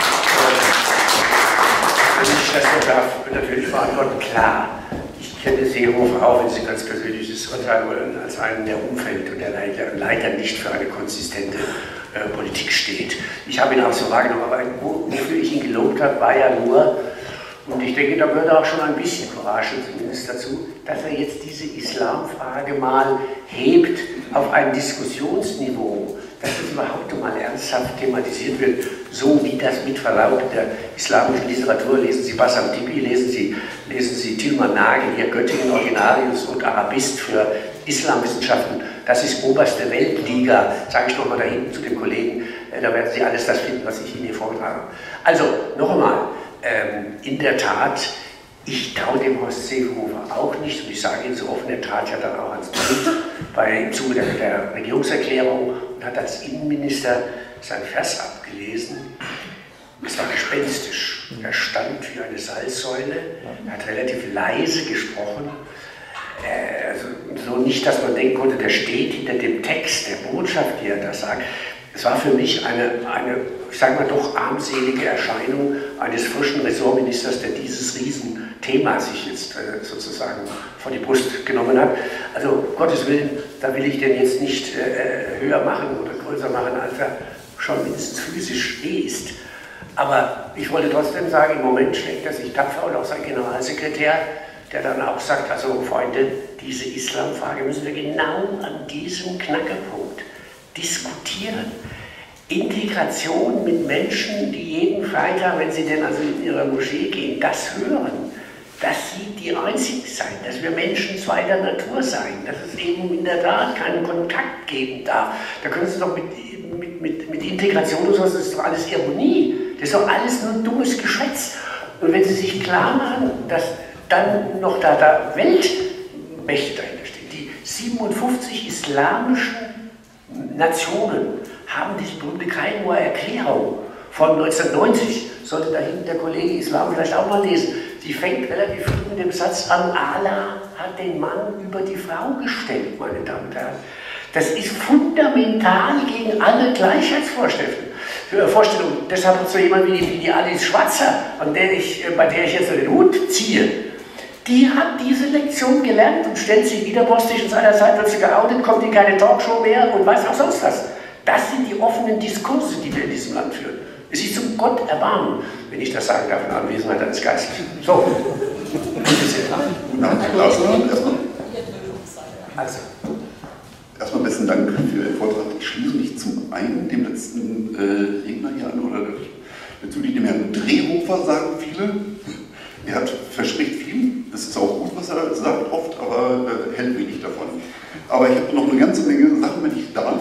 wenn ich das noch darf, natürlich beantworten. Klar, ich kenne Seehofer auch, wenn Sie ganz persönliches Urteil wollen, als einen, der umfällt und der leider nicht für eine konsistente Politik steht. Ich habe ihn auch so wahrgenommen, aber wofür ich ihn gelobt habe, war ja nur, und ich denke, da gehört auch schon ein bisschen Courage zumindest dazu, dass er jetzt diese Islamfrage mal hebt auf ein Diskussionsniveau, dass das überhaupt mal ernsthaft thematisiert wird, so wie das mit Verlaub der islamischen Literatur, lesen Sie Bassam Tipi, lesen Sie Tilman Nagel, hier Göttingen Originarius und Arabist für Islamwissenschaften, das ist oberste Weltliga, sage ich nochmal da hinten zu den Kollegen, da werden Sie alles das finden, was ich Ihnen hier vorgetragen habe. Also, noch einmal, in der Tat, ich traue dem Horst Seehofer auch nicht, und ich sage Ihnen so offen, er trat ja dann auch ans Pult im Zuge der Regierungserklärung und hat als Innenminister seinen Vers abgelesen. Es war gespenstisch. Er stand wie eine Salzsäule, er hat relativ leise gesprochen. Also so nicht, dass man denken konnte, der steht hinter dem Text, der Botschaft, die er da sagt. Es war für mich eine ich sage mal doch armselige Erscheinung eines frischen Ressortministers, der dieses Riesenthema sich jetzt sozusagen vor die Brust genommen hat. Also um Gottes Willen, da will ich den jetzt nicht höher machen oder größer machen, als er schon mindestens physisch ist. Aber ich wollte trotzdem sagen, im Moment schlägt er sich tapfer und auch sein Generalsekretär, der dann auch sagt, also Freunde, diese Islamfrage müssen wir genau an diesem Knackepunkt diskutieren. Integration mit Menschen, die jeden Freitag, wenn sie denn also in ihre Moschee gehen, das hören, dass sie die Einzigen sein, dass wir Menschen zweiter Natur sein, dass es eben in der Tat keinen Kontakt geben darf. Da können Sie doch mit Integration und so, das ist doch alles Ironie, das ist doch alles nur dummes Geschwätz. Und wenn Sie sich klar machen, dass dann noch da Weltmächte dahinter stehen, die 57 islamischen Nationen haben diese berühmte Kairouer Erklärung von 1990, sollte da hinten der Kollege Islam vielleicht auch mal lesen. Sie fängt relativ früh mit dem Satz an, Allah hat den Mann über die Frau gestellt, meine Damen und Herren. Das ist fundamental gegen alle Gleichheitsvorstellungen. Deshalb so jemand wie die Alice Schwarzer, bei der ich jetzt den Hut ziehe, die hat diese Lektion gelernt und stellt sie widerborstig und seinerzeit wird sie geoutet, kommt in keine Talkshow mehr und weiß auch sonst was. Das sind die offenen Diskurse, die wir in diesem Land führen. Es ist zum Gott erbarmen, wenn ich das sagen darf, in Anwesenheit eines Geistes. So. Erstmal besten Dank für Ihren Vortrag. Ich schließe mich zum einen dem letzten Redner hier an, oder bezüglich dem Herrn Drehhofer sagen viele. Er verspricht viel, es ist auch gut, was er sagt oft, aber hält wenig davon. Aber ich habe noch eine ganze Menge Sachen, wenn ich darf.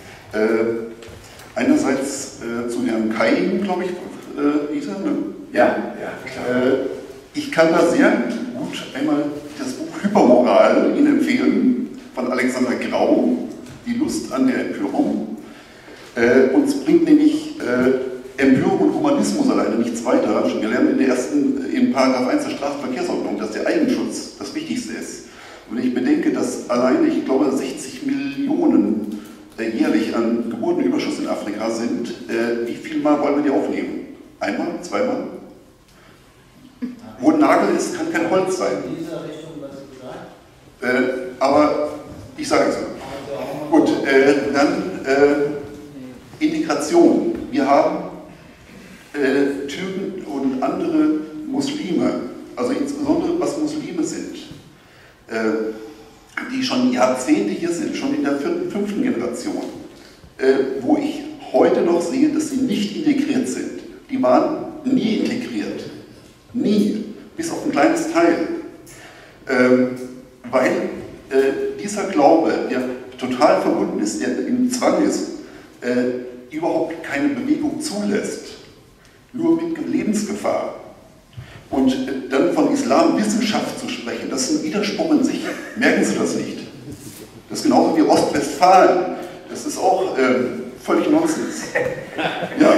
Einerseits zu Herrn Kain, glaube ich, Isa, ne? Ja, klar. Ich kann da sehr gut einmal das Buch Hypermoral Ihnen empfehlen, von Alexander Grau, Die Lust an der Empörung. Uns bringt nämlich Empörung und Humanismus alleine nichts weiter. Wir lernen in § 1 der Straßenverkehrsordnung, dass der Eigenschutz das Wichtigste ist. Wenn ich bedenke, dass alleine, ich glaube, 60 Millionen jährlich an Geburtenüberschuss in Afrika sind, wie viel Mal wollen wir die aufnehmen? Einmal? Zweimal? Wo ein Nagel ist, kann kein Holz sein. In dieser Richtung, was Sie gesagt? Aber ich sage es so. Gut, dann Integration. Wir haben Türken und andere Muslime, also insbesondere was Muslime sind, die schon Jahrzehnte hier sind, schon in der 4., 5. Generation, wo ich heute noch sehe, dass sie nicht integriert sind. Die waren nie integriert. Nie. Bis auf ein kleines Teil. Weil dieser Glaube, der total verbunden ist, der im Zwang ist, überhaupt keine Bewegung zulässt. Nur mit Lebensgefahr. Und dann von Islamwissenschaft zu sprechen, das ist ein Widerspruch in sich. Merken Sie das nicht? Das ist genauso wie Ostwestfalen. Das ist auch völlig Nonsens. Ja.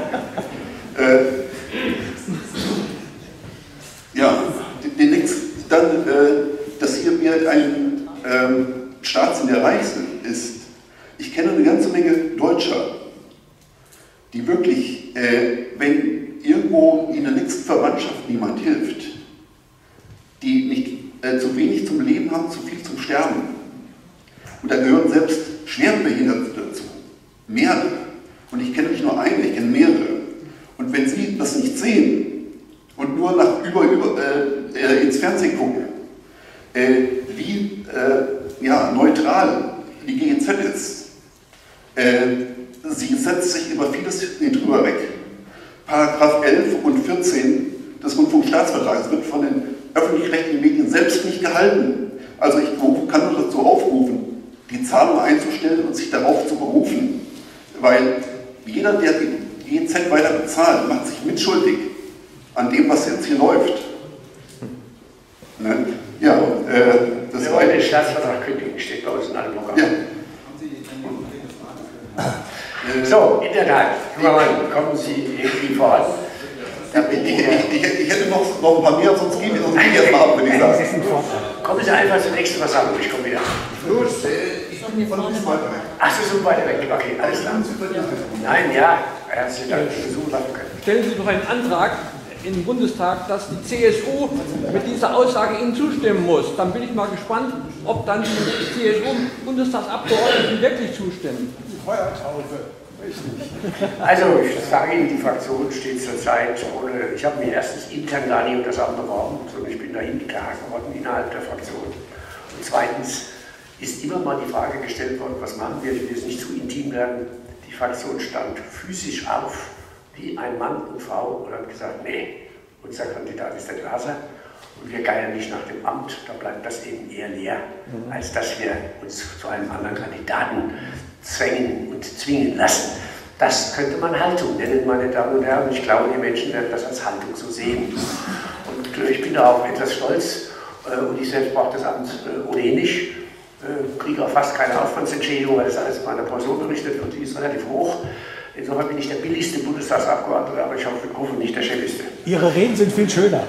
Ja, demnächst dann, dass hier wir ein Staat sind, der reich ist. Ich kenne eine ganze Menge Deutscher, die wirklich, wenn irgendwo in der nächsten Verwandtschaft niemand hilft, die nicht zu wenig zum Leben haben, zu viel zum Sterben. Und da gehören selbst Schwerbehinderte dazu. Mehrere. Und ich kenne nicht nur eine, ich kenne mehrere. Und wenn Sie das nicht sehen und nur nach ins Fernsehen gucken, wie neutral die GEZ ist, sie setzt sich über vieles drüber weg. Paragraph 11 und 14 des Rundfunkstaatsvertrags wird von den öffentlich-rechtlichen Medien selbst nicht gehalten. Also ich kann nur dazu aufrufen, die Zahlung einzustellen und sich darauf zu berufen. Weil jeder, der die GEZ weiter bezahlt, macht sich mitschuldig an dem, was jetzt hier läuft. Ne? Ja, das wir wollen den Staatsvertrag kündigen, steht bei uns in allen Programmen. Ja. So, in der Tat, junger Mann, kommen Sie irgendwie voran. Ich hätte noch ein paar mehr, sonst gehen wir jetzt mal ab, wenn ich sage. Kommen Sie einfach zur nächsten Versammlung, ich komme wieder. Gut, ich komme hier von ein bisschen weiter weg. Ach, Sie sind weiter weg, okay, alles klar. Nein, ja, herzlichen Dank, dass Sie besuchen lassen können. Stellen Sie doch einen Antrag im Bundestag, dass die CSU mit dieser Aussage Ihnen zustimmen muss. Dann bin ich mal gespannt, ob dann die CSU-Bundestagsabgeordneten wirklich zustimmen. Die Feuertaufe. Richtig. Also, ich sage Ihnen, die Fraktion steht zurzeit ohne, ich habe mich erstens intern gar nicht um das Amt beworben, sondern ich bin dahin getragen worden innerhalb der Fraktion. Und zweitens ist immer mal die Frage gestellt worden, was machen wir, ich will jetzt nicht zu intim werden. Die Fraktion stand physisch auf, wie ein Mann und Frau, und hat gesagt, nee, unser Kandidat ist der Glaser und wir geiern nicht nach dem Amt, da bleibt das eben eher leer, als dass wir uns zu einem anderen Kandidaten zwängen und zwingen lassen. Das könnte man Haltung nennen, meine Damen und Herren. Ich glaube, die Menschen werden das als Haltung so sehen. Und ich bin da auch etwas stolz und ich selbst brauche das Amt ohnehin nicht. Kriege auch fast keine Aufwandsentschädigung, weil das alles in meiner Person berichtet wird, die ist relativ hoch. Insofern bin ich der billigste Bundestagsabgeordnete, aber ich hoffe, für Gruppe nicht der chefiste. Ihre Reden sind viel schöner.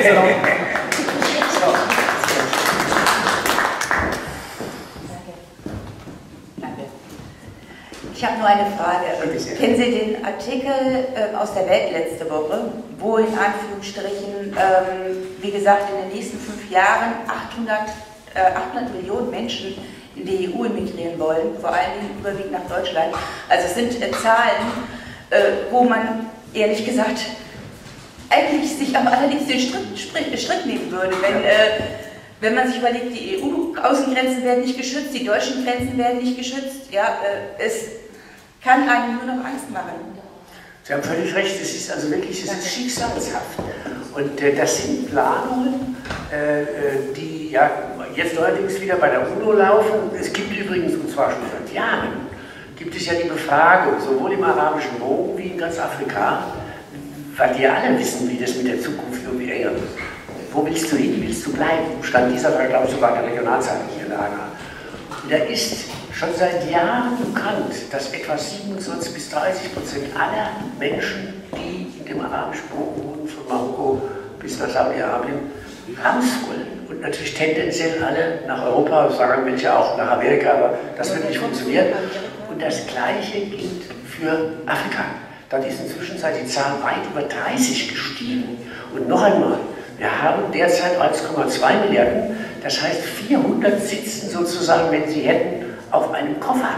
Ich habe nur eine Frage. Kennen Sie den Artikel aus der Welt letzte Woche, wo in Anführungsstrichen, wie gesagt, in den nächsten 5 Jahren 800 Millionen Menschen in die EU emigrieren wollen, vor allen Dingen überwiegend nach Deutschland. Also es sind Zahlen, wo man ehrlich gesagt eigentlich sich am allerliebsten den Schritt nehmen würde, wenn man sich überlegt, die EU-Außengrenzen werden nicht geschützt, die deutschen Grenzen werden nicht geschützt, ja, es kann einem nur noch Angst machen. Sie haben völlig recht, es ist also wirklich, es ist schicksalshaft. Und das sind Planungen, die ja jetzt neuerdings wieder bei der UNO laufen. Es gibt übrigens, und zwar schon seit Jahren, gibt es ja die Befragung, sowohl im arabischen Bogen wie in ganz Afrika, weil die ja alle wissen, wie das mit der Zukunft irgendwie enger wird. Wo willst du hin, willst du bleiben? Stand dieser Tag, glaube ich, sogar in der Regionalzeitung in der ANA. Da ist schon seit Jahren bekannt, dass etwa 27 bis 30% aller Menschen, die in dem arabischen Bogen wohnen, von Marokko bis nach Saudi-Arabien, raus wollen. und natürlich tendenziell alle nach Europa, sagen welche auch nach Amerika, aber das wird nicht funktionieren. Und das Gleiche gilt für Afrika. Dort ist inzwischen die Zahl weit über 30 gestiegen. Und noch einmal, wir haben derzeit 1,2 Milliarden, das heißt 400 sitzen sozusagen, wenn sie hätten, auf einem Koffer.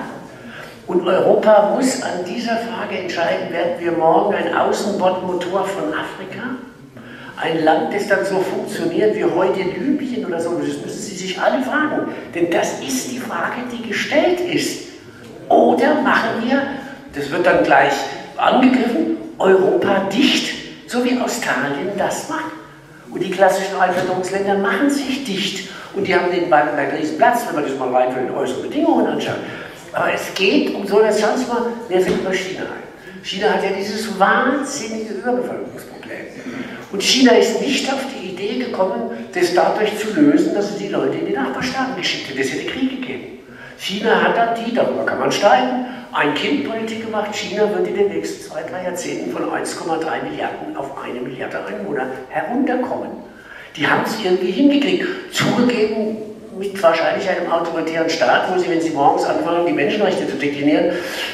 Und Europa muss an dieser Frage entscheiden, werden wir morgen ein Außenbordmotor von Afrika? Ein Land, das dann so funktioniert wie heute Libyen oder so, das müssen Sie sich alle fragen. Denn das ist die Frage, die gestellt ist. Oder machen wir, das wird dann gleich angegriffen, Europa dicht, so wie Australien das macht. Und die klassischen Einwanderungsländer machen sich dicht. Und die haben den einen Riesenplatz, wenn man das mal rein für die äußeren Bedingungen anschaut. Aber es geht um so, jetzt schauen Sie mal, wer fällt bei China ein? China hat ja dieses wahnsinnige Überbevölkerungsproblem. Und China ist nicht auf die Idee gekommen, das dadurch zu lösen, dass es die Leute in die Nachbarstaaten geschickt hat. Das hätte Krieg gegeben. China hat dann darüber kann man streiten, Ein-Kind-Politik gemacht. China wird in den nächsten 2-3 Jahrzehnten von 1,3 Milliarden auf 1 Milliarde Einwohner herunterkommen. Die haben es irgendwie hingekriegt. Zugegeben mit wahrscheinlich einem autoritären Staat, wo sie, wenn sie morgens anfangen, die Menschenrechte zu deklinieren,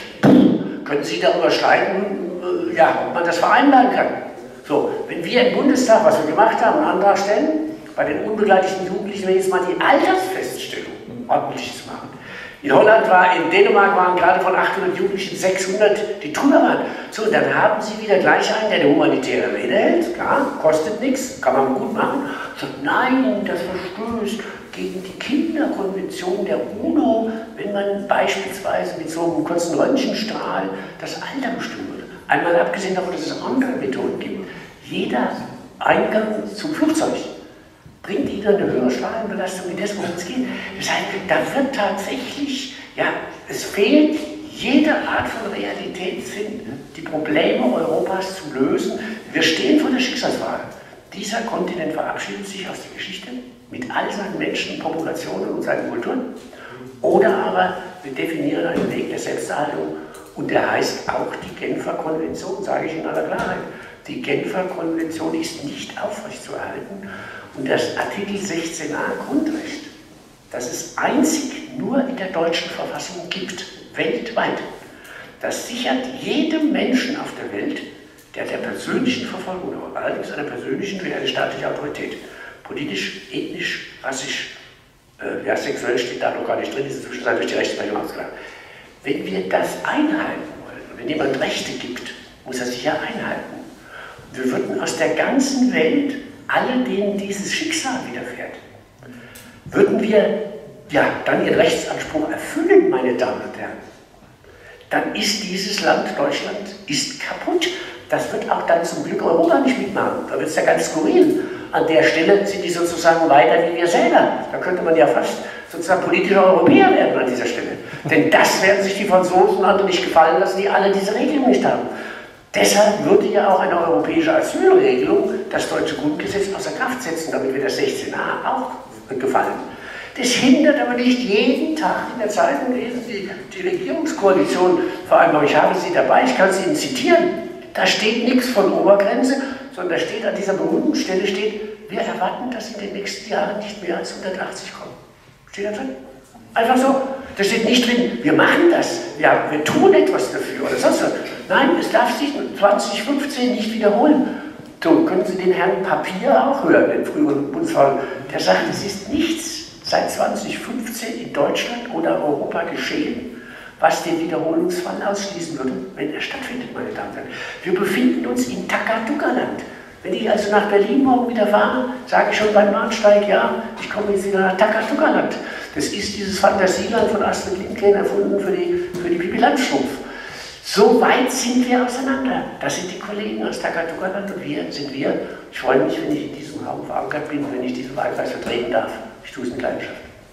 können sie darüber streiten, ja, ob man das vereinbaren kann. So, wenn wir im Bundestag, was wir gemacht haben, einen Antrag stellen, bei den unbegleiteten Jugendlichen jetzt mal die Altersfeststellung ordentlich zu machen. In Holland in Dänemark waren gerade von 800 Jugendlichen 600, die drüber waren. So, und dann haben sie wieder gleich einen, der eine humanitäre Rede hält, klar, kostet nichts, kann man gut machen. Sagt, nein, das verstößt gegen die Kinderkonvention der UNO, wenn man beispielsweise mit so einem kurzen Röntgenstrahl das Alter bestimmen würde. Einmal abgesehen davon, dass es andere Methoden gibt. Jeder Eingang zum Flugzeug bringt Ihnen eine höhere Strahlenbelastung wie das, worum es geht. Das heißt, da wird tatsächlich, ja, es fehlt jede Art von Realität finden, die Probleme Europas zu lösen. Wir stehen vor der Schicksalsfrage. Dieser Kontinent verabschiedet sich aus der Geschichte mit all seinen Menschen, Populationen und seinen Kulturen. Oder aber wir definieren einen Weg der Selbsterhaltung und der heißt auch die Genfer Konvention, sage ich in aller Klarheit. Die Genfer Konvention ist nicht aufrechtzuerhalten und das Artikel 16a Grundrecht, das es einzig nur in der deutschen Verfassung gibt, weltweit, das sichert jedem Menschen auf der Welt, der persönlichen Verfolgung, allerdings einer persönlichen wie eine staatliche Autorität, politisch, ethnisch, rassisch, ja, sexuell steht da noch gar nicht drin, ist inzwischen durch die Rechtsprechung ausgegangen. Wenn wir das einhalten wollen, wenn jemand Rechte gibt, muss er sich ja einhalten. Wir würden aus der ganzen Welt, alle denen dieses Schicksal widerfährt, würden wir ja dann ihren Rechtsanspruch erfüllen, meine Damen und Herren, dann ist dieses Land, Deutschland, ist kaputt. Das wird auch dann zum Glück Europa nicht mitmachen. Da wird es ja ganz skurril. An der Stelle sind die sozusagen weiter wie wir selber. Da könnte man ja fast sozusagen politische Europäer werden an dieser Stelle. Denn das werden sich die Franzosen und andere nicht gefallen lassen, die alle diese Regelung nicht haben. Deshalb würde ja auch eine europäische Asylregelung das deutsche Grundgesetz außer Kraft setzen, damit wir das 16a auch gefallen. Das hindert aber nicht jeden Tag in der Zeitung lesen Sie die Regierungskoalition Vereinbarung. Ich habe sie dabei, ich kann sie Ihnen zitieren. Da steht nichts von Obergrenze, sondern da steht an dieser berühmten Stelle steht, wir erwarten, dass in den nächsten Jahren nicht mehr als 180 kommen. Steht da drin? Einfach so. Da steht nicht drin, wir machen das, wir tun etwas dafür oder sonst was. Nein, es darf sich 2015 nicht wiederholen. So, können Sie den Herrn Papier auch hören, den früheren Bundesrat, der sagt, es ist nichts seit 2015 in Deutschland oder Europa geschehen, was den Wiederholungsfall ausschließen würde, wenn er stattfindet, meine Damen und Herren. Wir befinden uns in Takatuka-Land. Wenn ich also nach Berlin morgen wieder fahre, sage ich schon beim Bahnsteig, ja, ich komme jetzt wieder nach Takatuka-Land. Das ist dieses Fantasieland von Astrid Lindgren erfunden für die Pippi Langstrumpf. So weit sind wir auseinander. Das sind die Kollegen aus Takatuka-Land und wir sind wir. Ich freue mich, wenn ich in diesem Raum verankert bin und wenn ich diesen Wahlkreis vertreten darf. Ich tue es mit Leidenschaft.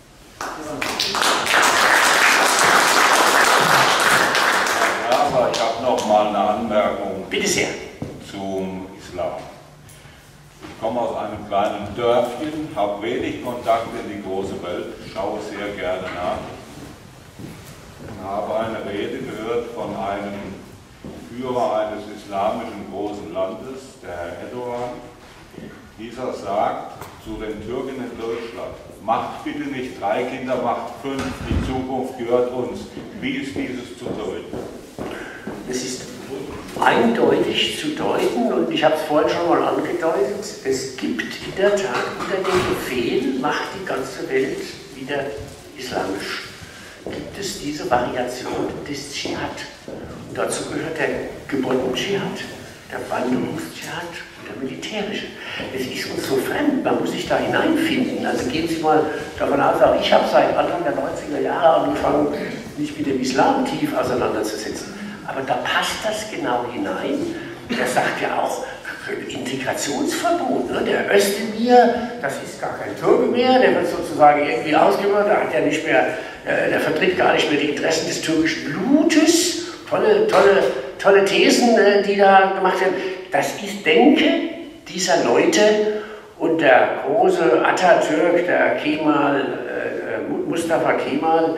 Ja, aber ich habe noch mal eine Anmerkung. Bitte sehr. Zum Islam. Ich komme aus einem kleinen Dörfchen, habe wenig Kontakt in die große Welt, schaue sehr gerne nach und habe eine Rede gehört von einem Führer eines islamischen großen Landes, der Herr Erdogan. Dieser sagt, zu den Türken in Deutschland. Macht bitte nicht 3 Kinder, macht 5, die Zukunft gehört uns. Wie ist dieses zu deuten? Es ist eindeutig zu deuten, und ich habe es vorhin schon mal angedeutet, es gibt in der Tat unter dem Befehl, macht die ganze Welt wieder islamisch, gibt es diese Variation des Dschihad. Und dazu gehört der gebundene Dschihad, der Wanderungsdschihad und der militärische. Es ist uns so fremd, man muss sich da hineinfinden. Also gehen Sie mal davon aus, auch ich habe seit Anfang der 90er Jahre angefangen, mich mit dem Islam tief auseinanderzusetzen. Aber da passt das genau hinein. Der sagt ja auch, Integrationsverbot. Ne? Der Özdemir, das ist gar kein Türke mehr, der wird sozusagen irgendwie ausgemacht, der hat ja nicht mehr, der vertritt gar nicht mehr die Interessen des türkischen Blutes. Tolle Thesen, die da gemacht werden. Das ist Denke dieser Leute, und der große Atatürk, der Kemal, Mustafa Kemal,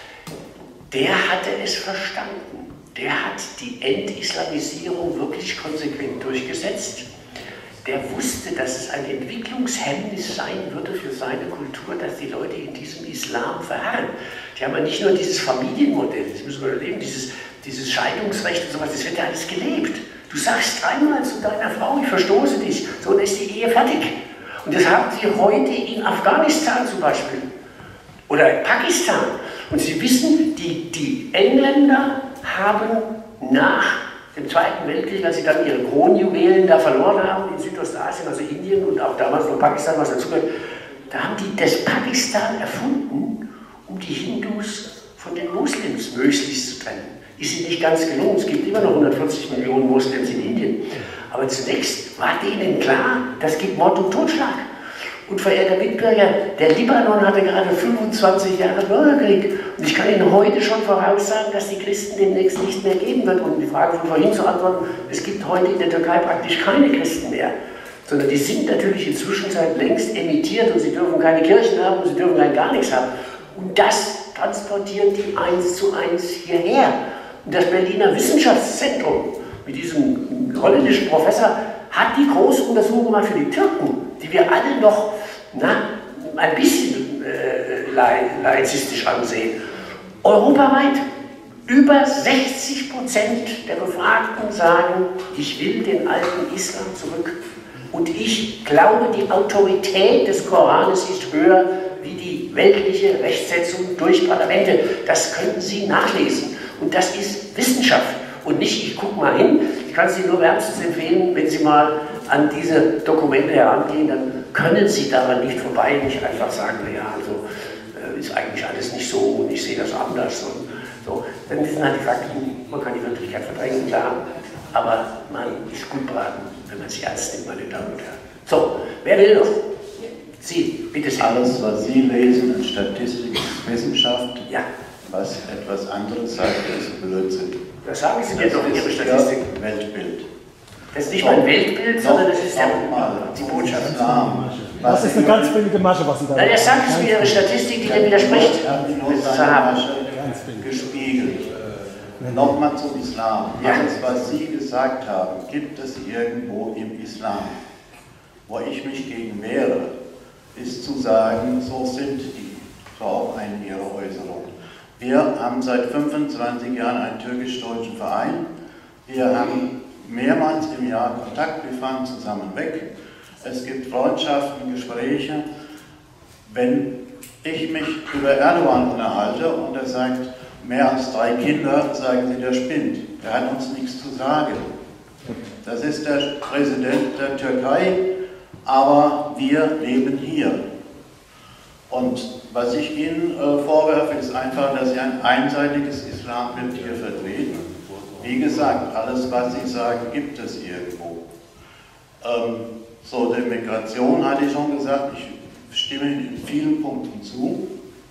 der hatte es verstanden. Der hat die Entislamisierung wirklich konsequent durchgesetzt. Der wusste, dass es ein Entwicklungshemmnis sein würde für seine Kultur, dass die Leute in diesem Islam verharren. Die haben ja nicht nur dieses Familienmodell, das müssen wir erleben, dieses Scheidungsrecht und sowas, das wird ja alles gelebt. Du sagst dreimal zu deiner Frau, ich verstoße dich, so, dann ist die Ehe fertig. Und das haben sie heute in Afghanistan zum Beispiel oder in Pakistan. Und Sie wissen, die Engländer haben nach dem Zweiten Weltkrieg, als sie dann ihre Kronjuwelen da verloren haben in Südostasien, also Indien und auch damals noch Pakistan, was dazugehört, da haben die das Pakistan erfunden, um die Hindus von den Moslems möglichst zu trennen. Ist ihnen nicht ganz gelungen, es gibt immer noch 140 Millionen Moslems in Indien. Aber zunächst war denen klar, das gibt Mord und Totschlag. Und verehrter Mitbürger, der Libanon hatte gerade 25 Jahre Bürgerkrieg. Und ich kann Ihnen heute schon voraussagen, dass die Christen demnächst nicht mehr geben wird. Und um die Frage von vorhin zu antworten, es gibt heute in der Türkei praktisch keine Christen mehr. Sondern die sind natürlich inzwischen seit längst emittiert, und sie dürfen keine Kirchen haben und sie dürfen gar nichts haben. Und das transportieren die 1:1 hierher. Und das Berliner Wissenschaftszentrum mit diesem holländischen Professor hat die große Untersuchung gemacht für die Türken, die wir alle noch ein bisschen laizistisch ansehen. Europaweit über 60% der Befragten sagen, ich will den alten Islam zurück. Und ich glaube, die Autorität des Koranes ist höher wie die weltliche Rechtsetzung durch Parlamente. Das könnten Sie nachlesen. Und das ist Wissenschaft. Und nicht, ich gucke mal hin. Ich kann es Ihnen nur wärmstens empfehlen, wenn Sie mal an diese Dokumente herangehen, dann können Sie daran nicht vorbei, nicht einfach sagen, naja, also ist eigentlich alles nicht so und ich sehe das anders. Und so. Dann sind halt die Fakten, man kann die Wirklichkeit verdrängen, klar, aber man ist gut beraten, wenn man sich ernst nimmt, meine Damen und Herren. So, wer will noch? Sie, bitte sehr. Alles, was Sie lesen in Statistik, ist Wissenschaft. Ja. Was etwas anderes sagt, ist Blödsinn. Das sagen Sie mir doch in Ihrer Statistik. Weltbild. Das ist nicht mein Weltbild, sondern das ist die Botschaft. Das ist eine ganz billige Masche, was Sie da sagen. Ja, sagen Sie mir Ihre Statistik, die dem widerspricht. Ich habe nur seine Masche gespiegelt. Nochmal zum Islam. Alles, was Sie gesagt haben, gibt es irgendwo im Islam. Wo ich mich gegen wehre, ist zu sagen, so sind die. So auch eine Ihre Äußerung. Wir haben seit 25 Jahren einen türkisch-deutschen Verein. Wir haben mehrmals im Jahr Kontakt, wir fahren zusammen weg. Es gibt Freundschaften, Gespräche. Wenn ich mich über Erdogan unterhalte und er sagt, mehr als 3 Kinder, sagen Sie, der spinnt. Der hat uns nichts zu sagen. Das ist der Präsident der Türkei, aber wir leben hier. Und was ich Ihnen vorwerfe, ist einfach, dass Sie ein einseitiges Islambild hier vertreten. Wie gesagt, alles, was Sie sagen, gibt es irgendwo. So, der Migration hatte ich schon gesagt, ich stimme in vielen Punkten zu.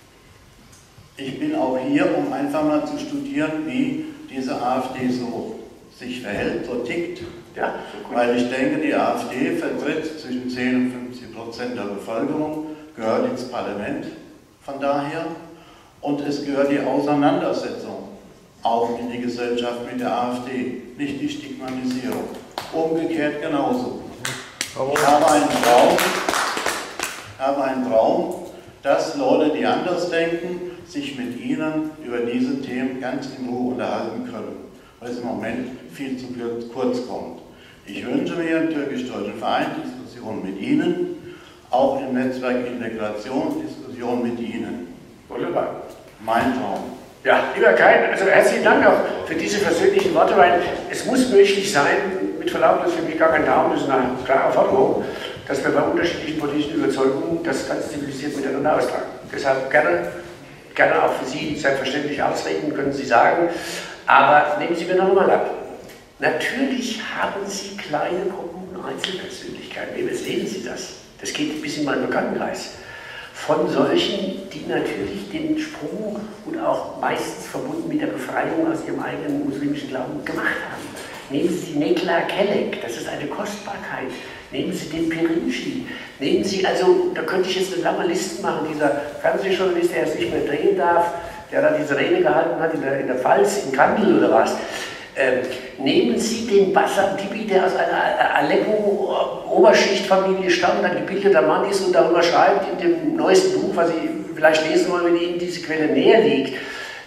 Ich bin auch hier, um einfach mal zu studieren, wie diese AfD so sich verhält, so tickt. Ja, weil ich denke, die AfD vertritt zwischen 10 und 50% der Bevölkerung, gehört ins Parlament von daher, und es gehört die Auseinandersetzung auch in die Gesellschaft mit der AfD, nicht die Stigmatisierung. Umgekehrt genauso. Ich habe einen Traum, habe einen Traum, dass Leute, die anders denken, sich mit Ihnen über diese Themen ganz in Ruhe unterhalten können, weil es im Moment viel zu kurz kommt. Ich wünsche mir einen türkisch-deutschen Verein Diskussion mit Ihnen, auch im Netzwerk Integration Diskussion mit Ihnen. Wunderbar. Mein Traum. Ja, lieber Kai, also herzlichen Dank auch für diese persönlichen Worte, weil es muss möglich sein, mit Verlaub, das ist für mich gar kein Traum, das ist eine klare Forderung, dass wir bei unterschiedlichen politischen Überzeugungen das ganz zivilisiert miteinander austragen. Deshalb gerne auch für Sie selbstverständlich ausreden, können Sie sagen, aber nehmen Sie mir noch einmal ab. Natürlich haben Sie kleine Gruppen und Einzelpersönlichkeiten. Wie sehen Sie das? Das geht bis in meinen Bekanntenkreis. Von solchen, die natürlich den Sprung und auch meistens verbunden mit der Befreiung aus ihrem eigenen muslimischen Glauben gemacht haben. Nehmen Sie Nekla Kelek, das ist eine Kostbarkeit. Nehmen Sie den Pirinci. Nehmen Sie, also da könnte ich jetzt eine lange Liste machen, dieser Fernsehjournalist, der es nicht mehr drehen darf, der da diese Rede gehalten hat in der Pfalz, in Kandel oder was. Nehmen Sie den Bassam Tibi, der aus einer Aleppo-Oberschichtfamilie stammt, ein gebildeter Mann ist und darüber schreibt in dem neuesten Buch, was Sie vielleicht lesen wollen, wenn Ihnen diese Quelle näher liegt,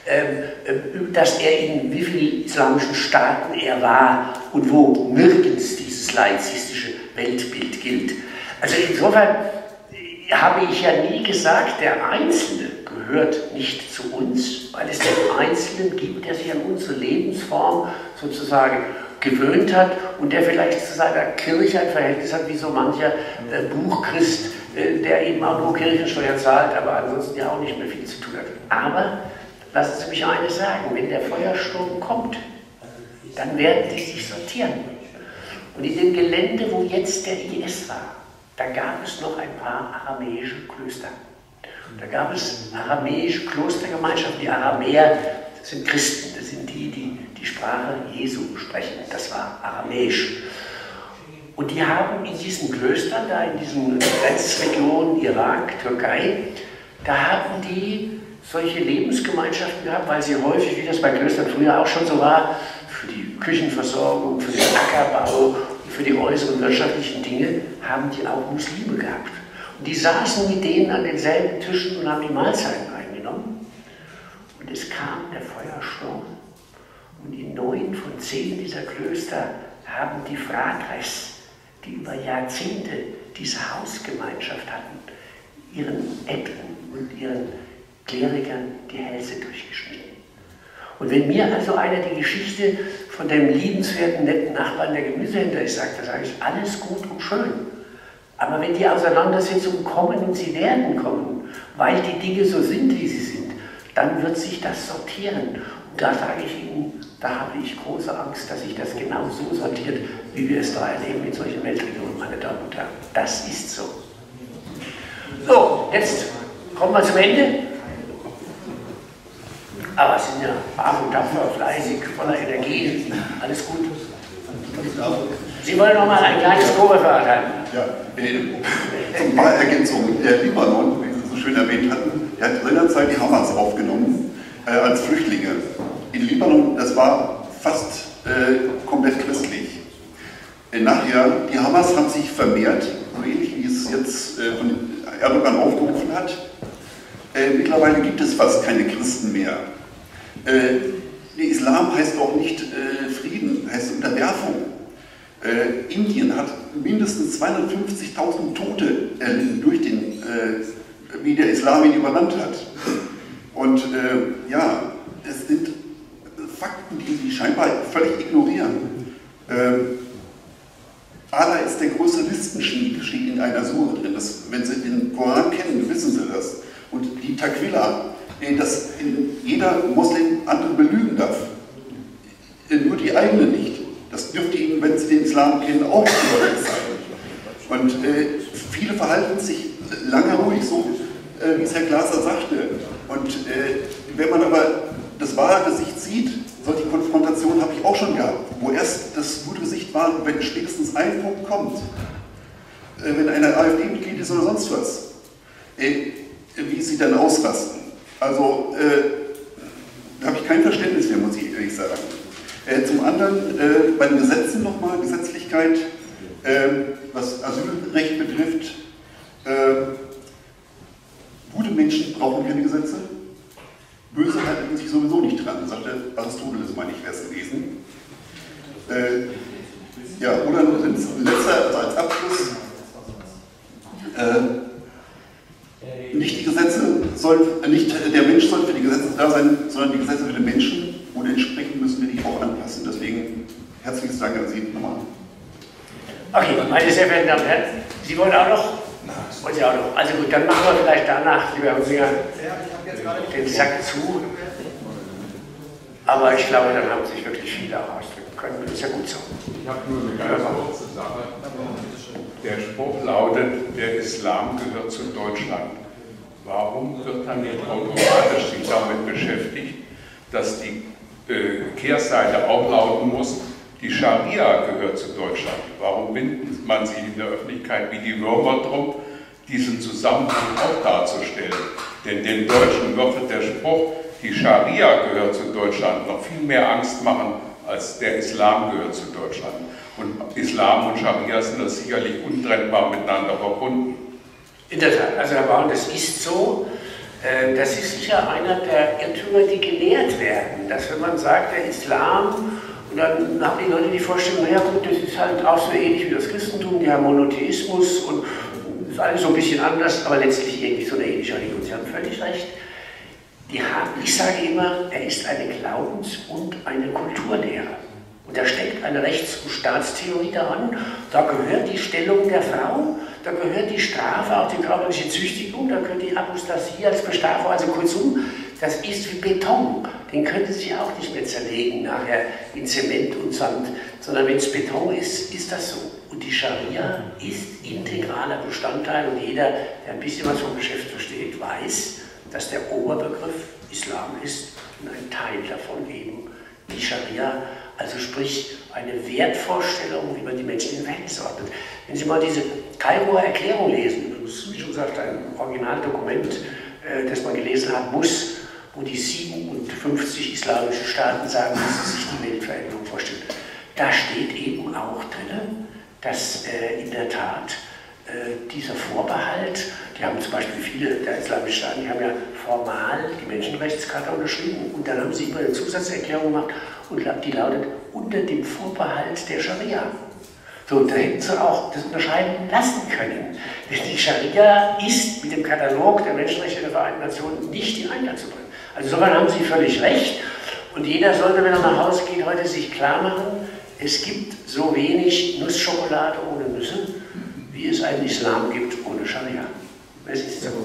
dass er in wie vielen islamischen Staaten er war und wo nirgends dieses laizistische Weltbild gilt. Also insofern habe ich ja nie gesagt, der Einzelne gehört nicht zu uns, weil es den Einzelnen gibt, der sich an unsere Lebensform sozusagen gewöhnt hat und der vielleicht zu seiner Kirche ein Verhältnis hat, wie so mancher Buchchrist, der eben auch nur Kirchensteuer zahlt, aber ansonsten ja auch nicht mehr viel zu tun hat. Aber lassen Sie mich eines sagen, wenn der Feuersturm kommt, dann werden die sich sortieren. Und in dem Gelände, wo jetzt der IS war, da gab es noch ein paar aramäische Klöster. Da gab es aramäische Klostergemeinschaften. Die Aramäer, das sind Christen, das sind die, die die Sprache Jesu sprechen. Das war aramäisch. Und die haben in diesen Klöstern, da in diesen Grenzregionen Irak, Türkei, da haben die solche Lebensgemeinschaften gehabt, weil sie häufig, wie das bei Klöstern früher auch schon so war, für die Küchenversorgung, für den Ackerbau und für die äußeren wirtschaftlichen Dinge, haben die auch Muslime gehabt. Und die saßen mit denen an denselben Tischen und haben die Mahlzeiten eingenommen. Und es kam der Feuersturm. Und in 9 von 10 dieser Klöster haben die Fratres, die über Jahrzehnte diese Hausgemeinschaft hatten, ihren Äbten und ihren Klerikern die Hälse durchgeschnitten. Und wenn mir also einer die Geschichte von dem liebenswerten, netten Nachbarn der Gemüsehändler ist, sagt, da sage ich, alles gut und schön. Aber wenn die Auseinandersetzungen kommen und sie werden kommen, weil die Dinge so sind, wie sie sind, dann wird sich das sortieren. Und da sage ich Ihnen, da habe ich große Angst, dass sich das genau so sortiert, wie wir es da erleben in solchen Weltregionen, meine Damen und Herren. Das ist so. So, jetzt kommen wir zum Ende. Aber Sie sind ja arm und tapfer, fleißig, voller Energie, alles gut. Sie wollen noch mal ein kleines Probereferat halten. Ja, ein paar Ergänzungen. Der Libanon, wie Sie so schön erwähnt hatten, der hat seinerzeit die Hamas aufgenommen als Flüchtlinge. In Libanon, das war fast komplett christlich. Nachher, die Hamas hat sich vermehrt, so ähnlich wie es jetzt von Erdogan aufgerufen hat. Mittlerweile gibt es fast keine Christen mehr. Der Islam heißt auch nicht Frieden, heißt Unterwerfung. Indien hat mindestens 250.000 Tote erlitten durch den, wie der Islam ihn überrannt hat. Und ja, es sind Fakten, die sie scheinbar völlig ignorieren. Allah ist der größte Listenschmied, steht in einer Sure drin. Das, wenn Sie den Koran kennen, wissen Sie das. Und die Takwila, dass jeder Muslim andere belügen darf. Nur die eigene nicht. Das dürfte Ihnen, wenn Sie den Islam kennen, auch überall sein. Und viele verhalten sich lange ruhig, so wie es Herr Glaser sagte. Und wenn man aber das wahre Gesicht sieht, solche Konfrontationen habe ich auch schon gehabt, wo erst das gute Gesicht war, wenn spätestens ein Punkt kommt, wenn einer AfD-Mitglied ist oder sonst was, wie sie dann ausrasten. Also da habe ich kein Verständnis mehr, muss ich ehrlich sagen. Zum anderen bei den Gesetzen nochmal, Gesetzlichkeit, was Asylrecht betrifft, Menschen brauchen keine Gesetze. Böse halten sich sowieso nicht dran, sagte Aristoteles, meine ich, wäre es gewesen. Ja, oder letzter, also als Abschluss, nicht die Gesetze sollen, nicht der Mensch soll für die Gesetze da sein, sondern die Gesetze für den Menschen, und entsprechend müssen wir die auch anpassen. Deswegen herzliches Dank an Sie nochmal. Okay, meine sehr verehrten Damen und Herren, Sie wollen auch noch? Wollen Sie auch noch? Also gut, dann machen wir vielleicht danach, lieber Herr Hunzinger, den Sack zu. Aber ich glaube, dann haben sich wirklich viele ausdrücken können. Das ist ja gut so. Ich habe nur eine ganz kurze Sache. Der Spruch lautet, der Islam gehört zu Deutschland. Warum wird dann nicht automatisch sich damit beschäftigt, dass die Kehrseite auch lauten muss, die Scharia gehört zu Deutschland? Warum bindet man sich in der Öffentlichkeit wie die Würmer drum, diesen Zusammenhang auch darzustellen? Denn den Deutschen wird der Spruch, die Scharia gehört zu Deutschland, noch viel mehr Angst machen, als der Islam gehört zu Deutschland. Und Islam und Scharia sind das sicherlich untrennbar miteinander verbunden. In der Tat, also Herr Braun, das ist so. Das ist sicher einer der Irrtümer, die gelehrt werden, dass wenn man sagt, der Islam, und dann haben die Leute die Vorstellung, naja gut, das ist halt auch so ähnlich wie das Christentum, der Monotheismus und ist alles so ein bisschen anders, aber letztlich irgendwie so eine ähnliche Religion. Sie haben völlig recht. Ich sage immer, er ist eine Glaubens- und eine Kulturlehre. Und da steckt eine Rechts- und Staatstheorie daran. Da gehört die Stellung der Frau, da gehört die Strafe, auch die körperliche Züchtigung, da gehört die Apostasie als Bestrafung. Also kurzum, das ist wie Beton. Den können Sie auch nicht mehr zerlegen nachher in Zement und Sand, sondern wenn es Beton ist, ist das so. Und die Scharia ist integraler Bestandteil und jeder, der ein bisschen was vom Geschäft versteht, weiß, dass der Oberbegriff Islam ist und ein Teil davon eben die Scharia, also sprich eine Wertvorstellung, wie man die Menschen in Verhältnis ordnet. Wenn Sie mal diese Kairoer Erklärung lesen, übrigens, wie schon gesagt, ein Originaldokument, das man gelesen haben muss, wo die 57 islamischen Staaten sagen, wie sie sich die Weltveränderung vorstellen. Da steht eben auch drin, dass in der Tat dieser Vorbehalt, die haben zum Beispiel viele der islamischen Staaten, die haben ja formal die Menschenrechtscharta unterschrieben und dann haben sie immer eine Zusatzerklärung gemacht und die lautet unter dem Vorbehalt der Scharia. So, da hätten sie auch das unterschreiben lassen können. Denn die Scharia ist mit dem Katalog der Menschenrechte der Vereinten Nationen nicht in Einklang zu bringen. Also insofern haben Sie völlig recht und jeder sollte, wenn er nach Hause geht, heute sich klar machen, es gibt so wenig Nussschokolade ohne Nüsse, wie es einen Islam gibt ohne Scharia. Es ist so.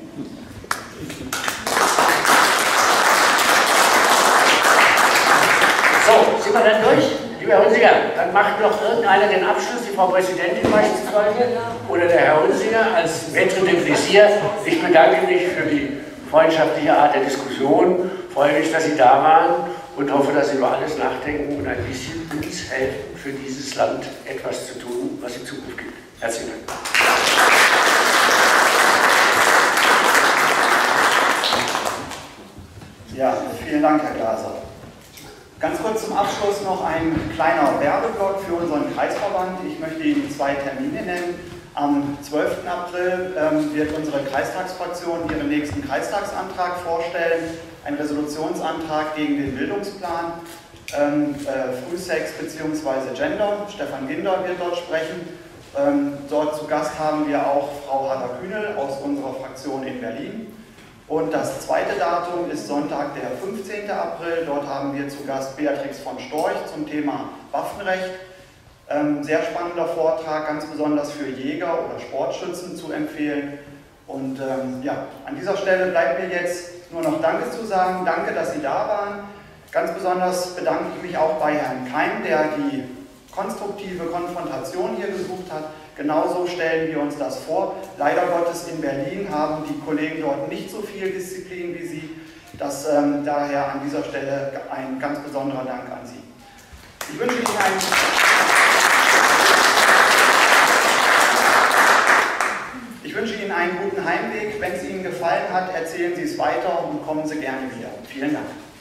So, sind wir dann durch? Lieber Herr Hunzinger, dann macht noch irgendeiner den Abschluss, die Frau Präsidentin beispielsweise, oder der Herr Hunzinger als Maître de Plaisir. Ich bedanke mich für die freundschaftliche Art der Diskussion, freue mich, dass Sie da waren und hoffe, dass Sie über alles nachdenken und ein bisschen uns helfen, für dieses Land etwas zu tun, was in Zukunft gibt. Herzlichen Dank. Ja, vielen Dank, Herr Glaser. Ganz kurz zum Abschluss noch ein kleiner Werbeblock für unseren Kreisverband. Ich möchte Ihnen 2 Termine nennen. Am 12. April wird unsere Kreistagsfraktion ihren nächsten Kreistagsantrag vorstellen, einen Resolutionsantrag gegen den Bildungsplan, Frühsex bzw. Gender. Stefan Ginder wird dort sprechen. Dort zu Gast haben wir auch Frau Hader-Kühnel aus unserer Fraktion in Berlin. Und das zweite Datum ist Sonntag, der 15. April. Dort haben wir zu Gast Beatrix von Storch zum Thema Waffenrecht. Sehr spannender Vortrag, ganz besonders für Jäger oder Sportschützen zu empfehlen. Und ja, an dieser Stelle bleibt mir jetzt nur noch Danke zu sagen. Danke, dass Sie da waren. Ganz besonders bedanke ich mich auch bei Herrn Keim, der die konstruktive Konfrontation hier gesucht hat. Genauso stellen wir uns das vor. Leider Gottes in Berlin haben die Kollegen dort nicht so viel Disziplin wie Sie. Daher an dieser Stelle ein ganz besonderer Dank an Sie. Ich wünsche Ihnen einen guten Heimweg. Wenn es Ihnen gefallen hat, erzählen Sie es weiter und kommen Sie gerne wieder. Vielen Dank.